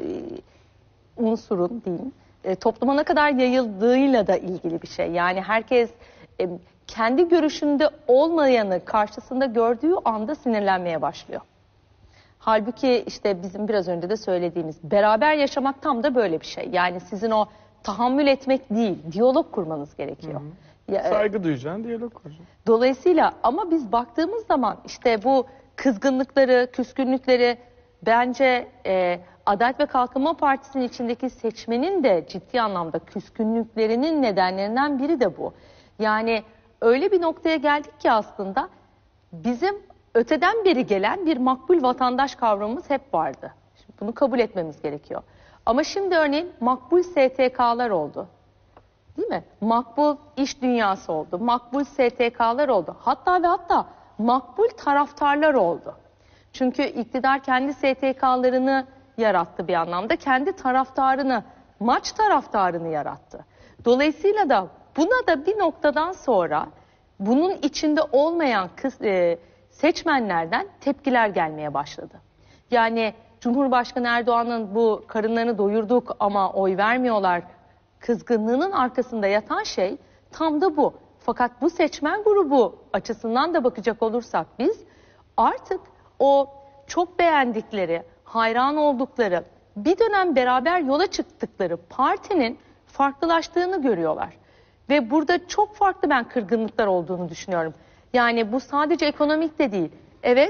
unsurun diyeyim, e, topluma ne kadar yayıldığıyla da ilgili bir şey. Yani herkes e, kendi görüşünde olmayanı karşısında gördüğü anda sinirlenmeye başlıyor. Halbuki işte bizim biraz önce de söylediğimiz beraber yaşamak tam da böyle bir şey. Yani sizin o tahammül etmek değil, diyalog kurmanız gerekiyor. Hı hı. Ya, saygı duyacaksın, diyalog kuracaksın. Dolayısıyla ama biz baktığımız zaman işte bu kızgınlıkları, küskünlükleri bence e, Adalet ve Kalkınma Partisi'nin içindeki seçmenin de ciddi anlamda küskünlüklerinin nedenlerinden biri de bu. Yani öyle bir noktaya geldik ki aslında bizim öteden beri gelen bir makbul vatandaş kavramımız hep vardı. Şimdi bunu kabul etmemiz gerekiyor. Ama şimdi örneğin makbul S T K'lar oldu. Değil mi? Makbul iş dünyası oldu. Makbul S T K'lar oldu. Hatta ve hatta makbul taraftarlar oldu. Çünkü iktidar kendi S T K'larını yarattı bir anlamda. Kendi taraftarını, maç taraftarını yarattı. Dolayısıyla da buna da bir noktadan sonra bunun içinde olmayan kız, e, seçmenlerden tepkiler gelmeye başladı. Yani Cumhurbaşkanı Erdoğan'ın bu karınlarını doyurduk ama oy vermiyorlar kızgınlığının arkasında yatan şey tam da bu. Fakat bu seçmen grubu açısından da bakacak olursak biz artık o çok beğendikleri, hayran oldukları, bir dönem beraber yola çıktıkları partinin farklılaştığını görüyorlar. Ve burada çok farklı ben kırgınlıklar olduğunu düşünüyorum. Yani bu sadece ekonomik de değil. Evet,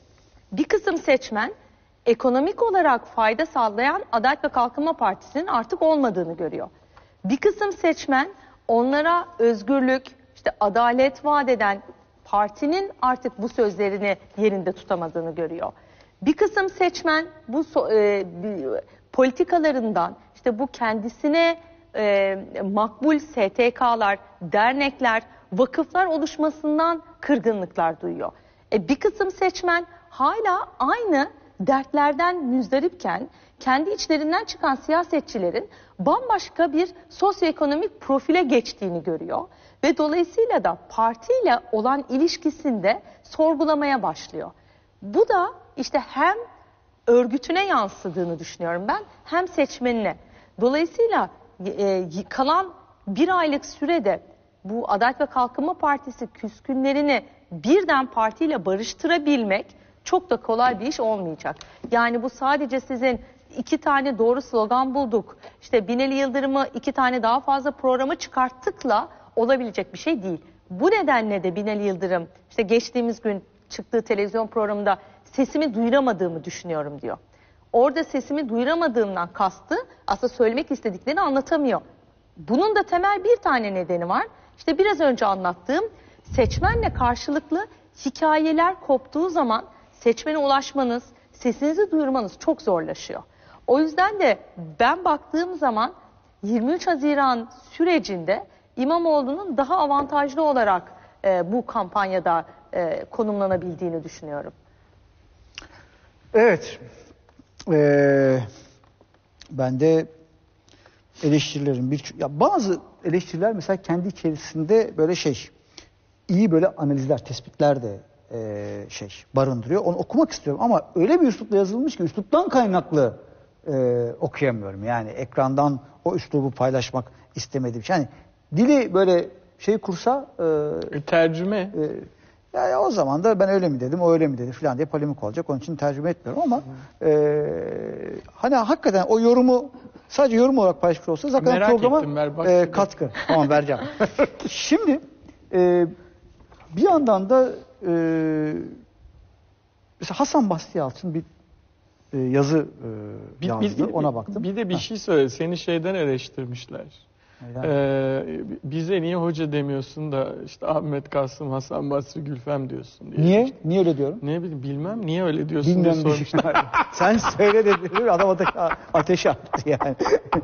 bir kısım seçmen ekonomik olarak fayda sağlayan Adalet ve Kalkınma Partisi'nin artık olmadığını görüyor. Bir kısım seçmen onlara özgürlük, işte adalet vaat eden partinin artık bu sözlerini yerinde tutamadığını görüyor. Bir kısım seçmen bu e, politikalarından, işte bu kendisine e, makbul S T K'lar, dernekler, vakıflar oluşmasından kırgınlıklar duyuyor. E, bir kısım seçmen hala aynı dertlerden müzdaripken kendi içlerinden çıkan siyasetçilerin bambaşka bir sosyoekonomik profile geçtiğini görüyor. Ve dolayısıyla da partiyle olan ilişkisinde sorgulamaya başlıyor. Bu da işte hem örgütüne yansıdığını düşünüyorum ben, hem seçmenine. Dolayısıyla e, kalan bir aylık sürede bu Adalet ve Kalkınma Partisi küskünlerini birden partiyle barıştırabilmek çok da kolay bir iş olmayacak. Yani bu sadece sizin iki tane doğru slogan bulduk, İşte Binali Yıldırım'ı iki tane daha fazla programı çıkarttıkla olabilecek bir şey değil. Bu nedenle de Binali Yıldırım işte geçtiğimiz gün çıktığı televizyon programında sesimi duyuramadığımı düşünüyorum diyor. Orada sesimi duyuramadığımdan kastı aslında söylemek istediklerini anlatamıyor. Bunun da temel bir tane nedeni var. İşte biraz önce anlattığım seçmenle karşılıklı hikayeler koptuğu zaman seçmene ulaşmanız, sesinizi duyurmanız çok zorlaşıyor. O yüzden de ben baktığım zaman yirmi üç Haziran sürecinde İmamoğlu'nun daha avantajlı olarak e, bu kampanyada e, konumlanabildiğini düşünüyorum. Evet. Ee, ben de eleştirilerin bir ya bazı eleştiriler mesela kendi içerisinde böyle şey iyi böyle analizler, tespitler de e, şey barındırıyor. Onu okumak istiyorum ama öyle bir üslupla yazılmış ki üsluptan kaynaklı e, okuyamıyorum. Yani ekrandan o üslubu paylaşmak istemediğim şey. Yani dili böyle şey kursa e, tercüme e, ya, ya o zaman da ben öyle mi dedim, o öyle mi dedi falan diye polemik olacak. Onun için tercüme etmiyorum ama e, hani hakikaten o yorumu sadece yorum olarak paylaşmış olsa zaten merak programa ettim, ver, bak e, katkı. Tamam, vereceğim. Şimdi e, bir yandan da e, mesela Hasan Basri Yalçın bir e, yazı e, bir, yazdı. bir, Ona baktım. Bir de bir ha. şey söyle. Seni şeyden eleştirmişler. Ee, bize niye hoca demiyorsun da işte Ahmet Kasım, Hasan Basri, Gülfem diyorsun diye. Niye? Niye öyle diyorum? Ne bileyim bilmem niye öyle diyorsun Bilmiyorum diye sormuşlar. Sen söyle dedi. Adam ateş, ateş attı yani.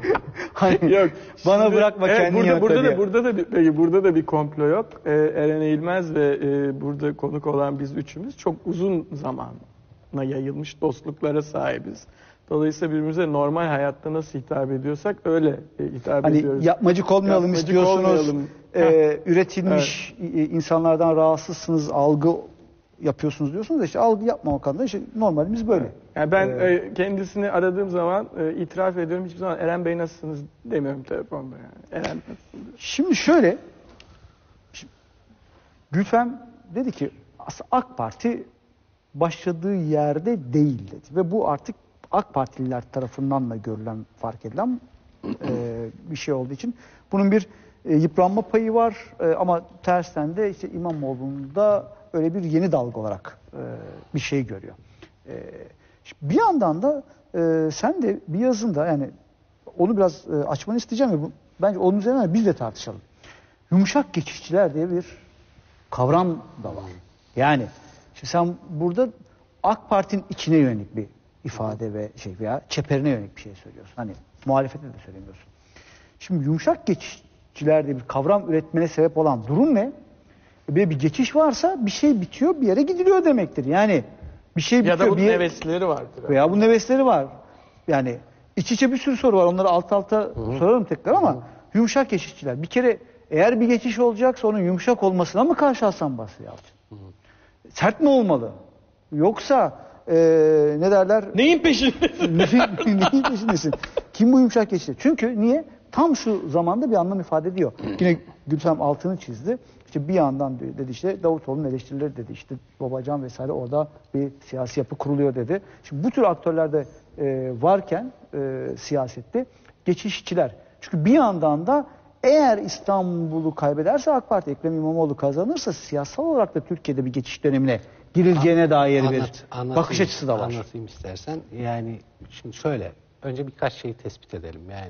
Hani Yok. bana şimdi, bırakma evet, kendini burada, yanıtla burada diye. da burada da bir, peki burada da bir komplo yok. Ee, Eren Eğilmez ve e, burada konuk olan biz üçümüz çok uzun zamana yayılmış dostluklara sahibiz. Dolayısıyla birbirimize normal hayatta nasıl hitap ediyorsak öyle e, hitap Hani ediyoruz. yapmacık olmayalım Yapmacık istiyorsunuz. olmayalım. E, üretilmiş e, insanlardan rahatsızsınız, algı yapıyorsunuz diyorsunuz da işte algı yapmamak adına işte normalimiz böyle. Yani ben Ee, e, kendisini aradığım zaman e, itiraf ediyorum, hiçbir zaman Eren Bey nasılsınız demiyorum telefonda yani. Eren nasılsınız? Şimdi şöyle, şimdi Gülfem dedi ki aslında AK Parti başladığı yerde değil dedi ve bu artık AK Partililer tarafından da görülen, fark edilen e, bir şey olduğu için bunun bir e, yıpranma payı var e, ama tersten de işte İmamoğlu'nda öyle bir yeni dalga olarak e, bir şey görüyor. E, bir yandan da e, sen de bir yazında yani onu biraz e, açmanı isteyeceğim ve bu, bence onun üzerine biz de tartışalım. Yumuşak geçişçiler diye bir kavram da var. Yani şimdi sen burada AK Parti'nin içine yönelik bir ifade ve şey veya çeperine yönelik bir şey söylüyorsun. Hani muhalefete de söylemiyorsun. Şimdi yumuşak geçişçiler diye bir kavram üretmene sebep olan durum ne? Böyle bir geçiş varsa bir şey bitiyor, bir yere gidiliyor demektir. Yani bir şey bitiyor. Ya da bunun bir... hevesleri vardır. Veya bunun hevesleri var. Yani iç içe bir sürü soru var. Onları alt alta Hı-hı. sorarım tekrar ama Hı-hı. yumuşak geçişçiler. Bir kere eğer bir geçiş olacaksa onun yumuşak olmasına mı karşı Hasan Basri Yalçın? Sert mi olmalı? Yoksa ee, ne derler? Neyin peşindesin? Neyin peşindesin? Kim bu yumuşak geçişçi? Çünkü niye? Tam şu zamanda bir anlam ifade ediyor. Yine Gülfem altını çizdi. İşte bir yandan dedi işte Davutoğlu'nun eleştirileri dedi. İşte Babacan vesaire orada bir siyasi yapı kuruluyor dedi. Şimdi bu tür aktörler de e, varken e, siyasette geçişçiler. Çünkü bir yandan da eğer İstanbul'u kaybederse AK Parti Ekrem İmamoğlu kazanırsa siyasal olarak da Türkiye'de bir geçiş dönemine girileceğine dair Anlat, bir bakış açısı da var. Anlatayım istersen. Yani şimdi şöyle önce birkaç şeyi tespit edelim. Yani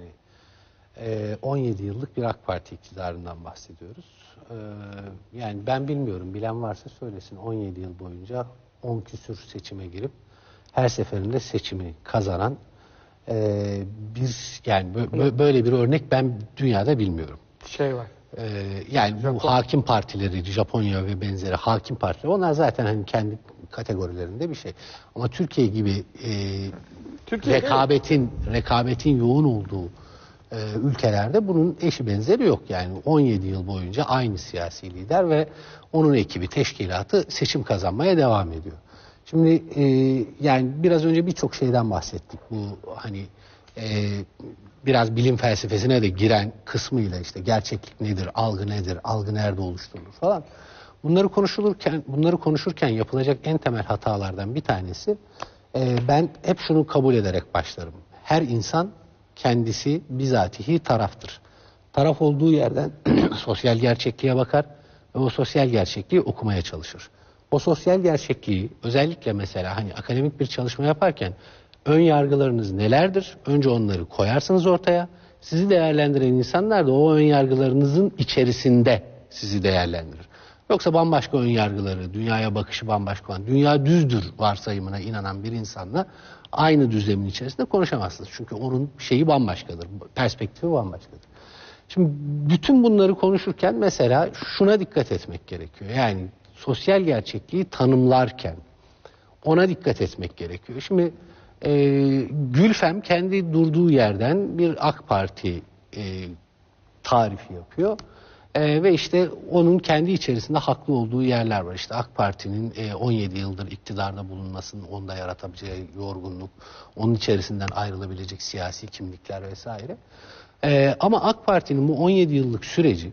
on yedi yıllık bir AK Parti iktidarından bahsediyoruz. Yani ben bilmiyorum, bilen varsa söylesin. on yedi yıl boyunca on küsür seçime girip her seferinde seçimi kazanan bir yani böyle bir örnek ben dünyada bilmiyorum. Şey var. Yani Japon. Bu hakim partileri, Japonya ve benzeri hakim partiler, onlar zaten hani kendi kategorilerinde bir şey. Ama Türkiye gibi e, Türkiye'de rekabetin rekabetin yoğun olduğu e, ülkelerde bunun eşi benzeri yok. Yani on yedi yıl boyunca aynı siyasi lider ve onun ekibi, teşkilatı seçim kazanmaya devam ediyor. Şimdi e, yani biraz önce birçok şeyden bahsettik. Bu hani e, biraz bilim felsefesine de giren kısmıyla işte gerçeklik nedir, algı nedir, algı nerede oluşturulur falan. Bunları konuşulurken, bunları konuşurken yapılacak en temel hatalardan bir tanesi, e, ben hep şunu kabul ederek başlarım. Her insan kendisi bizatihi taraftır. Taraf olduğu yerden sosyal gerçekliğe bakar ve o sosyal gerçekliği okumaya çalışır. O sosyal gerçekliği özellikle mesela hani akademik bir çalışma yaparken ön yargılarınız nelerdir? Önce onları koyarsınız ortaya. Sizi değerlendiren insanlar da o ön yargılarınızın içerisinde sizi değerlendirir. Yoksa bambaşka ön yargıları, dünyaya bakışı bambaşka olan, dünya düzdür varsayımına inanan bir insanla aynı düzlemin içerisinde konuşamazsınız. Çünkü onun şeyi bambaşkadır, perspektifi bambaşkadır. Şimdi bütün bunları konuşurken mesela şuna dikkat etmek gerekiyor. Yani sosyal gerçekliği tanımlarken ona dikkat etmek gerekiyor. Şimdi e, Gülfem kendi durduğu yerden bir AK Parti e, tarifi yapıyor. E, ve işte onun kendi içerisinde haklı olduğu yerler var. İşte AK Parti'nin e, on yedi yıldır iktidarda bulunmasının onda yaratabileceği yorgunluk, onun içerisinden ayrılabilecek siyasi kimlikler vesaire. E, ama AK Parti'nin bu on yedi yıllık süreci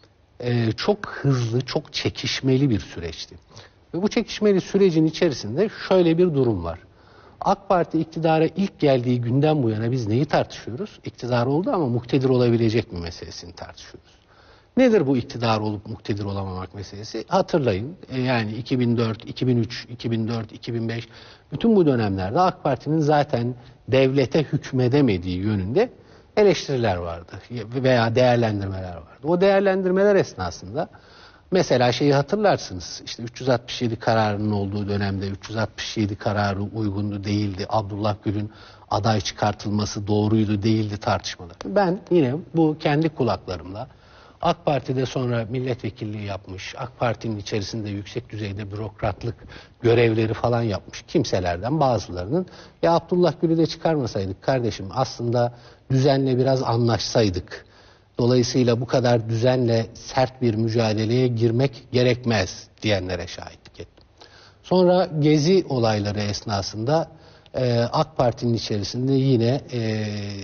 e, çok hızlı, çok çekişmeli bir süreçti. Ve bu çekişmeli sürecin içerisinde şöyle bir durum var. AK Parti iktidara ilk geldiği günden bu yana biz neyi tartışıyoruz? İktidar oldu ama muktedir olabilecek mi meselesini tartışıyoruz. Nedir bu iktidar olup muktedir olamamak meselesi? Hatırlayın yani iki bin dört, iki bin üç, iki bin dört, iki bin beş bütün bu dönemlerde AK Parti'nin zaten devlete hükmedemediği yönünde eleştiriler vardı veya değerlendirmeler vardı. O değerlendirmeler esnasında mesela şeyi hatırlarsınız, işte üç yüz altmış yedi kararının olduğu dönemde üç yüz altmış yedi kararı uygundu değildi, Abdullah Gül'ün aday çıkartılması doğruydu değildi tartışmaları. Ben yine bu kendi kulaklarımla AK Parti'de sonra milletvekilliği yapmış, AK Parti'nin içerisinde yüksek düzeyde bürokratlık görevleri falan yapmış kimselerden bazılarının, ya Abdullah Gül'ü de çıkarmasaydık kardeşim, aslında düzenle biraz anlaşsaydık, dolayısıyla bu kadar düzenle sert bir mücadeleye girmek gerekmez diyenlere şahitlik ettim. Sonra Gezi olayları esnasında e, AK Parti'nin içerisinde yine e,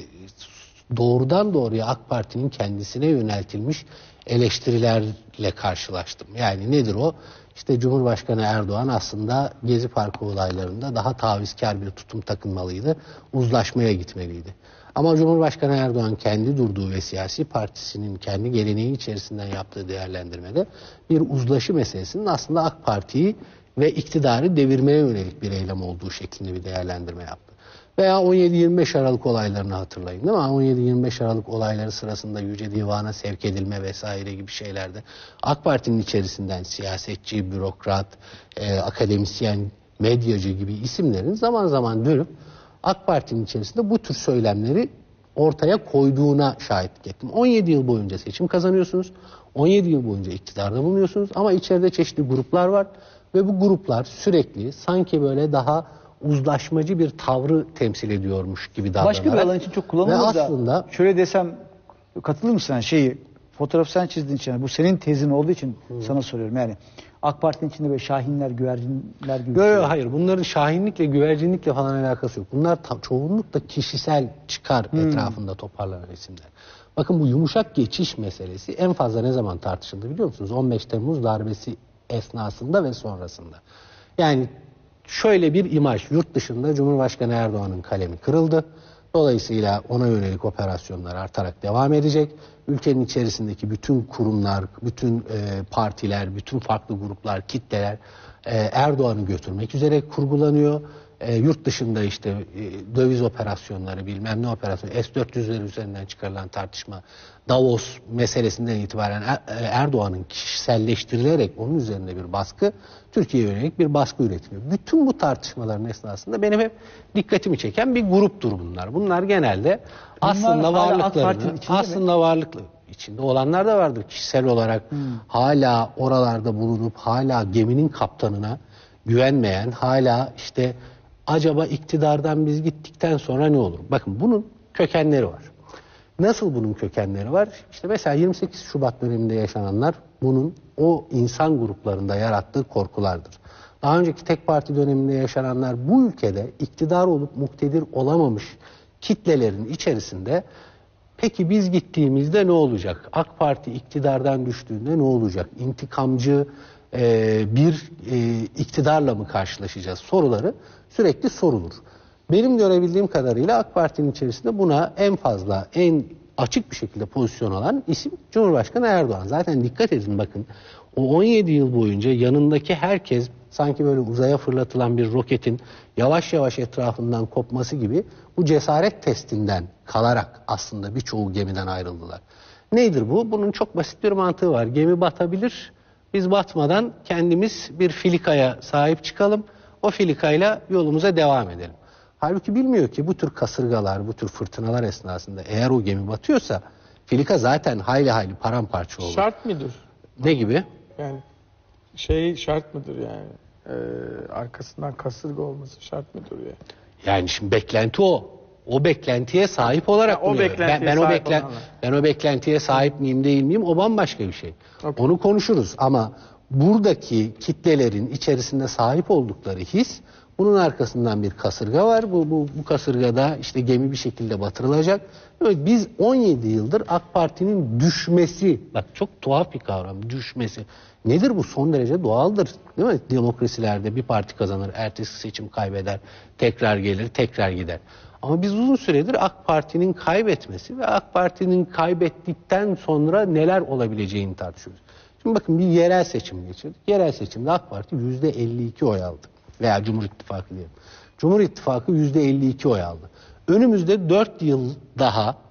doğrudan doğruya AK Parti'nin kendisine yöneltilmiş eleştirilerle karşılaştım. Yani nedir o? İşte Cumhurbaşkanı Erdoğan aslında Gezi Parkı olaylarında daha tavizkar bir tutum takınmalıydı, uzlaşmaya gitmeliydi. Ama Cumhurbaşkanı Erdoğan kendi durduğu ve siyasi partisinin kendi geleneği içerisinden yaptığı değerlendirmede bir uzlaşı meselesinin aslında AK Parti'yi ve iktidarı devirmeye yönelik bir eylem olduğu şeklinde bir değerlendirme yaptı. Veya on yedi yirmi beş Aralık olaylarını hatırlayın, değil mi? on yedi yirmi beş Aralık olayları sırasında Yüce Divan'a sevk edilme vesaire gibi şeylerde AK Parti'nin içerisinden siyasetçi, bürokrat, e, akademisyen, medyacı gibi isimlerin zaman zaman dönüp AK Parti'nin içerisinde bu tür söylemleri ortaya koyduğuna şahitlik ettim. on yedi yıl boyunca seçim kazanıyorsunuz, on yedi yıl boyunca iktidarda bulunuyorsunuz ama içeride çeşitli gruplar var ve bu gruplar sürekli sanki böyle daha uzlaşmacı bir tavrı temsil ediyormuş gibi davranarak. Başka bir alan için çok kullanılır da aslında şöyle desem, katılır mısın şeyi, fotoğrafı sen çizdiğin için, bu senin tezin olduğu için hmm. sana soruyorum yani. AK Parti'nin içinde böyle şahinler, güvercinler gibi. Yok yok hayır, bunların şahinlikle, güvercinlikle falan alakası yok. Bunlar ta, çoğunlukla kişisel çıkar hmm. etrafında toparlanan isimler. Bakın bu yumuşak geçiş meselesi en fazla ne zaman tartışıldı biliyor musunuz? on beş Temmuz darbesi esnasında ve sonrasında. Yani şöyle bir imaj, yurt dışında Cumhurbaşkanı Erdoğan'ın kalemi kırıldı. Dolayısıyla ona yönelik operasyonlar artarak devam edecek. Ülkenin içerisindeki bütün kurumlar, bütün e, partiler, bütün farklı gruplar, kitleler e, Erdoğan'ı götürmek üzere kurgulanıyor. E, yurt dışında işte e, döviz operasyonları, bilmem ne operasyonu, S dört yüzler üzerinden çıkarılan tartışma, Davos meselesinden itibaren Erdoğan'ın kişiselleştirilerek onun üzerinde bir baskı, Türkiye'ye yönelik bir baskı üretiliyor. Bütün bu tartışmaların esnasında benim hep dikkatimi çeken bir gruptur bunlar. Bunlar genelde bunlar aslında varlıklarını, aslında varlıklı içinde olanlar da vardır kişisel olarak. Hmm. Hala oralarda bulunup hala geminin kaptanına güvenmeyen, hala işte acaba iktidardan biz gittikten sonra ne olur? Bakın bunun kökenleri var. Nasıl bunun kökenleri var? İşte mesela yirmi sekiz Şubat döneminde yaşananlar bunun o insan gruplarında yarattığı korkulardır. Daha önceki tek parti döneminde yaşananlar bu ülkede iktidar olup muktedir olamamış kitlelerin içerisinde peki biz gittiğimizde ne olacak? AK Parti iktidardan düştüğünde ne olacak? İntikamcı e, bir e, iktidarla mı karşılaşacağız? Soruları sürekli sorulur. Benim görebildiğim kadarıyla AK Parti'nin içerisinde buna en fazla, en açık bir şekilde pozisyon alan isim Cumhurbaşkanı Erdoğan. Zaten dikkat edin bakın, o on yedi yıl boyunca yanındaki herkes sanki böyle uzaya fırlatılan bir roketin yavaş yavaş etrafından kopması gibi bu cesaret testinden kalarak aslında birçoğu gemiden ayrıldılar. Nedir bu? Bunun çok basit bir mantığı var. Gemi batabilir, biz batmadan kendimiz bir filikaya sahip çıkalım, o filikayla yolumuza devam edelim. Halbuki bilmiyor ki bu tür kasırgalar, bu tür fırtınalar esnasında eğer o gemi batıyorsa filika zaten hayli hayli paramparça olur. Şart mıdır? Ne gibi? Yani şey şart mıdır yani? Ee, arkasından kasırga olması şart mıdır yani? Yani şimdi beklenti o. O beklentiye sahip olarak ha, o beklentiye ben, ben o beklen olanlar. ben o beklentiye sahip miyim değil miyim o bambaşka bir şey. Okay. Onu konuşuruz ama buradaki kitlelerin içerisinde sahip oldukları his, bunun arkasından bir kasırga var. Bu, bu, bu kasırgada işte gemi bir şekilde batırılacak. Evet, biz on yedi yıldır AK Parti'nin düşmesi, bak çok tuhaf bir kavram, düşmesi. Nedir bu? Son derece doğaldır. Değil mi? Demokrasilerde bir parti kazanır, ertesi seçim kaybeder, tekrar gelir, tekrar gider. Ama biz uzun süredir AK Parti'nin kaybetmesi ve AK Parti'nin kaybettikten sonra neler olabileceğini tartışıyoruz. Şimdi bakın bir yerel seçim geçirdik. Yerel seçimde AK Parti yüzde elli iki oy aldı. Veya Cumhur İttifakı diyelim. Cumhur İttifakı yüzde elli iki oy aldı. Önümüzde dört yıl daha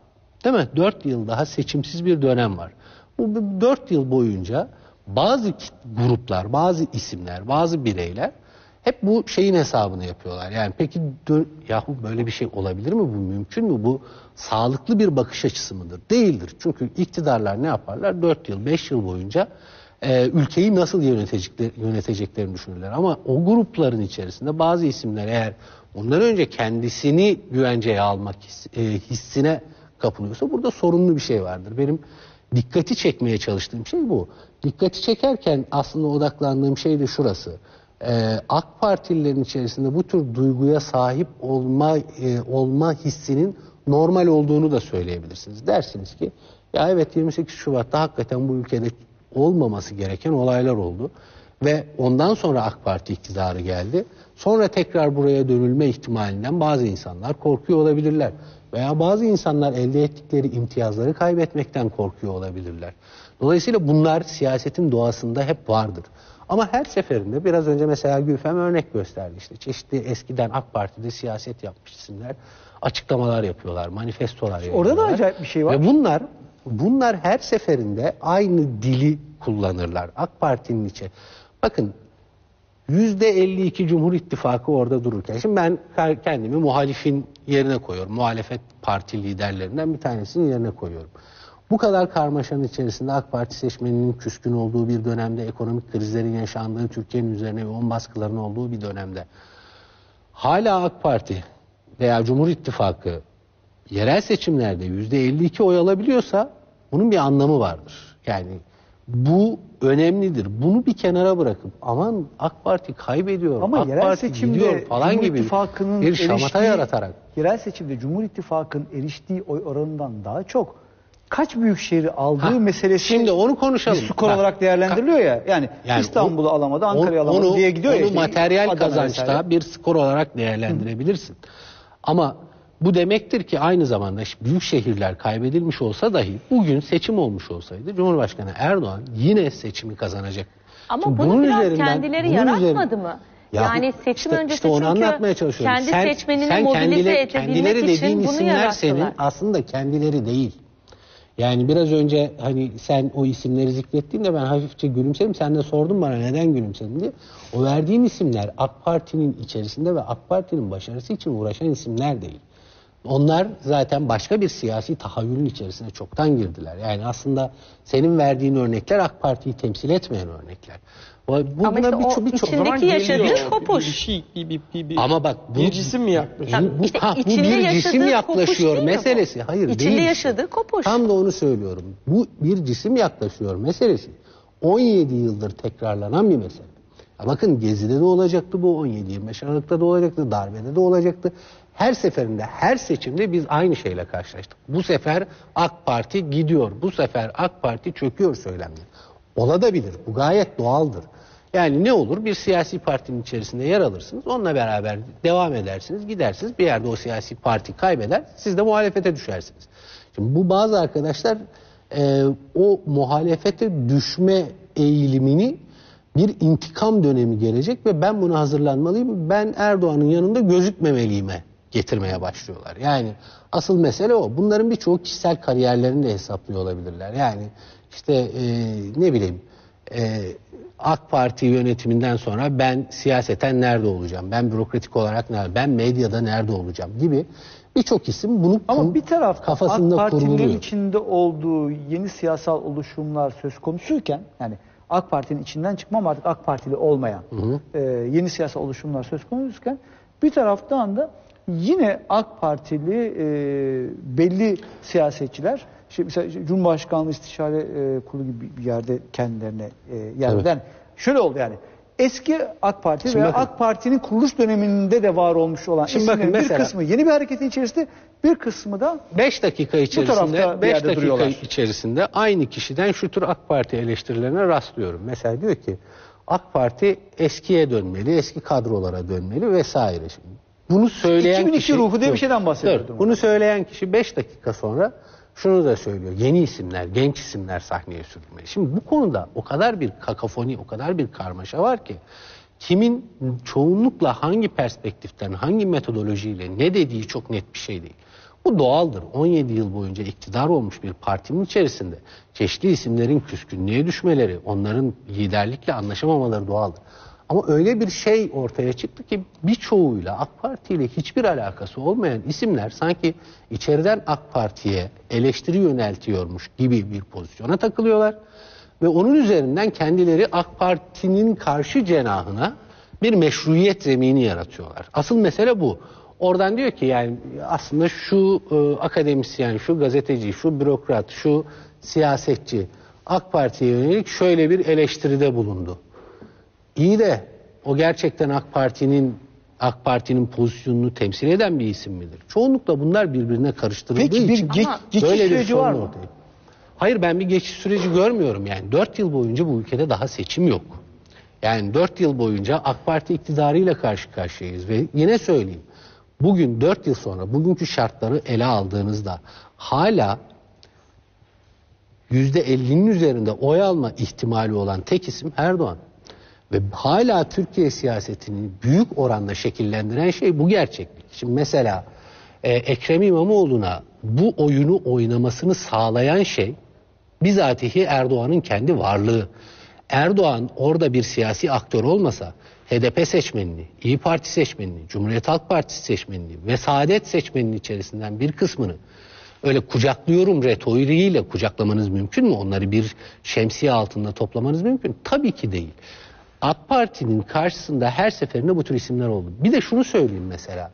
Değil mi? dört yıl daha seçimsiz bir dönem var. Bu dört yıl boyunca bazı gruplar, bazı isimler, bazı bireyler hep bu şeyin hesabını yapıyorlar. Yani peki yahu böyle bir şey olabilir mi? Bu mümkün mü? Bu sağlıklı bir bakış açısı mıdır? Değildir. Çünkü iktidarlar ne yaparlar? dört yıl, beş yıl boyunca e, ülkeyi nasıl yönetecekler, yöneteceklerini düşünürler. Ama o grupların içerisinde bazı isimler eğer ondan önce kendisini güvenceye almak hiss, e, hissine kapılıyorsa burada sorunlu bir şey vardır. Benim dikkati çekmeye çalıştığım şey bu. Dikkati çekerken aslında odaklandığım şey de şurası. Ee, AK Partililerin içerisinde bu tür duyguya sahip olma e, olma hissinin normal olduğunu da söyleyebilirsiniz. Dersiniz ki ya evet yirmi sekiz Şubat'ta hakikaten bu ülkede olmaması gereken olaylar oldu. Ve ondan sonra AK Parti iktidarı geldi. Sonra tekrar buraya dönülme ihtimalinden bazı insanlar korkuyor olabilirler. Veya bazı insanlar elde ettikleri imtiyazları kaybetmekten korkuyor olabilirler. Dolayısıyla bunlar siyasetin doğasında hep vardır. Ama her seferinde biraz önce mesela Gülfem örnek gösterdi. İşte çeşitli eskiden AK Parti'de siyaset yapmış isimler açıklamalar yapıyorlar, manifestolar yapıyorlar. Orada da acayip bir şey var. Ve bunlar bunlar her seferinde aynı dili kullanırlar. AK Parti'nin içi. Bakın yüzde elli iki Cumhur İttifakı orada dururken. Şimdi ben kendimi muhalifin yerine koyuyorum. Muhalefet parti liderlerinden bir tanesinin yerine koyuyorum. Bu kadar karmaşanın içerisinde AK Parti seçmeninin küskün olduğu bir dönemde, ekonomik krizlerin yaşandığı, Türkiye'nin üzerine yoğun baskıların olduğu bir dönemde hala AK Parti veya Cumhur İttifakı yerel seçimlerde yüzde elli iki oy alabiliyorsa bunun bir anlamı vardır. Yani bu önemlidir. Bunu bir kenara bırakıp aman AK Parti kaybediyor, ama AK yerel Parti seçimde gidiyor falan Cumhur gibi İttifakı'nın bir şamata eriştiği- yaratarak. Yerel seçimde Cumhur İttifakı'nın eriştiği oy oranından daha çok kaç büyük şehri aldığı Ha, meselesi şimdi onu konuşalım. bir skor Bak, olarak değerlendiriliyor ya. Yani, Yani İstanbul'u o- alamadı, Ankara'yı alamadı onu- diye gidiyor onu ya. işte, materyal Adana kazançta vesaire. bir skor olarak değerlendirebilirsin. Ama bu demektir ki aynı zamanda büyük şehirler kaybedilmiş olsa dahi bugün seçim olmuş olsaydı Cumhurbaşkanı Erdoğan yine seçimi kazanacak. Ama Şimdi bunu bunun biraz üzerinden- kendileri bunun yaratmadı üzerinden- mı? Yahu Yani seçim işte- öncesi işte onu çünkü anlatmaya çalışıyorum. kendi Sen- seçmenini sen mobilize kendileri- edebilmek kendileri için dediğin bunu isimler yarattılar. senin aslında kendileri değil. Yani biraz önce hani sen o isimleri zikrettiğinde ben hafifçe gülümsedim. Sen de sordun bana neden gülümsedin diye. O verdiğin isimler AK Parti'nin içerisinde ve AK Parti'nin başarısı için uğraşan isimler değil. Onlar zaten başka bir siyasi tahayyülün içerisine çoktan girdiler. Yani aslında senin verdiğin örnekler AK Parti'yi temsil etmeyen örnekler. Bu, bu- Ama işte o birçok- içindeki Zaman geliyor. yaşadığı kopuş. Bir şey, bir, bir, bir, bir, Ama bak bu, bir cisim mi yaklaşıyor? Tabii. bu, İşte ha, bu içinde bir yaşadığı cisim kopuş yaklaşıyor değil mi bu? meselesi. Hayır İçinde değil. yaşadığı kopuş. Tam da onu söylüyorum. Bu bir cisim yaklaşıyor meselesi. on yedi yıldır tekrarlanan bir mesele. Ya bakın Gezi'de de olacaktı bu, on yedi yirmi beş Aralık'ta da olacaktı, darbede de olacaktı. Her seferinde, her seçimde biz aynı şeyle karşılaştık. Bu sefer AK Parti gidiyor, bu sefer AK Parti çöküyor söylemleri. Olabilir, bu gayet doğaldır. Yani ne olur? Bir siyasi partinin içerisinde yer alırsınız, onunla beraber devam edersiniz, gidersiniz. Bir yerde o siyasi parti kaybeder, siz de muhalefete düşersiniz. Şimdi bu bazı arkadaşlar e, o muhalefete düşme eğilimini bir intikam dönemi gelecek ve ben buna hazırlanmalıyım, ben Erdoğan'ın yanında gözükmemeliyime getirmeye başlıyorlar. Yani asıl mesele o. Bunların birçoğu kişisel kariyerlerini de hesaplıyor olabilirler. Yani işte e, ne bileyim e, AK Parti yönetiminden sonra ben siyaseten nerede olacağım? Ben bürokratik olarak nerede? Ben medyada nerede olacağım? Gibi birçok isim bunu Ama bir tarafta kafasında AK Parti'nin kuruluyor. içinde olduğu yeni siyasal oluşumlar söz konusuyken yani AK Parti'nin içinden çıkmam artık AK Partili olmayan e, yeni siyasal oluşumlar söz konusuyken bir taraftan da yine AK Partili e, belli siyasetçiler işte mesela Cumhurbaşkanlığı İstişare e, Kurulu gibi bir yerde kendilerine e, yer Evet. yani şöyle oldu yani eski AK Parti Şimdi ve bakın. AK Parti'nin kuruluş döneminde de var olmuş olan Şimdi bakın isimlerin bir mesela- kısmı yeni bir hareketin içerisinde bir kısmı da beş dakika içerisinde tarafta bir beş yerde dakika duruyorlar. içerisinde aynı kişiden şu tür AK Parti eleştirilerine rastlıyorum. Mesela diyor ki AK Parti eskiye dönmeli, eski kadrolara dönmeli vesaire. Şimdi bunu söyleyen iki bin iki kişi ruhu diye bir Dur, şeyden bahsediyor. dur. Bunu söyleyen kişi beş dakika sonra şunu da söylüyor. Yeni isimler, genç isimler sahneye sürülmeli. Şimdi bu konuda o kadar bir kakafoni, o kadar bir karmaşa var ki kimin çoğunlukla hangi perspektiften, hangi metodolojiyle ne dediği çok net bir şey değil. Bu doğaldır. on yedi yıl boyunca iktidar olmuş bir partinin içerisinde çeşitli isimlerin küskünlüğe düşmeleri, onların liderlikle anlaşamamaları doğaldır. Ama öyle bir şey ortaya çıktı ki birçoğuyla AK Parti ile hiçbir alakası olmayan isimler sanki içeriden AK Parti'ye eleştiri yöneltiyormuş gibi bir pozisyona takılıyorlar. Ve onun üzerinden kendileri AK Parti'nin karşı cenahına bir meşruiyet zemini yaratıyorlar. Asıl mesele bu. Oradan diyor ki yani aslında şu e, akademisyen, şu gazeteci, şu bürokrat, şu siyasetçi AK Parti'ye yönelik şöyle bir eleştiride bulundu. İyi de o gerçekten AK Parti'nin AK Parti'nin pozisyonunu temsil eden bir isim midir? Çoğunlukla bunlar birbirine karıştırıldığı Peki bir için geç, geçiş böyle bir süreci var sorun mı? ortaya. Hayır, ben bir geçiş süreci görmüyorum yani. Dört yıl boyunca bu ülkede daha seçim yok. Yani dört yıl boyunca AK Parti iktidarıyla karşı karşıyayız ve yine söyleyeyim. Bugün dört yıl sonra bugünkü şartları ele aldığınızda hala yüzde ellinin üzerinde oy alma ihtimali olan tek isim Erdoğan. Ve hala Türkiye siyasetini büyük oranda şekillendiren şey bu gerçeklik. Şimdi mesela e, Ekrem İmamoğlu'na bu oyunu oynamasını sağlayan şey bizatihi Erdoğan'ın kendi varlığı. Erdoğan orada bir siyasi aktör olmasa H D P seçmenini, İYİ Parti seçmenini, Cumhuriyet Halk Partisi seçmenini ve Saadet seçmeninin içerisinden bir kısmını öyle kucaklıyorum retoriğiyle kucaklamanız mümkün mü? Onları bir şemsiye altında toplamanız mümkün? Tabii ki değil. AK Parti'nin karşısında her seferinde bu tür isimler oldu. Bir de şunu söyleyeyim mesela.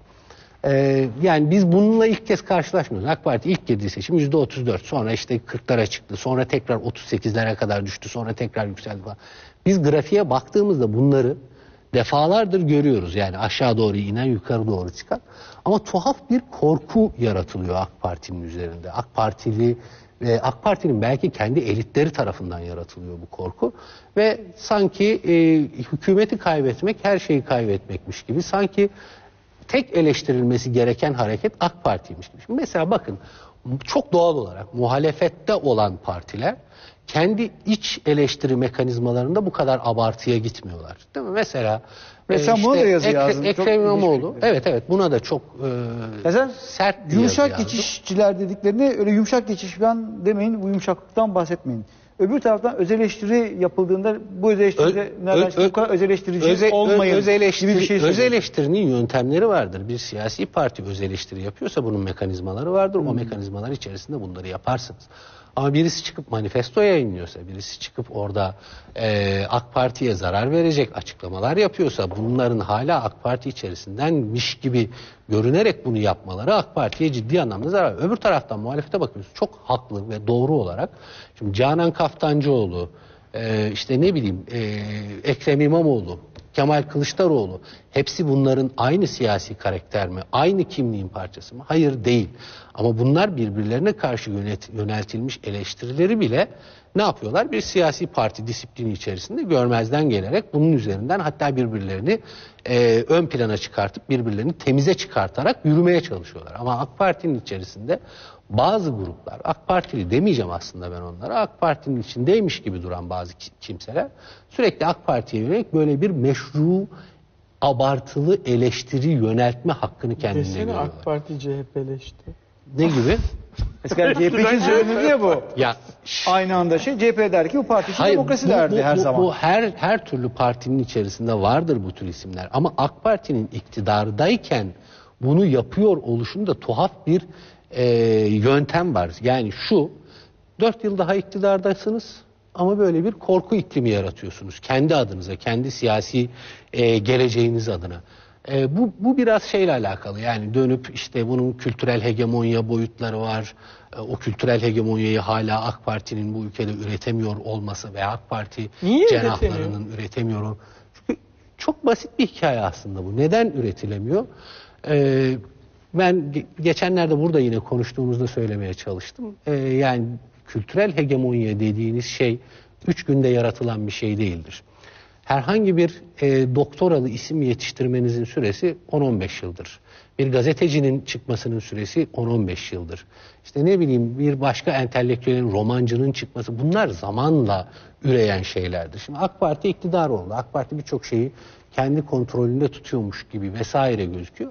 Ee, yani biz bununla ilk kez karşılaşmıyoruz. AK Parti ilk girdiği seçim yüzde otuz dört. Sonra işte kırklara çıktı. Sonra tekrar otuz sekizlere kadar düştü. Sonra tekrar yükseldi falan. Biz grafiğe baktığımızda bunları defalardır görüyoruz. Yani aşağı doğru inen, yukarı doğru çıkan. Ama tuhaf bir korku yaratılıyor AK Parti'nin üzerinde. AK Partili ve AK Parti'nin belki kendi elitleri tarafından yaratılıyor bu korku. Ve sanki e, hükümeti kaybetmek her şeyi kaybetmekmiş gibi. Sanki tek eleştirilmesi gereken hareket AK Parti'ymiş gibi. Şimdi mesela bakın çok doğal olarak muhalefette olan partiler kendi iç eleştiri mekanizmalarında bu kadar abartıya gitmiyorlar. Değil mi? Mesela Ve sen buna da yazı Ekre, yazdın. Ekrem İmamoğlu. Evet evet buna da çok e, Sen sert bir yumuşak yazı geçişçiler dediklerini öyle yumuşak geçiş falan demeyin, bu yumuşaklıktan bahsetmeyin. Öbür taraftan öz eleştiri yapıldığında bu öz eleştiride nereden bu kadar öz eleştirici Öz, olmayın öz eleştiri, gibi bir şey öz söylüyor. eleştirinin yöntemleri vardır. Bir siyasi parti öz eleştiri yapıyorsa bunun mekanizmaları vardır. Hmm. O mekanizmalar içerisinde bunları yaparsınız. Ama birisi çıkıp manifesto yayınlıyorsa, birisi çıkıp orada e, AK Parti'ye zarar verecek açıklamalar yapıyorsa, bunların hala AK Parti içerisindenmiş gibi görünerek bunu yapmaları AK Parti'ye ciddi anlamda zarar. Öbür taraftan muhalefete bakıyoruz. Çok haklı ve doğru olarak. Şimdi Canan Kaftancıoğlu, e, işte ne bileyim e, Ekrem İmamoğlu, Kemal Kılıçdaroğlu, hepsi bunların aynı siyasi karakter mi? Aynı kimliğin parçası mı? Hayır, değil. Ama bunlar birbirlerine karşı yönet, yöneltilmiş eleştirileri bile ne yapıyorlar? Bir siyasi parti disiplini içerisinde görmezden gelerek bunun üzerinden hatta birbirlerini e, ön plana çıkartıp birbirlerini temize çıkartarak yürümeye çalışıyorlar. Ama AK Parti'nin içerisinde bazı gruplar, AK Partili demeyeceğim aslında ben onlara, AK Parti'nin içindeymiş gibi duran bazı kimseler sürekli AK Parti'ye yönelik böyle bir meşru, abartılı eleştiri yöneltme hakkını kendine Desene görüyorlar. AK Parti C H P'leşti. Ne gibi? Eskiden C H P için söylenirdi ya bu. Ya Aynı anda şey C H P der ki bu parti için demokrasi bu, derdi bu, her bu, zaman. Bu her her türlü partinin içerisinde vardır bu tür isimler. Ama AK Parti'nin iktidardayken bunu yapıyor oluşunda tuhaf bir e, yöntem var. Yani şu, dört yıl daha iktidardasınız ama böyle bir korku iklimi yaratıyorsunuz. Kendi adınıza, kendi siyasi e, geleceğiniz adına. E, bu, bu biraz şeyle alakalı. Yani dönüp işte bunun kültürel hegemonya boyutları var. E, o kültürel hegemonyayı hala AK Parti'nin bu ülkede üretemiyor olması veya AK Parti Niye cenahlarının üretemiyor? üretemiyor. Çünkü çok basit bir hikaye aslında bu. Neden üretilemiyor? E, ben ge- geçenlerde burada yine konuştuğumuzda söylemeye çalıştım. E, yani kültürel hegemonya dediğiniz şey üç günde yaratılan bir şey değildir. Herhangi bir e, doktoralı isim yetiştirmenizin süresi on on beş yıldır. Bir gazetecinin çıkmasının süresi on on beş yıldır. İşte ne bileyim bir başka entelektüelin, romancının çıkması, bunlar zamanla üreyen şeylerdir. Şimdi AK Parti iktidar oldu. AK Parti birçok şeyi kendi kontrolünde tutuyormuş gibi vesaire gözüküyor.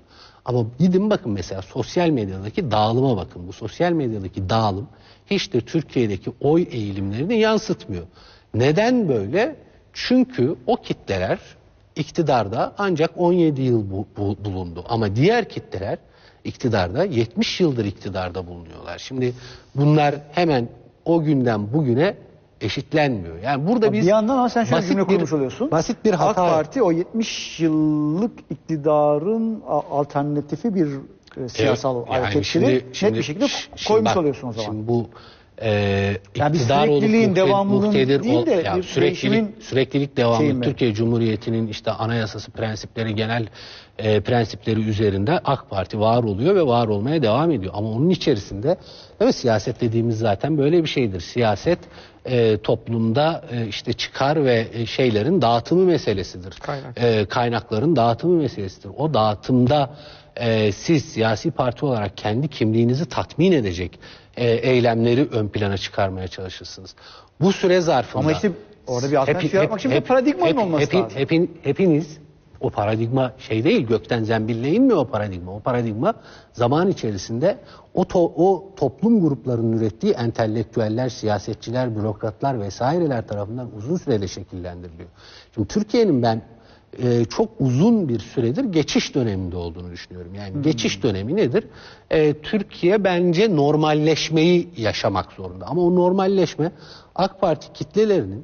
Ama gidin bakın mesela sosyal medyadaki dağılıma bakın. Bu sosyal medyadaki dağılım hiç de Türkiye'deki oy eğilimlerini yansıtmıyor. Neden böyle? Çünkü o kitleler iktidarda ancak on yedi yıl bu, bu, bulundu. Ama diğer kitleler iktidarda yetmiş yıldır iktidarda bulunuyorlar. Şimdi bunlar hemen o günden bugüne eşitlenmiyor. Yani burada biz bir yandan ama sen şöyle basit cümle bir- kurmuş oluyorsun. Basit bir hata. AK Parti o yetmiş yıllık iktidarın a- alternatifi bir e, siyasal Evet, yani hareketini şimdi- net şimdi- bir şekilde şimdi koymuş bak, oluyorsun o zaman. Şimdi bu e, Yani bir iktidar olup sürekliliğin, muhte- devamlılığın muhtedir değil de ol- ya bir süreklilik, değişimin süreklilik devamlı şeyi mi? Türkiye Cumhuriyeti'nin işte anayasası prensipleri, genel e, prensipleri üzerinde AK Parti var oluyor ve var olmaya devam ediyor. Ama onun içerisinde evet, siyaset dediğimiz zaten böyle bir şeydir. Siyaset e, toplumda e, işte çıkar ve e, şeylerin dağıtımı meselesidir. Kaynak. E, kaynakların dağıtımı meselesidir. O dağıtımda e, siz siyasi parti olarak kendi kimliğinizi tatmin edecek e, eylemleri ön plana çıkarmaya çalışırsınız. Bu süre zarfında... Ama işte orada bir alternatif yaratmak için bir paradigmanın olması hepin- lazım. hepin- hepiniz o paradigma şey değil, gökten zembille inmiyor o paradigma. O paradigma zaman içerisinde o, to- o toplum gruplarının ürettiği entelektüeller, siyasetçiler, bürokratlar vesaireler tarafından uzun sürede şekillendiriliyor. Şimdi Türkiye'nin ben e, çok uzun bir süredir geçiş döneminde olduğunu düşünüyorum. Yani Hmm. geçiş dönemi nedir? E, Türkiye bence normalleşmeyi yaşamak zorunda. Ama o normalleşme AK Parti kitlelerinin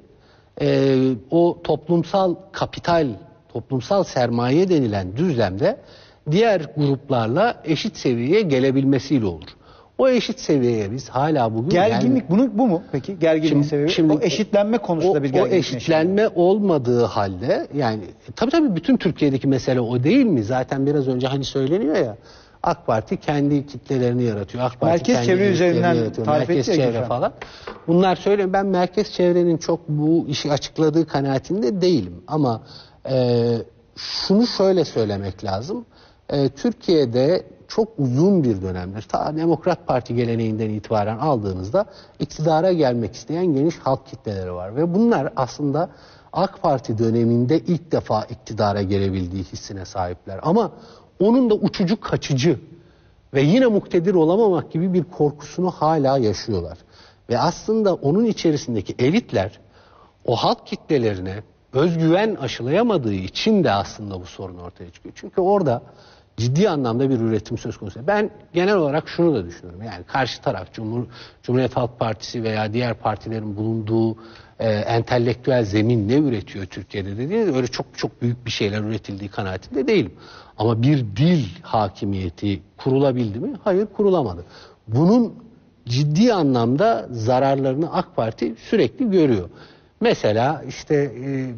e, o toplumsal kapital, toplumsal sermaye denilen düzlemde diğer gruplarla eşit seviyeye gelebilmesiyle olur. O eşit seviyeye biz hala bugün Gerginlik bunu bu mu peki? Gerginlik Şimdi- sebebi şimdi o eşitlenme konusunda o, bir o gerginlik eşitlenme olmadığı halde yani e, tabii tabii bütün Türkiye'deki mesele o değil mi? Zaten biraz önce hani söyleniyor ya, AK Parti kendi kitlelerini yaratıyor. AK Parti Merkez kendi çevre kitlelerini üzerinden yaratıyor. tarif Merkez etti ya çevre Gülşen. falan. Bunlar söylüyorum. Ben merkez çevrenin çok bu işi açıkladığı kanaatinde değilim. Ama e, şunu şöyle söylemek lazım. E, Türkiye'de çok uzun bir dönemdir, ta Demokrat Parti geleneğinden itibaren aldığınızda iktidara gelmek isteyen geniş halk kitleleri var. Ve bunlar aslında AK Parti döneminde ilk defa iktidara gelebildiği hissine sahipler. Ama onun da uçucu kaçıcı ve yine muktedir olamamak gibi bir korkusunu hala yaşıyorlar. Ve aslında onun içerisindeki elitler o halk kitlelerine özgüven aşılayamadığı için de aslında bu sorun ortaya çıkıyor. Çünkü orada ciddi anlamda bir üretim söz konusu. Ben genel olarak şunu da düşünüyorum. Yani karşı taraf Cumhur, Cumhuriyet Halk Partisi veya diğer partilerin bulunduğu e, entelektüel zemin ne üretiyor Türkiye'de dediğiniz öyle çok çok büyük bir şeyler üretildiği kanaatinde değilim. Ama bir dil hakimiyeti kurulabildi mi? Hayır, kurulamadı. Bunun ciddi anlamda zararlarını AK Parti sürekli görüyor. Mesela işte e,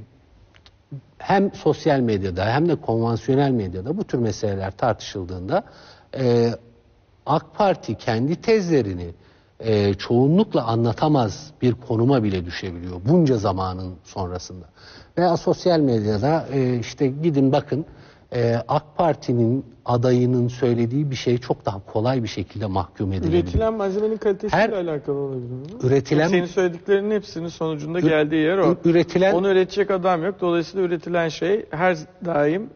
hem sosyal medyada hem de konvansiyonel medyada bu tür meseleler tartışıldığında e, AK Parti kendi tezlerini e, çoğunlukla anlatamaz bir konuma bile düşebiliyor bunca zamanın sonrasında. Veya sosyal medyada e, işte gidin bakın e, AK Parti'nin adayının söylediği bir şey çok daha kolay bir şekilde mahkum edilebiliyor. Üretilen malzemenin kalitesiyle Her- alakalı olabilir mi? Üretilen- Senin söylediklerinin hepsinin sonucunda geldiği yer o. Üretilen- Onu üretecek adam yok. Dolayısıyla üretilen şey her daim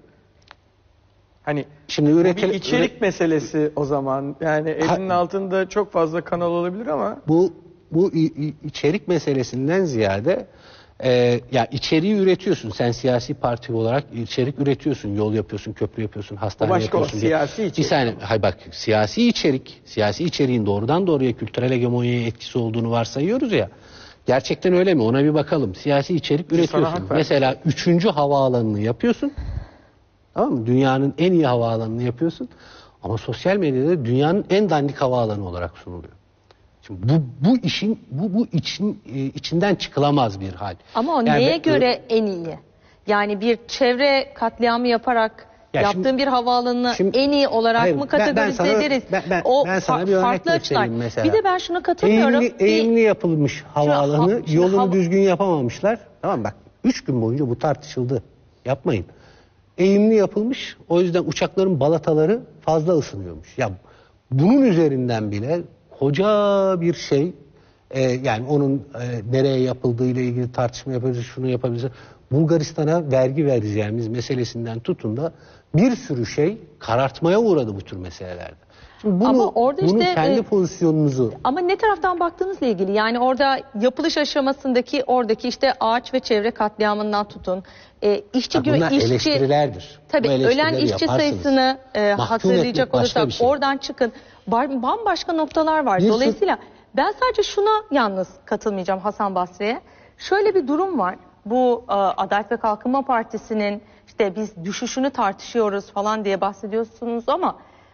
hani Şimdi bu üretilen bir içerik meselesi o zaman. Yani elinin altında çok fazla kanal olabilir ama Bu bu i- i- içerik meselesinden ziyade e, ya içeriği üretiyorsun. Sen siyasi parti olarak içerik üretiyorsun. Yol yapıyorsun, köprü yapıyorsun, hastane O başka, o yapıyorsun. siyasi Bir içerik. saniye, hay bak siyasi içerik, siyasi içeriğin doğrudan doğruya kültürel hegemonyaya etkisi olduğunu varsayıyoruz ya. Gerçekten öyle mi? Ona bir bakalım. Siyasi içerik Sana üretiyorsun. hak verdim. Mesela üçüncü havaalanını yapıyorsun. Tamam mı? Dünyanın en iyi havaalanını yapıyorsun. Ama sosyal medyada dünyanın en dandik havaalanı olarak sunuluyor. Şimdi bu bu işin bu bu için e, içinden çıkılamaz bir hal. Ama o Yani neye ben- göre en iyi? Yani bir çevre katliamı yaparak Ya yaptığın şimdi- bir havaalanını şimdi- en iyi olarak Hayır, mı ben- ben kategorize sana- ederiz? ben- ben- o ben sana fa- bir örnek farklı açılar. göstereyim mesela. Bir de ben şuna katılmıyorum. Eğimli, Bir- eğimli yapılmış havaalanı, ha- şimdi yolunu hava- düzgün yapamamışlar. Tamam mı? Bak üç gün boyunca bu tartışıldı. Yapmayın. Eğimli yapılmış, o yüzden uçakların balataları fazla ısınıyormuş. Ya bunun üzerinden bile koca bir şey, e, yani onun e, nereye yapıldığı ile ilgili tartışma yapabiliriz, şunu yapabiliriz. Bulgaristan'a vergi vereceğimiz meselesinden tutun da bir sürü şey karartmaya uğradı bu tür meselelerde. Şimdi bunu, Ama orada bunu işte, kendi e, pozisyonunuzu... Ama ne taraftan baktığınızla ilgili, yani orada yapılış aşamasındaki oradaki işte ağaç ve çevre katliamından tutun, e, işçi Bak, bunlar işçi eleştirilerdir. tabii Bu ölen işçi yaparsınız. sayısını e, Mahkum hatırlayacak etmek başka olursak bir şey. oradan çıkın. Bar- bambaşka noktalar var. Bir Dolayısıyla ben sadece şuna yalnız katılmayacağım Hasan Basri'ye. Şöyle bir durum var. Bu e, Adalet ve Kalkınma Partisi'nin işte biz düşüşünü tartışıyoruz falan diye bahsediyorsunuz ama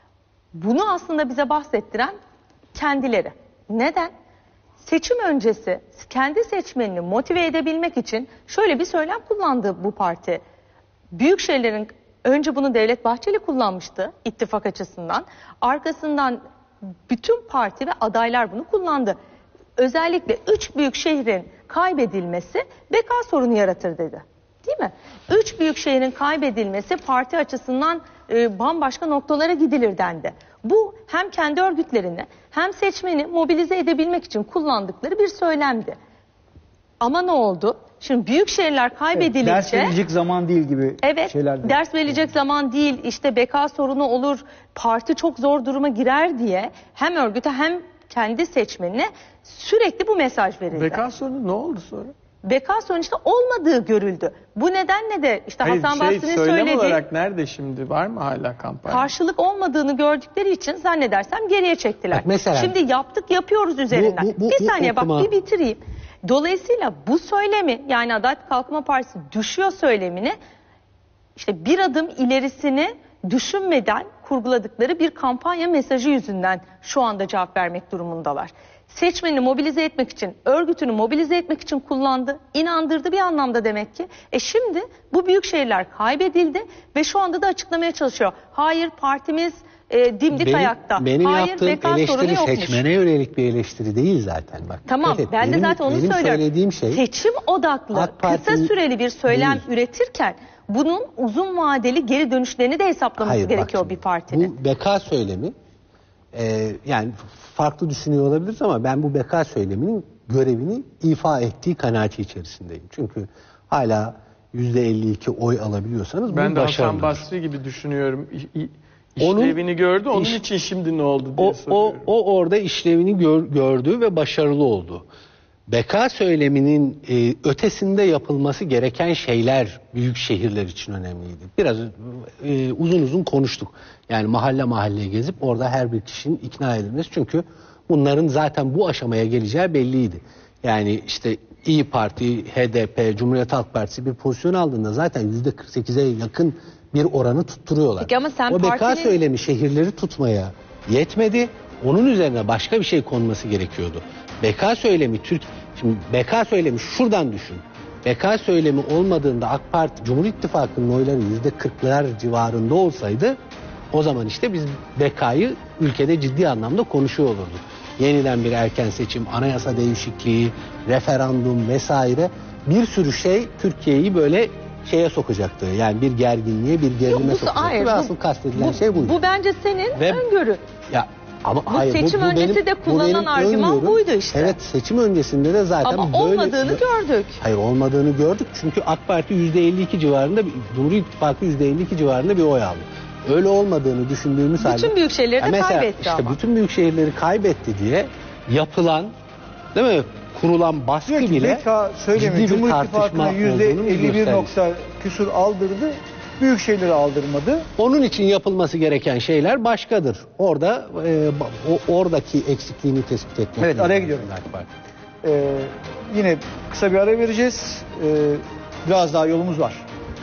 bunu aslında bize bahsettiren kendileri. Neden? Seçim öncesi kendi seçmenini motive edebilmek için şöyle bir söylem kullandı bu parti. Büyük şeylerin önce bunu Devlet Bahçeli kullanmıştı ittifak açısından. Arkasından bütün parti ve adaylar bunu kullandı. Özellikle üç büyük şehrin kaybedilmesi beka sorunu yaratır dedi. Değil mi? Üç büyük şehrin kaybedilmesi parti açısından e, bambaşka noktalara gidilir dendi. Bu hem kendi örgütlerini hem seçmeni mobilize edebilmek için kullandıkları bir söylemdi. Ama ne oldu? Şimdi büyük şehirler kaybedilince... Evet, ders verilecek zaman değil gibi evet, şeyler. Evet, ders verilecek zaman değil, işte beka sorunu olur, parti çok zor duruma girer diye hem örgüte hem kendi seçmenine sürekli bu mesaj verildi. Beka sorunu ne oldu sonra? Beka sonuçta olmadığı görüldü. Bu nedenle de işte Hayır, Hasan şey, Basri'nin söylem söylediği olarak nerede şimdi? Var mı hala kampanya? karşılık olmadığını gördükleri için zannedersem geriye çektiler. Bak mesela- Şimdi yaptık yapıyoruz üzerinden. Bu- bu- bu- bir bu saniye okuma- bak bir bitireyim. Dolayısıyla bu söylemi, yani Adalet ve Kalkınma Partisi düşüyor söylemini işte bir adım ilerisini düşünmeden kurguladıkları bir kampanya mesajı yüzünden şu anda cevap vermek durumundalar. Seçmenini mobilize etmek için, örgütünü mobilize etmek için kullandı, inandırdı bir anlamda demek ki. E şimdi bu büyük şehirler kaybedildi ve şu anda da açıklamaya çalışıyor. Hayır, partimiz e, dimdik Benim, ayakta. benim Hayır, yaptığım beka sorunu eleştiri yokmuş. seçmene yönelik bir eleştiri değil zaten. Bak, Tamam, dikkat et. ben de Benim- zaten onu benim söylüyorum. söylediğim şey Seçim odaklı, AK Parti kısa süreli bir söylem değil. üretirken bunun uzun vadeli geri dönüşlerini de hesaplaması Hayır, bak gerekiyor şimdi, bir partinin. Bu beka söylemi e, yani farklı düşünüyor olabiliriz ama ben bu beka söyleminin görevini ifa ettiği kanaati içerisindeyim. Çünkü hala yüzde elli iki oy alabiliyorsanız Ben bu de başarılıdır. Hasan Basri gibi düşünüyorum. İ- i- Onun İşlevini gördü. Onun iş- için şimdi ne oldu diye O, o, soruyorum. o orada işlevini gör, gördü ve başarılı oldu. Beka söyleminin e, ötesinde yapılması gereken şeyler büyük şehirler için önemliydi. Biraz e, uzun uzun konuştuk. Yani mahalle mahalle gezip orada her bir kişinin ikna edilmesi. Çünkü bunların zaten bu aşamaya geleceği belliydi. Yani işte İyi Parti, H D P, Cumhuriyet Halk Partisi bir pozisyon aldığında zaten yüzde kırk sekize yakın bir oranı tutturuyorlar. Peki ama sen o beka partinin- söylemi şehirleri tutmaya yetmedi. Onun üzerine başka bir şey konması gerekiyordu. Beka söylemi Türk şimdi beka söylemi şuradan düşün. Beka söylemi olmadığında AK Parti Cumhur İttifakı'nın oyları yüzde kırklar civarında olsaydı o zaman işte biz bekayı ülkede ciddi anlamda konuşuyor olurduk. Yeniden bir erken seçim, anayasa değişikliği, referandum vesaire bir sürü şey Türkiye'yi böyle şeye sokacaktı. Yani bir gerginliğe, bir gerilime bu- sokacaktı. hayır, Ve bu- asıl kastedilen Bu, şey buydu. bu bence senin Ve- öngörü. Ya ama Bu hayır, seçim bu öncesi benim- de bu kullanılan benim argüman öngörüm. buydu işte. Evet, seçim öncesinde de zaten Ama böyle... olmadığını gördük. Hayır, olmadığını gördük çünkü AK Parti yüzde elli iki civarında, bir- Cumhur İttifakı yüzde elli iki civarında bir oy aldı. Öyle olmadığını düşündüğümüz halde... Bütün büyük şehirleri de Ya mesela kaybetti işte ama. bütün büyük şehirleri kaybetti diye yapılan, değil mi? Kurulan baskı Diyor ki bile beka söylemi ciddi bir Cumhur tartışma İttifakı'na yüzde olduğunun bir elli bir göstergesi. nokta küsur aldırdı. Büyük şeyleri aldırmadı. Onun için yapılması gereken şeyler başkadır. Orada e, o, oradaki eksikliğini tespit etmek. Evet, araya gidiyorum. AK Parti. Ee, yine kısa bir ara vereceğiz. Ee, biraz daha yolumuz var.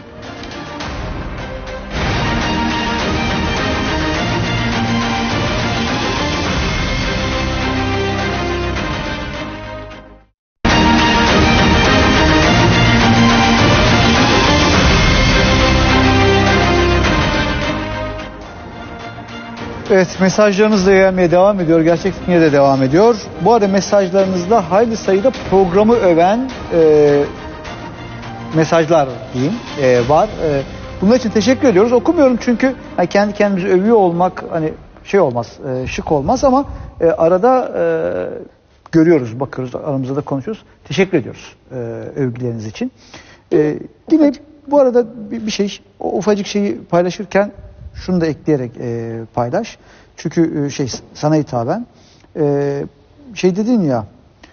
Evet, mesajlarınız da gelmeye devam ediyor. Gerçekliğine de devam ediyor. Bu arada mesajlarınızda hayli sayıda programı öven e, mesajlar diyeyim e, var. E, bunun için teşekkür ediyoruz. Okumuyorum çünkü yani kendi kendimizi övüyor olmak hani şey olmaz, e, şık olmaz ama e, arada e, görüyoruz, bakıyoruz, aramızda da konuşuyoruz. Teşekkür ediyoruz e, övgüleriniz için. Ee, yine bu arada bir, bir şey, o ufacık şeyi paylaşırken şunu da ekleyerek e, paylaş. Çünkü e, şey sana hitaben e, şey dedin ya,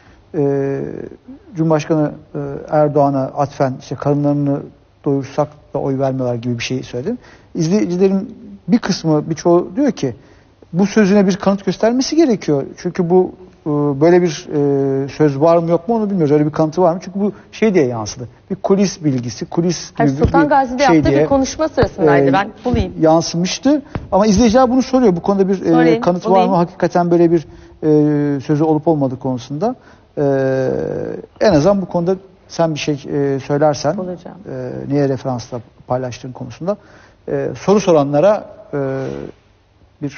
e, Cumhurbaşkanı e, Erdoğan'a atfen işte karınlarını doyursak da oy vermiyorlar gibi bir şey söyledin. İzleyicilerin bir kısmı, birçoğu diyor ki bu sözüne bir kanıt göstermesi gerekiyor. Çünkü bu e, böyle bir e, söz var mı yok mu onu bilmiyoruz. Öyle bir kanıtı var mı? Çünkü bu şey diye yansıdı. Bir kulis bilgisi, kulis Hayır, gibi Sultan bir Gazi'de şey yaptığı diye bir konuşma sırasındaydı. e, Ben bulayım. yansımıştı. Ama izleyiciler bunu soruyor. Bu konuda bir e, Sorayım, kanıt var bulayım. mı? Hakikaten böyle bir e, sözü olup olmadığı konusunda. E, en azından bu konuda sen bir şey e, söylersen, Bulacağım. e, neye referansla paylaştığın konusunda e, soru soranlara e, bir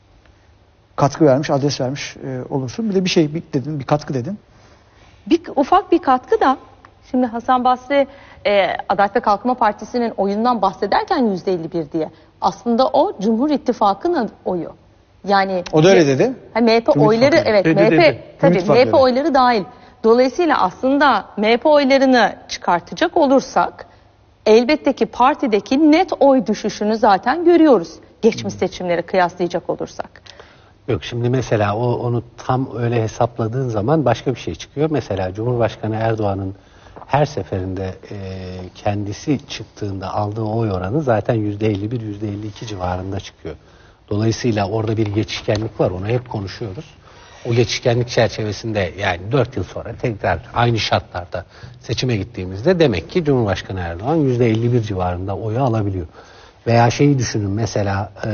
katkı vermiş, adres vermiş e, olursun. Bir de bir şey bir dedin, bir katkı dedin. Bir, ufak bir katkı da şimdi Hasan Basri e, Adalet ve Kalkınma Partisi'nin oyundan bahsederken yüzde elli bir diye. Aslında o Cumhur İttifakı'nın oyu. Yani O da öyle dedi. Ha, M H P Cumhur oyları İttifakı. evet Dedi, M H P dedi. tabii Cumhur İttifakı M H P dedi. oyları dahil. Dolayısıyla aslında M H P oylarını çıkartacak olursak elbette ki partideki net oy düşüşünü zaten görüyoruz. Geçmiş seçimleri kıyaslayacak olursak. Yok şimdi mesela o onu tam öyle hesapladığın zaman başka bir şey çıkıyor. Mesela Cumhurbaşkanı Erdoğan'ın her seferinde e, kendisi çıktığında aldığı oy oranı zaten yüzde elli bir, yüzde elli iki civarında çıkıyor. Dolayısıyla orada bir geçişkenlik var. Onu hep konuşuyoruz. O geçişkenlik çerçevesinde yani dört yıl sonra tekrar aynı şartlarda seçime gittiğimizde demek ki Cumhurbaşkanı Erdoğan yüzde elli bir civarında oyu alabiliyor. Veya şeyi düşünün mesela e,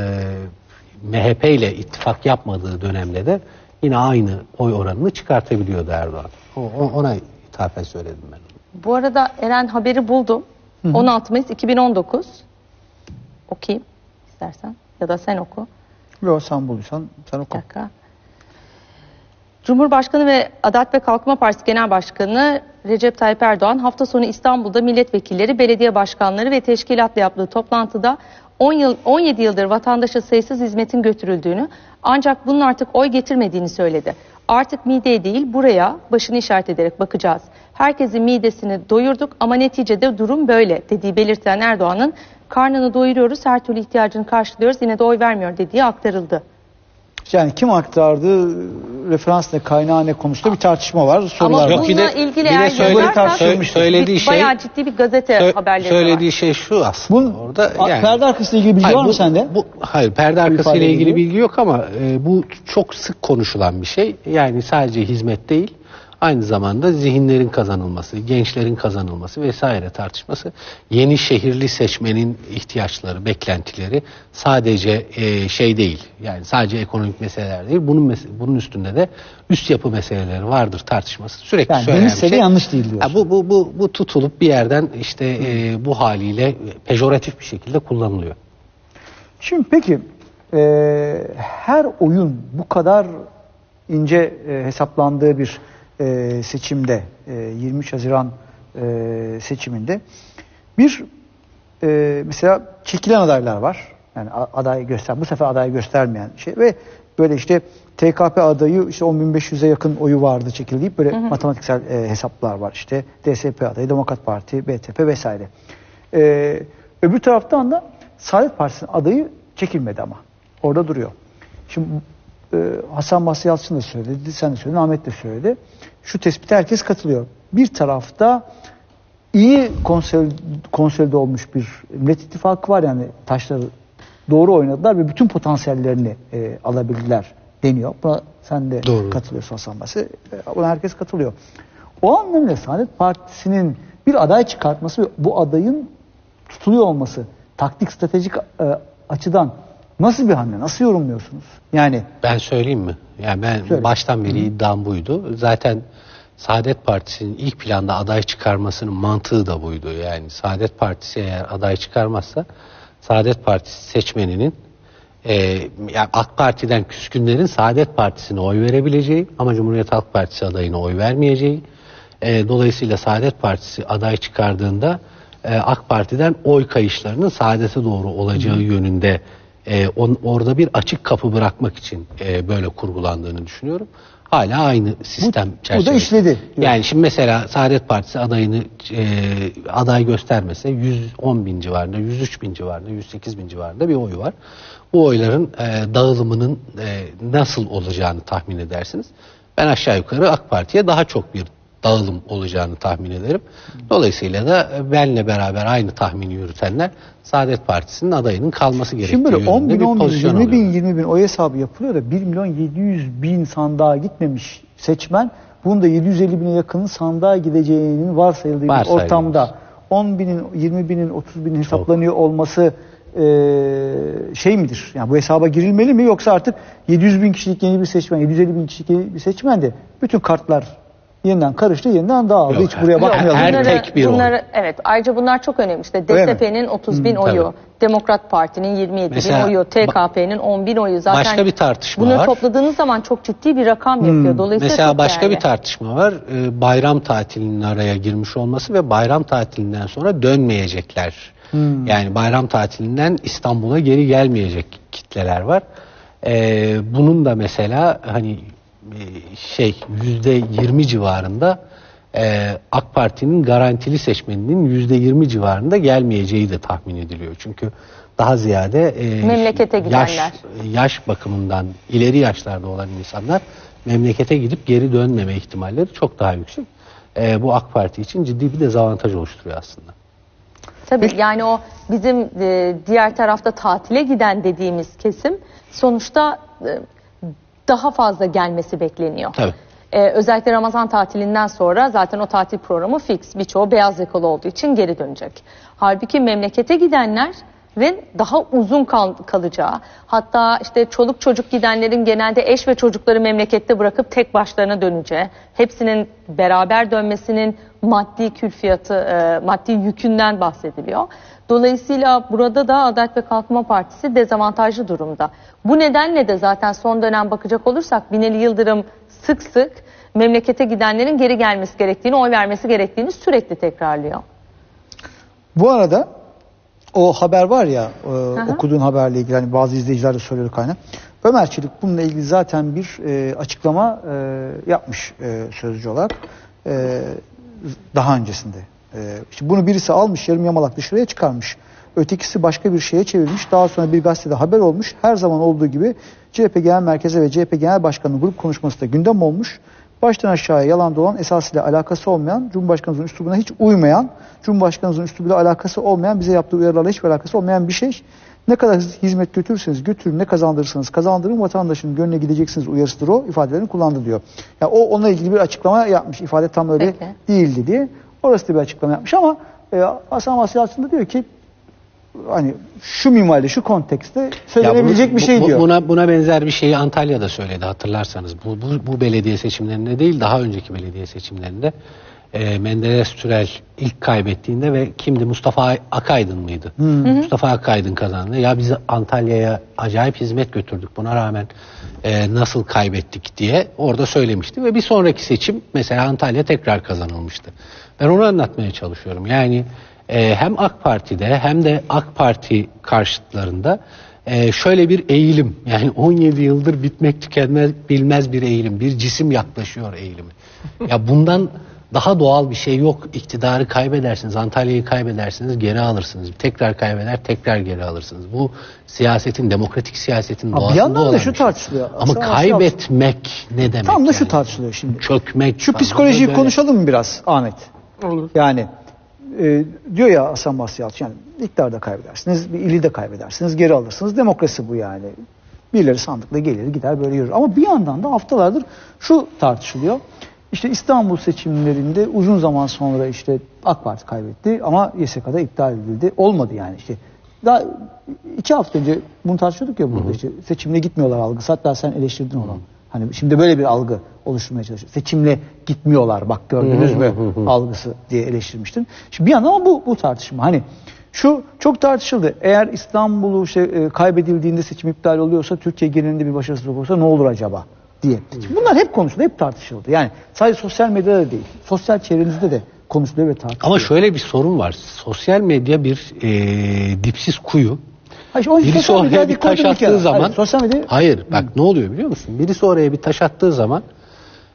M H P ile ittifak yapmadığı dönemde de yine aynı oy oranını çıkartabiliyordu Erdoğan. O, ona ithafen söyledim ben. Bu arada Eren haberi buldum. on altı Mayıs iki bin on dokuz. Okuyayım istersen ya da sen oku. Yok sen bulduysan sen Bir oku. dakika. Cumhurbaşkanı ve Adalet ve Kalkınma Partisi Genel Başkanı Recep Tayyip Erdoğan hafta sonu İstanbul'da milletvekilleri, belediye başkanları ve teşkilatla yaptığı toplantıda on yıl, on yedi yıldır vatandaşa sayısız hizmetin götürüldüğünü ancak bunun artık oy getirmediğini söyledi. Artık mideye değil buraya başını işaret ederek bakacağız. Herkesin midesini doyurduk ama neticede durum böyle dediği belirtilen Erdoğan'ın karnını doyuruyoruz, her türlü ihtiyacını karşılıyoruz yine de oy vermiyor dediği aktarıldı. Yani kim aktardı, referans ne, kaynağı ne konusunda bir tartışma var, sorular Ama var. bununla bir de- ilgili bir de eğer söyle- yazarsak söyle- söylediği bir- şey- bayağı ciddi bir gazete Sö- haberleri söylediği var. şey şu aslında Bunun orada. a- Yani, perde arkasıyla ilgili bilgi Hayır, var mı bu- sende? Bu, hayır perde Bu arkasıyla ifadeyle ilgili ilgili. bilgi yok ama e, bu çok sık konuşulan bir şey. Yani sadece hizmet değil, aynı zamanda zihinlerin kazanılması, gençlerin kazanılması vesaire tartışması. Yeni şehirli seçmenin ihtiyaçları, beklentileri sadece e, şey değil. Yani sadece ekonomik meseleler değil. Bunun mes- bunun üstünde de üst yapı meseleleri vardır tartışması. Sürekli Yani söylenen bir denilse de şey. yanlış değil diyorsun. Ya bu bu bu bu tutulup bir yerden işte e, bu haliyle pejoratif bir şekilde kullanılıyor. Şimdi peki e, her oyun bu kadar ince e, hesaplandığı bir e, seçimde e, yirmi üç Haziran e, seçiminde bir e, mesela çekilen adaylar var. Yani a- aday göster, bu sefer aday göstermeyen şey ve böyle işte T K P adayı işte on bin beş yüze yakın oyu vardı çekildiği böyle matematiksel e, hesaplar var. İşte D S P adayı, Demokrat Parti, B T P vesaire. E, öbür taraftan da Saadet Partisi'nin adayı çekilmedi ama. Orada duruyor. Şimdi e, Hasan Basri Yalçın da söyledi, sen de söyledin, Ahmet de söyledi. Şu tespite herkes katılıyor. Bir tarafta iyi konsol, konsolide olmuş bir Millet İttifakı var, yani taşları doğru oynadılar ve bütün potansiyellerini e, alabildiler deniyor. Buna sen de Doğru. katılıyorsun Hasan Basri. E, buna herkes katılıyor. O anlamda Saadet Partisi'nin bir aday çıkartması ve bu adayın tutuluyor olması taktik, stratejik e, açıdan nasıl bir hamle? Nasıl yorumluyorsunuz? Yani Ben söyleyeyim mi? Yani ben Söyle. baştan beri iddiam buydu. Zaten Saadet Partisi'nin ilk planda aday çıkarmasının mantığı da buydu. Yani Saadet Partisi eğer aday çıkarmazsa Saadet Partisi seçmeninin e, yani AK Parti'den küskünlerin Saadet Partisi'ne oy verebileceği ama Cumhuriyet Halk Partisi adayına oy vermeyeceği. E, dolayısıyla Saadet Partisi aday çıkardığında e, AK Parti'den oy kayışlarının Saadet'e doğru olacağı Hı. yönünde e, on, orada bir açık kapı bırakmak için e, böyle kurgulandığını düşünüyorum. hala aynı sistem Bu da çerçevesinde. işledi. Yani şimdi mesela Saadet Partisi adayını e, aday göstermese yüz on bin civarında, yüz üç bin civarında, yüz sekiz bin civarında bir oy var. Bu oyların e, dağılımının e, nasıl olacağını tahmin edersiniz. Ben aşağı yukarı AK Parti'ye daha çok bir dağılım olacağını tahmin ederim. Dolayısıyla da benle beraber aynı tahmini yürütenler Saadet Partisi'nin adayının kalması gerektiği Şimdi böyle on bin, yönünde bir on bin, pozisyon yirmi bin, alıyorlar. yirmi bin oy hesabı yapılıyor da bir milyon yedi yüz bin sandığa gitmemiş seçmen, bunun da yedi yüz elli bine yakın sandığa gideceğinin varsayıldığı bir Varsayılmış. ortamda on binin, yirmi binin, otuz binin hesaplanıyor olması e, şey midir? Yani bu hesaba girilmeli mi, yoksa artık yedi yüz bin kişilik yeni bir seçmen, yedi yüz elli bin kişilik yeni bir seçmen de bütün kartlar yeniden karıştı, yeniden dağıldı. Yok, Hiç buraya her- bakmayalım. her Bunları- tek bir oy. bunları, evet, ayrıca bunlar çok önemli. İşte Öyle mi? D S P'nin otuz bin Hmm, oyu, tabii. Demokrat Parti'nin yirmi yedi bin Mesela oyu, T K P'nin on bin oyu. Zaten Başka bir tartışma bunları var. topladığınız zaman çok ciddi bir rakam yapıyor. Dolayısıyla Mesela çok başka değerli. bir tartışma var. Ee, bayram tatilinin araya girmiş olması ve bayram tatilinden sonra dönmeyecekler. Yani bayram tatilinden İstanbul'a geri gelmeyecek kitleler var. Ee, bunun da mesela hani e, şey yüzde yirmi civarında e, AK Parti'nin garantili seçmeninin yüzde yirmi civarında gelmeyeceği de tahmin ediliyor. Çünkü daha ziyade e, Memlekete yaş, gidenler. yaş bakımından ileri yaşlarda olan insanlar memlekete gidip geri dönmeme ihtimalleri çok daha yüksek. E, bu AK Parti için ciddi bir dezavantaj oluşturuyor aslında. Tabii yani o bizim e, diğer tarafta tatile giden dediğimiz kesim sonuçta e, daha fazla gelmesi bekleniyor. Tabii. E, özellikle Ramazan tatilinden sonra zaten o tatil programı fix. Birçoğu beyaz yakalı olduğu için geri dönecek. Halbuki memlekete gidenlerin daha uzun kal- kalacağı, hatta işte çoluk çocuk gidenlerin genelde eş ve çocukları memlekette bırakıp tek başlarına döneceği, hepsinin beraber dönmesinin maddi külfiyatı, e, maddi yükünden bahsediliyor. Dolayısıyla burada da Adalet ve Kalkınma Partisi dezavantajlı durumda. Bu nedenle de zaten son dönem bakacak olursak Binali Yıldırım sık sık memlekete gidenlerin geri gelmesi gerektiğini, oy vermesi gerektiğini sürekli tekrarlıyor. Bu arada o haber var ya, e, okuduğun haberle ilgili, hani bazı izleyiciler de soruyor kaynak. Ömer Çelik bununla ilgili zaten bir e, açıklama e, yapmış e, sözcü olarak e, daha öncesinde. E, işte bunu birisi almış, yarım yamalak dışarıya çıkarmış. Ötekisi başka bir şeye çevirmiş. Daha sonra bir gazetede haber olmuş. Her zaman olduğu gibi C H P Genel Merkezi ve C H P Genel Başkanı'nın grup konuşması da gündem olmuş. Baştan aşağıya yalan dolan, esasıyla alakası olmayan, Cumhurbaşkanımızın üslubuna hiç uymayan, Cumhurbaşkanımızın üslubuyla alakası olmayan, bize yaptığı uyarılarla hiçbir alakası olmayan bir şey. Ne kadar hizmet götürürseniz götürün, ne kazandırırsanız kazandırın, vatandaşın gönlüne gideceksiniz uyarısıdır o ifadelerini kullandı diyor. Yani o onunla ilgili bir açıklama yapmış. İfade tam öyle Peki. değildi diye. Orası da bir açıklama yapmış ama e, Hasan Basri aslında diyor ki hani şu minvalde, şu kontekste söylenebilecek Ya bunu- bir şey bu- diyor. Buna, buna benzer bir şeyi Antalya'da söyledi hatırlarsanız. Bu, bu, bu belediye seçimlerinde değil, daha önceki belediye seçimlerinde e, Menderes Türel ilk kaybettiğinde ve kimdi? Mustafa Akaydın mıydı? Mustafa Akaydın kazandı. Ya biz Antalya'ya acayip hizmet götürdük. Buna rağmen e, nasıl kaybettik diye orada söylemişti. Ve bir sonraki seçim mesela Antalya tekrar kazanılmıştı. Ben onu anlatmaya çalışıyorum. Yani e, hem AK Parti'de hem de AK Parti karşıtlarında e, şöyle bir eğilim, yani on yedi yıldır bitmek tükenmez bilmez bir eğilim, bir cisim yaklaşıyor eğilimi. Ya bundan daha doğal bir şey yok. İktidarı kaybedersiniz, Antalya'yı kaybedersiniz, geri alırsınız. Tekrar kaybeder, tekrar geri alırsınız. Bu siyasetin, demokratik siyasetin Ha, bir doğasında yandan da olan şu bir şey. tartışılıyor. Ama Aslında kaybetmek ne demek? Tam da şu yani? tartışılıyor şimdi. Çökmek. Şu falan. psikolojiyi Böyle- konuşalım mı biraz Ahmet? Olur. Yani e, diyor ya Hasan Basri Yalçın, yani iktidarda kaybedersiniz, bir ili de kaybedersiniz, geri alırsınız. Demokrasi bu yani. Birileri sandıkla gelir gider böyle yürür. Ama bir yandan da haftalardır şu tartışılıyor. İşte İstanbul seçimlerinde uzun zaman sonra işte AK Parti kaybetti ama Y S K'da iptal edildi. Olmadı yani işte. Daha iki hafta önce bunu tartışıyorduk ya burada, hı hı, işte seçimle gitmiyorlar algısı. Hatta sen eleştirdin onu. Hani şimdi böyle bir algı oluşturmaya çalışıyor. Seçimle gitmiyorlar bak gördünüz mü algısı diye eleştirmiştin. Şimdi bir yandan ama bu, bu tartışma. Hani şu çok tartışıldı. Eğer İstanbul'u işte, e, kaybedildiğinde seçim iptal oluyorsa, Türkiye genelinde bir başarısızlık olursa ne olur acaba diye. Şimdi bunlar hep konuşuldu, hep tartışıldı. Yani sadece sosyal medyada değil, sosyal çevrenizde de konuşuluyor ve tartışılıyor. Ama şöyle bir sorun var. Sosyal medya bir e, dipsiz kuyu. Hayır, o Birisi sosyal medya oraya bir koyduk taş bir attığı kenara. zaman... Hayır, sosyal medya... Hayır, bak ne oluyor biliyor musun? Birisi oraya bir taş attığı zaman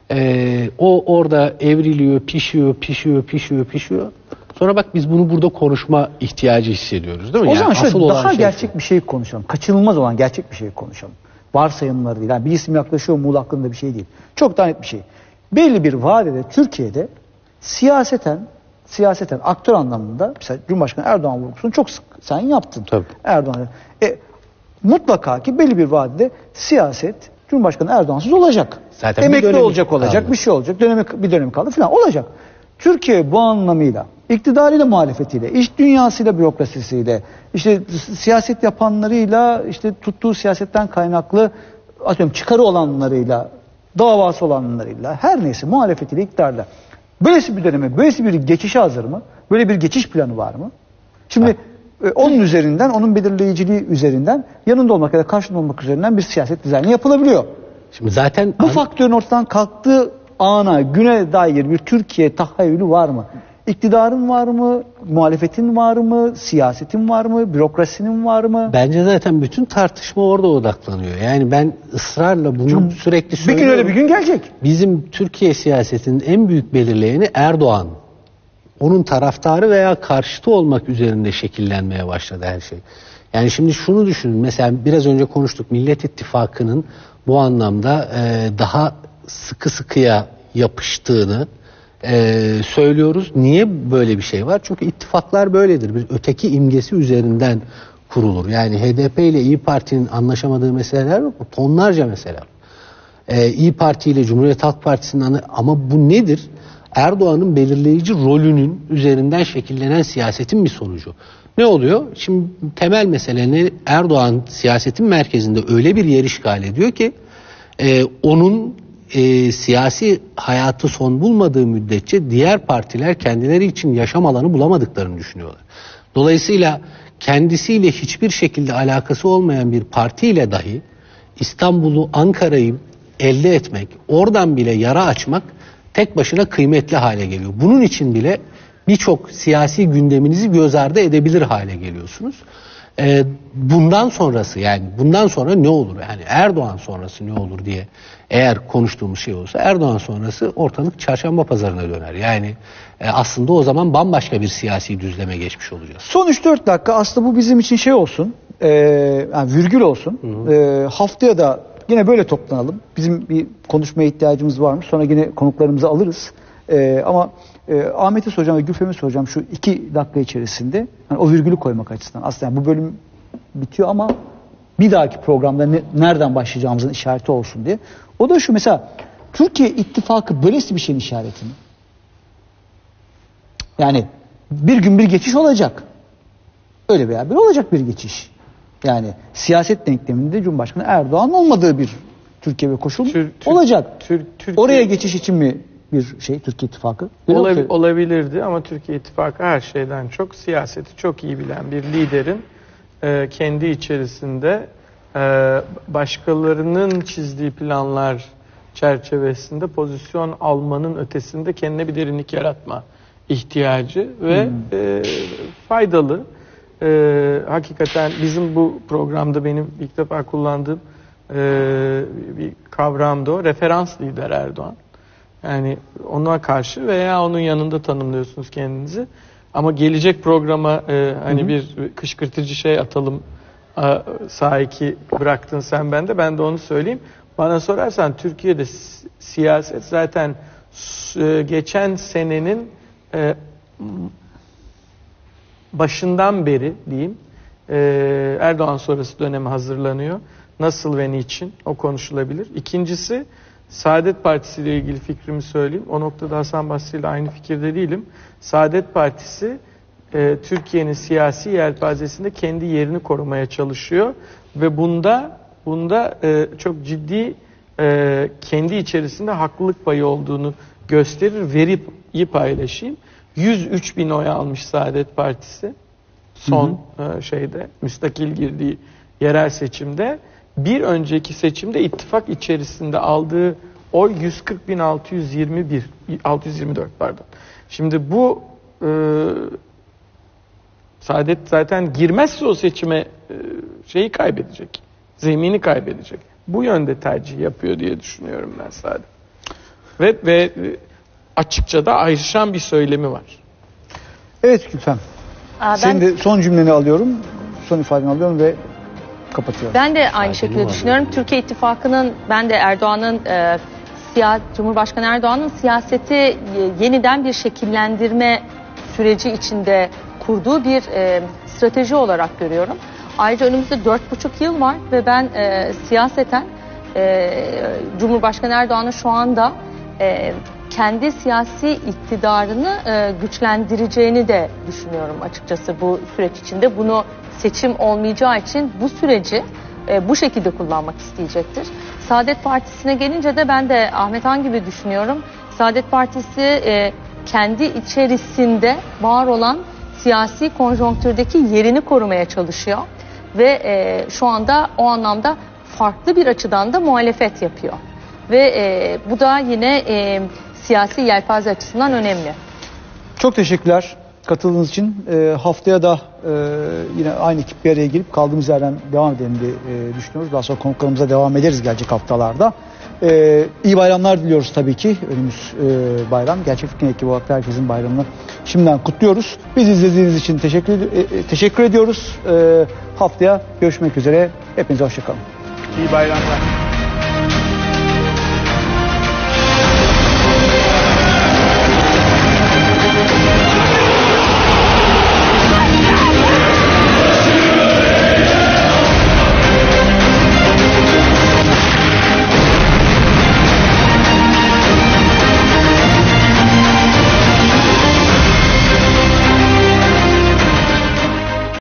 Ee, o orada evriliyor, pişiyor, pişiyor, pişiyor, pişiyor. Sonra bak biz bunu burada konuşma ihtiyacı hissediyoruz değil mi? O Yani zaman şöyle asıl olan daha şey gerçek şu. bir şey konuşalım. Kaçınılmaz olan gerçek bir şey konuşalım. Varsayımları değil. Yani bir isim yaklaşıyor Muğla hakkında bir şey değil. Çok daha net bir şey. Belli bir vadede Türkiye'de siyaseten siyaseten aktör anlamında mesela Cumhurbaşkanı Erdoğan vurgusunu çok sık sen yaptın. Tabii. Erdoğan. E, mutlaka ki belli bir vadede siyaset Cumhurbaşkanı Erdoğan'sız olacak. Zaten bir Emekli dönemi olacak olacak, kaldı. bir şey olacak, dönemi, bir dönem kaldı falan olacak. Türkiye bu anlamıyla iktidarıyla muhalefetiyle, iş dünyasıyla bürokrasisiyle, işte siyaset yapanlarıyla, işte tuttuğu siyasetten kaynaklı atıyorum çıkarı olanlarıyla, davası olanlarıyla, her neyse muhalefetiyle iktidarla. Böylesi bir döneme, böylesi bir geçişe hazır mı? Böyle bir geçiş planı var mı? Şimdi e, onun üzerinden, onun belirleyiciliği üzerinden yanında olmak ya da karşında olmak üzerinden bir siyaset dizaynı yapılabiliyor. Şimdi zaten Bu faktörün ortadan kalktığı ana, güne dair bir Türkiye tahayyülü var mı? İktidarın var mı? Muhalefetin var mı? Siyasetin var mı? Bürokrasinin var mı? bence zaten bütün tartışma orada odaklanıyor. Yani ben ısrarla bunu Çünkü sürekli Bir söylüyorum. gün öyle bir gün gelecek. Bizim Türkiye siyasetinin en büyük belirleyeni Erdoğan. Onun taraftarı veya karşıtı olmak üzerinde şekillenmeye başladı her şey. Yani şimdi şunu düşünün. Mesela biraz önce konuştuk. Millet İttifakı'nın bu anlamda e, daha sıkı sıkıya yapıştığını e, söylüyoruz. Niye böyle bir şey var? Çünkü ittifaklar böyledir. Bir öteki imgesi üzerinden kurulur. Yani H D P ile İyi Parti'nin anlaşamadığı meseleler yok mu? Tonlarca mesele. Ee, İyi Parti ile Cumhuriyet Halk Partisi'nin anı... ama bu nedir? Erdoğan'ın belirleyici rolünün üzerinden şekillenen siyasetin bir sonucu. Ne oluyor? Şimdi temel mesele ne? Erdoğan siyasetin merkezinde öyle bir yer işgal ediyor ki e, onun e, siyasi hayatı son bulmadığı müddetçe diğer partiler kendileri için yaşam alanı bulamadıklarını düşünüyorlar. Dolayısıyla kendisiyle hiçbir şekilde alakası olmayan bir partiyle dahi İstanbul'u, Ankara'yı elde etmek, oradan bile yara açmak tek başına kıymetli hale geliyor. Bunun için bile birçok siyasi gündeminizi göz ardı edebilir hale geliyorsunuz. Ee, bundan sonrası yani bundan sonra ne olur? Yani Erdoğan sonrası ne olur diye eğer konuştuğumuz şey olursa Erdoğan sonrası ortalık çarşamba pazarına döner. Yani e, aslında o zaman bambaşka bir siyasi düzleme geçmiş olacağız. Son üç dört dakika aslında bu bizim için şey olsun, e, yani virgül olsun. E, haftaya da yine böyle toplanalım. Bizim bir konuşmaya ihtiyacımız varmış. Sonra yine konuklarımızı alırız. E, ama e, Ahmet'e soracağım ve Gülfem'e soracağım şu iki dakika içerisinde hani o virgülü koymak açısından. Aslında yani bu bölüm bitiyor ama bir dahaki programda ne, nereden başlayacağımızın işareti olsun diye. O da şu mesela Türkiye İttifakı böylesi bir şeyin işareti mi? Yani bir gün bir geçiş olacak. Öyle veya böyle olacak bir geçiş. Yani siyaset denkleminde Cumhurbaşkanı Erdoğan olmadığı bir Türkiye ve koşul Tür- Tür- olacak. Tür- Türkiye- Oraya geçiş için mi bir şey Türkiye İttifakı? Böyle Olabi- mi? olabilirdi ama Türkiye İttifakı her şeyden çok siyaseti çok iyi bilen bir liderin e, kendi içerisinde e, başkalarının çizdiği planlar çerçevesinde pozisyon almanın ötesinde kendine bir derinlik yaratma ihtiyacı ve e, faydalı. E, hakikaten bizim bu programda benim ilk defa kullandığım e, bir kavramdı o. Referans lider Erdoğan. Yani ona karşı veya onun yanında tanımlıyorsunuz kendinizi. Ama gelecek programa e, hani hı hı. bir kışkırtıcı şey atalım a, sahiki bıraktın sen bende. Ben de onu söyleyeyim. Bana sorarsan Türkiye'de siyaset zaten e, geçen senenin e, başından beri diyeyim e, Erdoğan sonrası döneme hazırlanıyor. Nasıl ve niçin o konuşulabilir. İkincisi Saadet Partisi ile ilgili fikrimi söyleyeyim. O noktada Hasan Basri ile aynı fikirde değilim. Saadet Partisi e, Türkiye'nin siyasi yelpazesinde kendi yerini korumaya çalışıyor ve bunda bunda e, çok ciddi e, kendi içerisinde haklılık payı olduğunu gösterir. Veriyi paylaşayım. yüz üç bin oy almış Saadet Partisi son hı hı. E, şeyde müstakil girdiği yerel seçimde. Bir önceki seçimde ittifak içerisinde aldığı oy yüz kırk bin altı yüz yirmi bir, altı yüz yirmi dört pardon. Şimdi bu e, Saadet zaten girmezse o seçime e, şeyi kaybedecek, zemini kaybedecek. Bu yönde tercih yapıyor diye düşünüyorum ben Saadet. Ve, ve açıkça da ayrışan bir söylemi var. Evet Gülfem. Aa, ben, Senin de son cümleni alıyorum. Son ifadeni alıyorum ve kapatıyorum. ben de aynı Sadece şekilde var. düşünüyorum. Türkiye İttifakı'nın, ben de Erdoğan'ın, e, siya, Cumhurbaşkanı Erdoğan'ın siyaseti e, yeniden bir şekillendirme süreci içinde kurduğu bir e, strateji olarak görüyorum. Ayrıca önümüzde dört buçuk yıl var ve ben e, siyaseten e, Cumhurbaşkanı Erdoğan'ın şu anda e, kendi siyasi iktidarını e, güçlendireceğini de düşünüyorum açıkçası bu süreç içinde. Bunu seçim olmayacağı için bu süreci e, bu şekilde kullanmak isteyecektir. Saadet Partisi'ne gelince de ben de Ahmet Han gibi düşünüyorum. Saadet Partisi e, kendi içerisinde var olan siyasi konjonktürdeki yerini korumaya çalışıyor. Ve e, şu anda o anlamda farklı bir açıdan da muhalefet yapıyor. Ve e, bu da yine e, siyasi yelpaze açısından önemli. Çok teşekkürler katıldığınız için. E, haftaya da e, yine aynı ekip bir araya gelip kaldığımız yerden devam edelim diye e, düşünüyoruz. Daha sonra konuklarımıza devam ederiz gelecek haftalarda. E, iyi bayramlar diliyoruz tabii ki. Önümüz e, bayram. Gerçek Fikrin ekibi olarak herkesin bayramını şimdiden kutluyoruz. Biz izlediğiniz için teşekkür, e, teşekkür ediyoruz. E, haftaya görüşmek üzere. Hepinize hoşça kalın. İyi bayramlar.